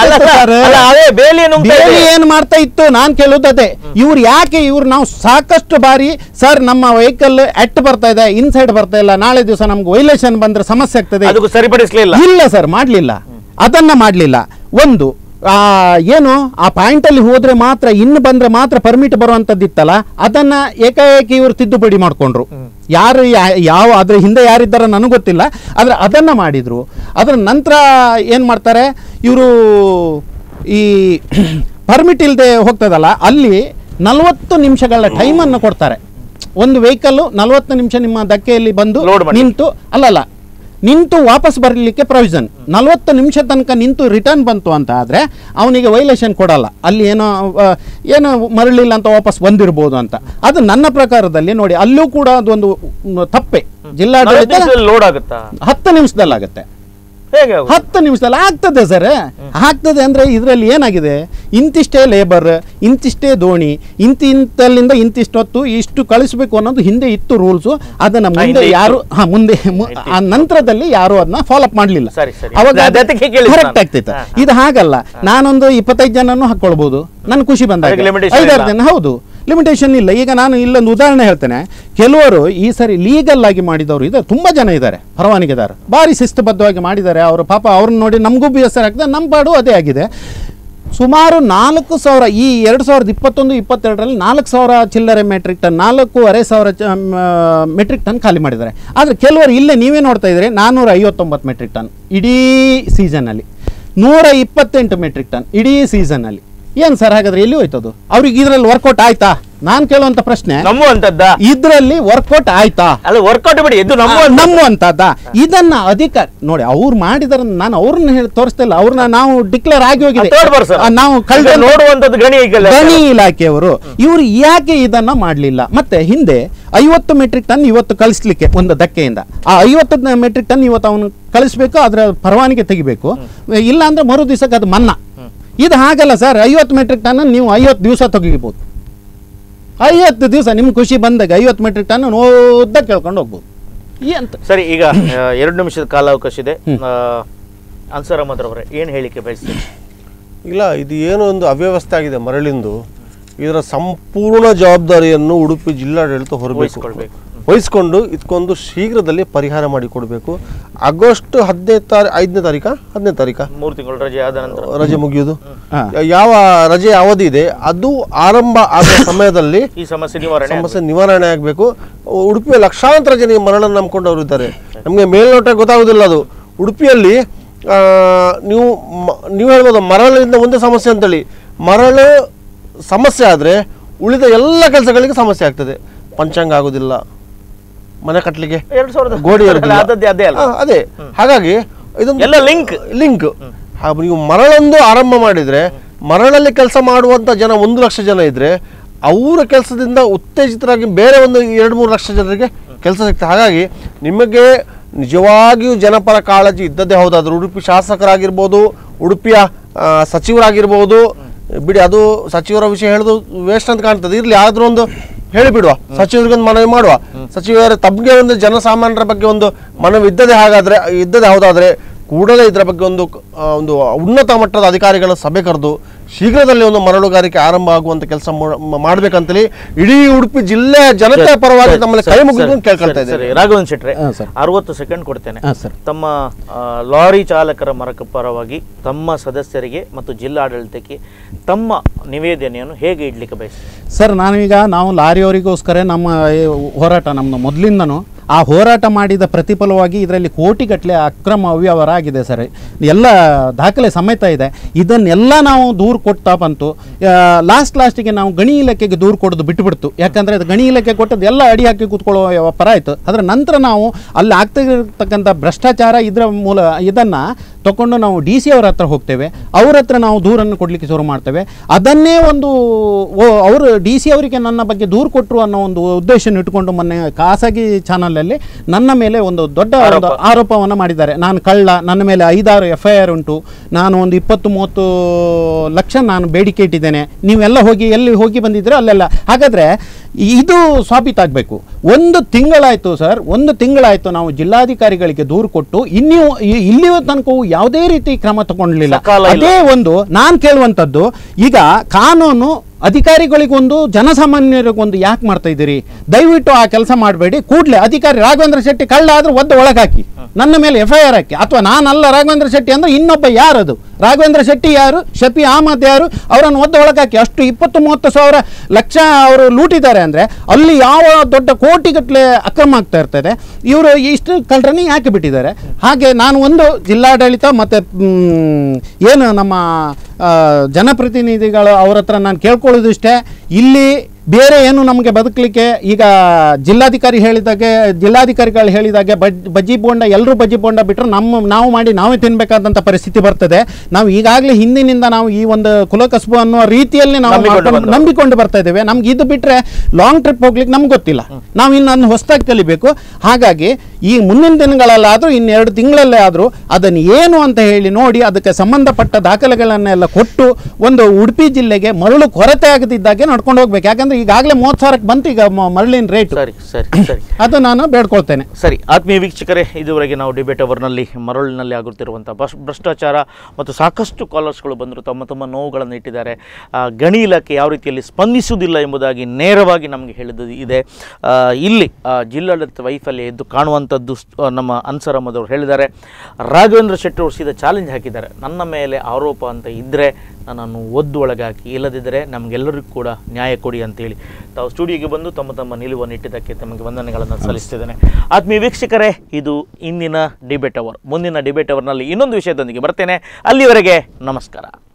ಬೇಲಿ ಏನ್ ಮಾಡ್ತಾ ಇತ್ತು ನಾನು ಕೇಳುತ್ತದೆ. ಇವ್ರು ಯಾಕೆ ಇವ್ರು ನಾವು ಸಾಕಷ್ಟು ಬಾರಿ ಸರ್ ನಮ್ಮ ವೆಹಿಕಲ್ ಎಟ್ ಬರ್ತಾ ಇದೆ, ಇನ್ಸೈಡ್ ಬರ್ತಾ ಇಲ್ಲ, ನಾಳೆ ದಿವಸ ನಮ್ಗೆ ವೈಲೇಷನ್ ಬಂದ್ರೆ ಸಮಸ್ಯೆ ಆಗ್ತದೆ, ಸರಿಪಡಿಸಲಿಲ್ಲ. ಇಲ್ಲ ಸರ್ ಮಾಡ್ಲಿಲ್ಲ, ಅದನ್ನ ಮಾಡ್ಲಿಲ್ಲ. ಒಂದು ಆ ಏನು ಆ ಪಾಯಿಂಟ್ ಅಲ್ಲಿ ಹೋದ್ರೆ ಮಾತ್ರ ಇನ್ನು ಬಂದ್ರೆ ಮಾತ್ರ ಪರ್ಮಿಟ್ ಬರುವಂತದ್ದಿತ್ತಲ್ಲ, ಅದನ್ನ ಏಕಾಏಕಿ ಇವರು ತಿದ್ದುಪಡಿ ಮಾಡ್ಕೊಂಡ್ರು. ಯಾರು ಯಾವ ಅದ್ರ ಹಿಂದೆ ಯಾರಿದ್ದಾರ ನನಗೆ ಗೊತ್ತಿಲ್ಲ, ಆದ್ರೆ ಅದನ್ನ ಮಾಡಿದ್ರು. ಅದರ ನಂತರ ಏನ್ ಮಾಡ್ತಾರೆ ಇವರು, ಈ ಪರ್ಮಿಟ್ ಇಲ್ಲದೆ ಹೋಗ್ತದಲ್ಲ ಅಲ್ಲಿ ನಲವತ್ತು ನಿಮಿಷಗಳ ಟೈಮನ್ನು ಕೊಡ್ತಾರೆ. ಒಂದು ವೆಹಿಕಲ್ ನಲವತ್ತು ನಿಮಿಷ ನಿಮ್ಮ ಧಕ್ಕೆಯಲ್ಲಿ ಬಂದು ನಿಂತು, ಅಲ್ಲಲ್ಲ ನಿಂತು ವಾಪಸ್ ಬರಲಿಕ್ಕೆ ಪ್ರೊವಿಷನ್, ನಲವತ್ತು ನಿಮಿಷ ತನಕ ನಿಂತು ರಿಟರ್ನ್ ಬಂತು ಅಂತ ಆದರೆ ಅವನಿಗೆ ವೈಲೇಷನ್ ಕೊಡಲ್ಲ. ಅಲ್ಲಿ ಏನೋ ಏನೋ ಮರಳಿಲ್ಲ ಅಂತ ವಾಪಸ್ ಬಂದಿರ್ಬೋದು ಅಂತ. ಅದು ನನ್ನ ಪ್ರಕಾರದಲ್ಲಿ ನೋಡಿ ಅಲ್ಲೂ ಕೂಡ ಅದೊಂದು ತಪ್ಪೆ. ಜಿಲ್ಲಾಡಳಿತ ಲೋಡ್ ಆಗುತ್ತಾ ಹತ್ತು ನಿಮಿಷದಲ್ಲಾಗುತ್ತೆ, ಹತ್ತು ನಿಮಿಷದಲ್ಲಿ ಆಗ್ತದೆ ಸರ್. ಆಗ್ತದೆ ಅಂದ್ರೆ ಇದರಲ್ಲಿ ಏನಾಗಿದೆ, ಇಂತಿಷ್ಟೇ ಲೇಬರ್, ಇಂತಿಷ್ಟೇ ದೋಣಿ, ಇಂತಿಂತಲ್ಲಿಂದ ಇಂತಿಷ್ಟೊತ್ತು ಇಷ್ಟು ಕಳಿಸ್ಬೇಕು ಅನ್ನೋದು ಹಿಂದೆ ಇತ್ತು ರೂಲ್ಸು. ಅದನ್ನ ಮುಂದೆ ಯಾರು ಹಾ ಮುಂದೆ ಆ ನಂತರದಲ್ಲಿ ಯಾರು ಅದನ್ನ ಫಾಲೋ ಅಪ್ ಮಾಡಲಿಲ್ಲ. ಅವಾಗ ಕರೆಕ್ಟ್ ಆಗ್ತೈತೆ. ಇದು ಹಾಗಲ್ಲ, ನಾನೊಂದು ಇಪ್ಪತ್ತೈದು ಜನನು ಹಾಕೊಳ್ಬಹುದು, ನನ್ ಖುಷಿ ಬಂದಾಗ ಐದಾರು ಜನ. ಹೌದು, ಲಿಮಿಟೇಷನ್ ಇಲ್ಲ. ಈಗ ನಾನು ಇಲ್ಲೊಂದು ಉದಾಹರಣೆ ಹೇಳ್ತೇನೆ. ಕೆಲವರು ಈ ಸರಿ ಲೀಗಲ್ ಆಗಿ ಮಾಡಿದವರು ಇದ್ದಾರೆ, ತುಂಬಾ ಜನ ಇದ್ದಾರೆ, ಪರವಾನಗಿದಾರ ಭಾರಿ ಶಿಸ್ತುಬದ್ಧವಾಗಿ ಮಾಡಿದ್ದಾರೆ. ಅವರು ಪಾಪ ಅವ್ರನ್ನ ನೋಡಿ ನಮಗೂ ಬೇಸರ ಆಗ್ತದೆ, ನಮ್ಮ ಪಾಡು ಅದೇ ಆಗಿದೆ. ಸುಮಾರು ನಾಲ್ಕು ಸಾವಿರ ಈ ಎರಡು ಸಾವಿರದ ಇಪ್ಪತ್ತೊಂದು ಇಪ್ಪತ್ತೆರಡರಲ್ಲಿ ನಾಲ್ಕು ಸಾವಿರ ಚಿಲ್ಲರೆ ಮೆಟ್ರಿಕ್ ಟನ್, ನಾಲ್ಕೂವರೆ ಸಾವಿರ ಮೆಟ್ರಿಕ್ ಟನ್ ಖಾಲಿ ಮಾಡಿದ್ದಾರೆ. ಆದರೆ ಕೆಲವರು ಇಲ್ಲೇ ನೀವೇ ನೋಡ್ತಾ ಇದ್ದೀರಿ ನಾನ್ನೂರ ಐವತ್ತೊಂಬತ್ತು ಮೆಟ್ರಿಕ್ ಟನ್ ಇಡೀ ಸೀಸನ್ನಲ್ಲಿ, ನೂರ ಇಪ್ಪತ್ತೆಂಟು ಮೆಟ್ರಿಕ್ ಟನ್ ಇಡೀ ಸೀಸನ್ನಲ್ಲಿ. ಏನು ಸರ್ ಹಾಗಾದ್ರೆ ಎಲ್ಲಿ ಹೋಯ್ತದು? ಅವ್ರಿಗೆ ಇದ್ರಲ್ಲಿ ವರ್ಕೌಟ್ ಆಯ್ತಾ? ನಾನ್ ಕೇಳುವಂತ ಪ್ರಶ್ನೆ, ನಮ್ಮುವಂತದ್ದ ಇದ್ರಲ್ಲಿ ವರ್ಕೌಟ್ ಆಯ್ತಾ? ಅಲ್ಲ ವರ್ಕೌಟ್ ಬಿಡಿ, ಇದು ನಮ್ಮುವಂತದ್ದ. ಇದನ್ನ ಅಧಿಕಾರಿ ನೋಡಿ ಅವ್ರು ಮಾಡಿದಾರ, ನಾನು ಅವ್ರನ್ನ ಹೇಳಿ ತೋರಿಸ್ತಿಲ್ಲ, ಅವ್ರನ್ನ ನಾವು ಡಿಕ್ಲೇರ್ ಆಗಿ ಹೋಗಿದೆ, ನಾವು ಕಳೆದ ನೋಡುವಂತದ್ದು ಗಣಿ ಇಲಾಖೆಯವರು. ಇವ್ರು ಯಾಕೆ ಇದನ್ನ ಮಾಡ್ಲಿಲ್ಲ? ಮತ್ತೆ ಹಿಂದೆ ಐವತ್ತು ಮೆಟ್ರಿಕ್ ಟನ್ ಇವತ್ತು ಕಳಿಸ್ಲಿಕ್ಕೆ ಒಂದು ಧಕ್ಕೆಯಿಂದ, ಆ ಐವತ್ತು ಮೆಟ್ರಿಕ್ ಟನ್ ಇವತ್ತು ಅವನು ಕಳಿಸ್ಬೇಕು, ಅದರ ಪರವಾನಗಿ ತೆಗಿಬೇಕು, ಇಲ್ಲ ಅಂದ್ರೆ ಮರು ದಿವಸಕ್ಕೆ ಅದು ಮನ್ನಾ. ಇದು ಹಾಗಲ್ಲ ಸರ್, ಐವತ್ತು ಮೆಟ್ರಿಕ್ ಟನ್ ನೀವು ಐವತ್ತು ದಿವಸ ತೆಗಿಬೋದು, ಐವತ್ತು ದಿವಸ ನಿಮ್ಗೆ ಖುಷಿ ಬಂದಾಗ ಐವತ್ತು ಮೆಟ್ರಿಕ್ ಟನ್ ಓದ್ದ ಕೇಳ್ಕೊಂಡು ಹೋಗ್ಬೋದು. ಅಂತ ಸರಿ, ಈಗ ಎರಡು ನಿಮಿಷದ ಕಾಲಾವಕಾಶ ಇದೆ. ಅನ್ಸರ್ ಅಹಮದ್ ಅವರೇ ಏನು ಹೇಳಿಕೆ ಬಯಸ್ತೀರಿ? ಇಲ್ಲ, ಇದು ಏನೋ ಒಂದು ಅವ್ಯವಸ್ಥೆ ಆಗಿದೆ ಮರಳಿಂದು. ಇದರ ಸಂಪೂರ್ಣ ಜವಾಬ್ದಾರಿಯನ್ನು ಉಡುಪಿ ಜಿಲ್ಲಾಡಳಿತ ಹೊರಬೇಕು, ವಹಿಸ್ಕೊಂಡು ಇದಕ್ಕೊಂದು ಶೀಘ್ರದಲ್ಲಿ ಪರಿಹಾರ ಮಾಡಿಕೊಡ್ಬೇಕು. ಆಗಸ್ಟ್ ಹದಿನೈದು ತಾರೀಕು ಐದನೇ ತಾರೀಕ ಹದಿನೈದು ತಾರೀಕ ಮೂರು ತಿಂಗಳು ರಜೆ ಆದ ನಂತರ ರಜೆ ಮುಗಿಯುವುದು, ಯಾವ ರಜೆ ಅವಧಿ ಇದೆ ಅದು ಆರಂಭ ಆದ ಸಮಯದಲ್ಲಿ ಈ ಸಮಸ್ಯೆ ನಿವಾರಣೆ ಸಮಸ್ಯೆ ನಿವಾರಣೆ ಆಗಬೇಕು. ಉಡುಪಿಯ ಲಕ್ಷಾಂತರ ಜನ ಮರಳನ್ನು ನಂಬ್ಕೊಂಡವರು ಇದ್ದಾರೆ. ನಮಗೆ ಮೇಲ್ನೋಟ ಗೊತ್ತಾಗೋದಿಲ್ಲ ಅದು. ಉಡುಪಿಯಲ್ಲಿ ನೀವು ನೀವು ಹೇಳ್ಬೋದು ಮರಳಿಂದ ಒಂದೇ ಸಮಸ್ಯೆ ಅಂತೇಳಿ, ಮರಳು ಸಮಸ್ಯೆ ಆದರೆ ಉಳಿದ ಎಲ್ಲ ಕೆಲಸಗಳಿಗೆ ಸಮಸ್ಯೆ ಆಗ್ತದೆ. ಪಂಚಾಂಗ ಆಗೋದಿಲ್ಲ, ಮನೆ ಕಟ್ಟಲಿಕ್ಕೆ ಗೋಡೆ ಅದೇ. ಹಾಗಾಗಿ ಇದೊಂದು ಲಿಂಕ್ ಲಿಂಕ್ ನೀವು ಮರಳೊಂದು ಆರಂಭ ಮಾಡಿದ್ರೆ, ಮರಳಲ್ಲಿ ಕೆಲಸ ಮಾಡುವಂತ ಜನ ಒಂದು ಲಕ್ಷ ಜನ ಇದ್ರೆ ಅವರ ಕೆಲಸದಿಂದ ಉತ್ತೇಜಿತರಾಗಿ ಬೇರೆ ಒಂದು ಎರಡು ಮೂರು ಲಕ್ಷ ಜನರಿಗೆ ಕೆಲಸ ಸಿಗ್ತದೆ. ಹಾಗಾಗಿ ನಿಮಗೆ ನಿಜವಾಗಿಯೂ ಜನಪರ ಕಾಳಜಿ ಇದ್ದದ್ದೇ ಹೌದಾದ್ರು ಉಡುಪಿ ಶಾಸಕರಾಗಿರ್ಬೋದು, ಉಡುಪಿಯ ಸಚಿವರಾಗಿರ್ಬೋದು, ಬಿಡಿ ಅದು ಸಚಿವರ ವಿಷಯ ಹೇಳೋದು ವೇಸ್ಟ್ ಅಂತ ಕಾಣ್ತದೆ. ಇರ್ಲಿ, ಆದ್ರೂ ಒಂದು ಹೇಳಿಬಿಡುವ, ಸಚಿವರಿಗೊಂದು ಮನವಿ ಮಾಡುವ. ಸಚಿವರ ತಮಗೆ ಒಂದು ಜನಸಾಮಾನ್ಯರ ಬಗ್ಗೆ ಒಂದು ಮನವಿ ಇದ್ದದೆ ಹಾಗಾದ್ರೆ ಇದ್ದದೆ ಹೌದಾದ್ರೆ ಕೂಡಲೇ ಇದರ ಬಗ್ಗೆ ಒಂದು ಒಂದು ಉನ್ನತ ಮಟ್ಟದ ಅಧಿಕಾರಿಗಳ ಸಭೆ ಕರೆದು ಶೀಘ್ರದಲ್ಲಿ ಒಂದು ಮರಳುಗಾರಿಕೆ ಆರಂಭ ಆಗುವಂತ ಕೆಲಸ ಮಾಡ್ಬೇಕಂತೇಳಿ ಇಡೀ ಉಡುಪಿ ಜಿಲ್ಲೆಯ ಜನತೆಯ ಪರವಾಗಿ ತಮ್ಮಲ್ಲಿ ಕೈ ಮುಗಿದು ಕೇಳ್ಕೊಳ್ತಾ ಇದ್ದಾರೆ. ರಾಘವನ್ ಶೆಟ್ರೆ, ಅರವತ್ತು ಸೆಕೆಂಡ್ ಕೊಡ್ತೇನೆ. ತಮ್ಮ ಲಾರಿ ಚಾಲಕರ ಮರಕ ಪರವಾಗಿ ತಮ್ಮ ಸದಸ್ಯರಿಗೆ ಮತ್ತು ಜಿಲ್ಲಾಡಳಿತಕ್ಕೆ ತಮ್ಮ ನಿವೇದನೆಯನ್ನು ಹೇಗೆ ಇಡ್ಲಿಕ್ಕೆ ಬಯಸ್ತೀವಿ? ಸರ್, ನಾನೀಗ ನಾವು ಲಾರಿಯವರಿಗೋಸ್ಕರ ನಮ್ಮ ಹೋರಾಟ ನಮ್ಮದು ಮೊದಲಿಂದನೂ ಆ ಹೋರಾಟ ಮಾಡಿದ ಪ್ರತಿಫಲವಾಗಿ ಇದರಲ್ಲಿ ಕೋಟಿಗಟ್ಟಲೆ ಅಕ್ರಮ ಅವ್ಯವಹಾರ ಆಗಿದೆ ಸರ್, ಎಲ್ಲ ದಾಖಲೆ ಸಮೇತ ಇದೆ. ಇದನ್ನೆಲ್ಲ ನಾವು ದೂರು ಕೊಡ್ತಾ ಬಂತು. ಲಾಸ್ಟ್ ಲಾಸ್ಟಿಗೆ ನಾವು ಗಣಿ ಇಲಾಖೆಗೆ ದೂರು ಕೊಡೋದು ಬಿಟ್ಟುಬಿಡ್ತು. ಯಾಕಂದರೆ ಅದು ಗಣಿ ಇಲಾಖೆ ಕೊಟ್ಟದ್ದು ಎಲ್ಲ ಅಡಿ ಹಾಕಿ ಕೂತ್ಕೊಳ್ಳೋ ವ್ಯಾಪಾರ ಆಯಿತು. ಅದರ ನಂತರ ನಾವು ಅಲ್ಲಿ ಆಗ್ತಿರ್ತಕ್ಕಂಥ ಭ್ರಷ್ಟಾಚಾರ ಇದರ ಮೂಲ ಇದನ್ನು ತಗೊಂಡು ನಾವು ಡಿ ಸಿ ಅವರ ಹತ್ರ ಹೋಗ್ತೇವೆ, ಅವ್ರ ಹತ್ರ ನಾವು ದೂರನ್ನು ಕೊಡಲಿಕ್ಕೆ ಶುರು ಮಾಡ್ತೇವೆ. ಅದನ್ನೇ ಒಂದು ಅವರು ಡಿ ಸಿ ಅವರಿಗೆ ನನ್ನ ಬಗ್ಗೆ ದೂರು ಕೊಟ್ಟರು ಅನ್ನೋ ಒಂದು ಉದ್ದೇಶ ಇಟ್ಕೊಂಡು ಮೊನ್ನೆ ಖಾಸಗಿ ಚಾನಲಲ್ಲಿ ನನ್ನ ಮೇಲೆ ಒಂದು ದೊಡ್ಡ ಒಂದು ಆರೋಪವನ್ನು ಮಾಡಿದ್ದಾರೆ. ನಾನು ಕಳ್ಳ, ನನ್ನ ಮೇಲೆ ಐದಾರು ಎಫ್ ಐ ಆರ್ ಉಂಟು, ನಾನು ಒಂದು ಇಪ್ಪತ್ತು ಮೂವತ್ತು ಲಕ್ಷ ನಾನು ಬೇಡಿಕೆ ಇಟ್ಟಿದ್ದೇನೆ, ನೀವೆಲ್ಲ ಹೋಗಿ ಎಲ್ಲಿ ಹೋಗಿ ಬಂದಿದ್ರೆ ಅಲ್ಲೆಲ್ಲ. ಹಾಗಾದರೆ ಇದು ಸಾಬೀತಾಗಬೇಕು. ಒಂದು ತಿಂಗಳಾಯಿತು ಸರ್, ಒಂದು ತಿಂಗಳಾಯಿತು ನಾವು ಜಿಲ್ಲಾಧಿಕಾರಿಗಳಿಗೆ ದೂರು ಕೊಟ್ಟು ಇನ್ನೂ ಇಲ್ಲಿಯ ತನಕವೂ ಯಾವುದೇ ರೀತಿ ಕ್ರಮ ತಗೊಂಡಿಲ್ಲ. ಅದೇ ಒಂದು ನಾನು ಕೇಳುವಂಥದ್ದು, ಈಗ ಕಾನೂನು ಅಧಿಕಾರಿಗಳಿಗೊಂದು ಜನಸಾಮಾನ್ಯರಿಗೊಂದು ಯಾಕೆ ಮಾಡ್ತಾ ಇದ್ದೀರಿ? ದಯವಿಟ್ಟು ಆ ಕೆಲಸ ಮಾಡಬೇಡಿ. ಕೂಡಲೇ ಅಧಿಕಾರಿ ರಾಘವೇಂದ್ರ ಶೆಟ್ಟಿ ಕಳ್ಳ ಆದರೂ ಒದ್ದು ಒಳಗಾಕಿ, ನನ್ನ ಮೇಲೆ ಎಫ್ ಐ ಆರ್ ಹಾಕಿ. ಅಥವಾ ನಾನಲ್ಲ ರಾಘವೇಂದ್ರ ಶೆಟ್ಟಿ ಅಂದರೆ ಇನ್ನೊಬ್ಬ ಯಾರದು? ರಾಘವೇಂದ್ರ ಶೆಟ್ಟಿ ಯಾರು, ಶಫಿ ಅಹಮದ್ ಯಾರು? ಅವರನ್ನು ಒದ್ದು ಒಳಗಾಕಿ. ಅಷ್ಟು ಇಪ್ಪತ್ತು ಮೂವತ್ತು ಸಾವಿರ ಲಕ್ಷ ಅವರು ಲೂಟಿದ್ದಾರೆ ಅಂದರೆ ಅಲ್ಲಿ ಯಾವ ದೊಡ್ಡ ಕೋಟಿಗಟ್ಟಲೆ ಅಕ್ರಮ ಆಗ್ತಾ ಇರ್ತದೆ. ಇವರು ಇಷ್ಟು ಕಳ್ಳರನ್ನು ಯಾಕೆ ಬಿಟ್ಟಿದ್ದಾರೆ? ಹಾಗೆ ನಾನು ಒಂದು ಜಿಲ್ಲಾಡಳಿತ ಮತ್ತು ಏನು ನಮ್ಮ ಜನಪ್ರತಿನಿಧಿಗಳು ಅವ್ರ ಹತ್ರ ನಾನು ಕೇಳ್ಕೊಳ್ಳೋದು ಇಷ್ಟೇ, ಇಲ್ಲಿ ಬೇರೆ ಏನು ನಮಗೆ ಬದುಕಲಿಕ್ಕೆ ಈಗ ಜಿಲ್ಲಾಧಿಕಾರಿ ಹೇಳಿದಾಗೆ ಜಿಲ್ಲಾಧಿಕಾರಿಗಳು ಹೇಳಿದಾಗೆ ಬಜ್ ಬಜ್ಜಿ ಬೋಂಡ ಎಲ್ಲರೂ ಬಜ್ಜಿ ಬೋಂಡ ಬಿಟ್ಟರೆ ನಮ್ಮ ನಾವು ಮಾಡಿ ನಾವೇ ತಿನ್ನಬೇಕಾದಂಥ ಪರಿಸ್ಥಿತಿ ಬರ್ತದೆ. ನಾವು ಈಗಾಗಲೇ ಹಿಂದಿನಿಂದ ನಾವು ಈ ಒಂದು ಕುಲಕಸಬು ಅನ್ನುವ ರೀತಿಯಲ್ಲಿ ನಾವು ನಂಬಿಕೊಂಡು ಬರ್ತಾ ಇದ್ದೇವೆ. ನಮ್ಗೆ ಇದು ಬಿಟ್ಟರೆ ಲಾಂಗ್ ಟ್ರಿಪ್ ಹೋಗ್ಲಿಕ್ಕೆ ನಮ್ಗೆ ಗೊತ್ತಿಲ್ಲ, ನಾವು ಇನ್ನೊಂದು ಹೊಸದಾಗಿ ಕಲಿಬೇಕು. ಹಾಗಾಗಿ ಈ ಮುಂದಿನ ದಿನಗಳಲ್ಲಾದರೂ ಇನ್ನೆರಡು ತಿಂಗಳಲ್ಲೇ ಆದರೂ ಅದನ್ನು ಏನು ಅಂತ ಹೇಳಿ ನೋಡಿ ಅದಕ್ಕೆ ಸಂಬಂಧಪಟ್ಟ ದಾಖಲೆಗಳನ್ನೆಲ್ಲ ಕೊಟ್ಟು ಒಂದು ಉಡುಪಿ ಜಿಲ್ಲೆಗೆ ಮರಳು ಕೊರತೆ ಆಗದಿದ್ದಾಗೆ ನಡ್ಕೊಂಡು ಹೋಗ್ಬೇಕು. ಯಾಕಂದ್ರೆ ಈಗಾಗಲೇ ಮೂವತ್ತು ಸಾವಿರಕ್ಕೆ ಬಂತು ಈಗ ಮರಳಿನ ರೇಟ್. ಸರಿ ಸರಿ ಸರಿ ಅದು ನಾನು ಬೇಡ್ಕೊಳ್ತೇನೆ. ಸರಿ, ಆತ್ಮೀಯ ವೀಕ್ಷಕರೇ, ಇದುವರೆಗೆ ನಾವು ಡಿಬೇಟ್ ಅವರ್ನಲ್ಲಿ ಮರಳಿನಲ್ಲಿ ಆಗುತ್ತಿರುವಂಥ ಭ್ರಷ್ಟಾಚಾರ ಮತ್ತು ಸಾಕಷ್ಟು ಕಾಲರ್ಸ್ಗಳು ಬಂದರು, ತಮ್ಮ ತಮ್ಮ ನೋವುಗಳನ್ನು ಇಟ್ಟಿದ್ದಾರೆ. ಗಣಿ ಇಲಾಖೆ ಯಾವ ರೀತಿಯಲ್ಲಿ ಸ್ಪಂದಿಸುವುದಿಲ್ಲ ಎಂಬುದಾಗಿ ನೇರವಾಗಿ ನಮಗೆ ಹೇಳಿದ್ದು ಇದೆ. ಇಲ್ಲಿ ಜಿಲ್ಲಾಡಳಿತ ವೈಫಲ್ಯ ಎದ್ದು ಕಾಣುವಂಥದ್ದು ನಮ್ಮ ಅನ್ಸರ್ ಅಹಮದ್ ಅವರು ಹೇಳಿದ್ದಾರೆ. ರಾಘವೇಂದ್ರ ಶೆಟ್ಟಿ ಅವರು ಸೀದಾ ಚಾಲೆಂಜ್ ಹಾಕಿದ್ದಾರೆ, ನನ್ನ ಮೇಲೆ ಆರೋಪ ಅಂತ ಇದ್ದರೆ ನನ್ನನ್ನು ಒದ್ದು ಒಳಗಾಕಿ, ಇಲ್ಲದಿದ್ದರೆ ನಮಗೆಲ್ಲರಿಗೂ ಕೂಡ ನ್ಯಾಯ ಕೊಡಿ ಅಂತೇಳಿ ತಾವು ಸ್ಟುಡಿಯೋಗೆ ಬಂದು ತಮ್ಮ ತಮ್ಮ ನಿಲುವನ್ನು ಇಟ್ಟಿದ್ದಕ್ಕೆ ತಮಗೆ ವಂದನೆಗಳನ್ನು ಸಲ್ಲಿಸ್ತಿದ್ದೇನೆ. ಆತ್ಮೀಯ ವೀಕ್ಷಕರೇ, ಇದು ಇಂದಿನ ಡಿಬೇಟ್ ಅವರ್. ಮುಂದಿನ ಡಿಬೇಟ್ ಅವರ್ನಲ್ಲಿ ಇನ್ನೊಂದು ವಿಷಯದೊಂದಿಗೆ ಬರ್ತೇನೆ. ಅಲ್ಲಿವರೆಗೆ ನಮಸ್ಕಾರ.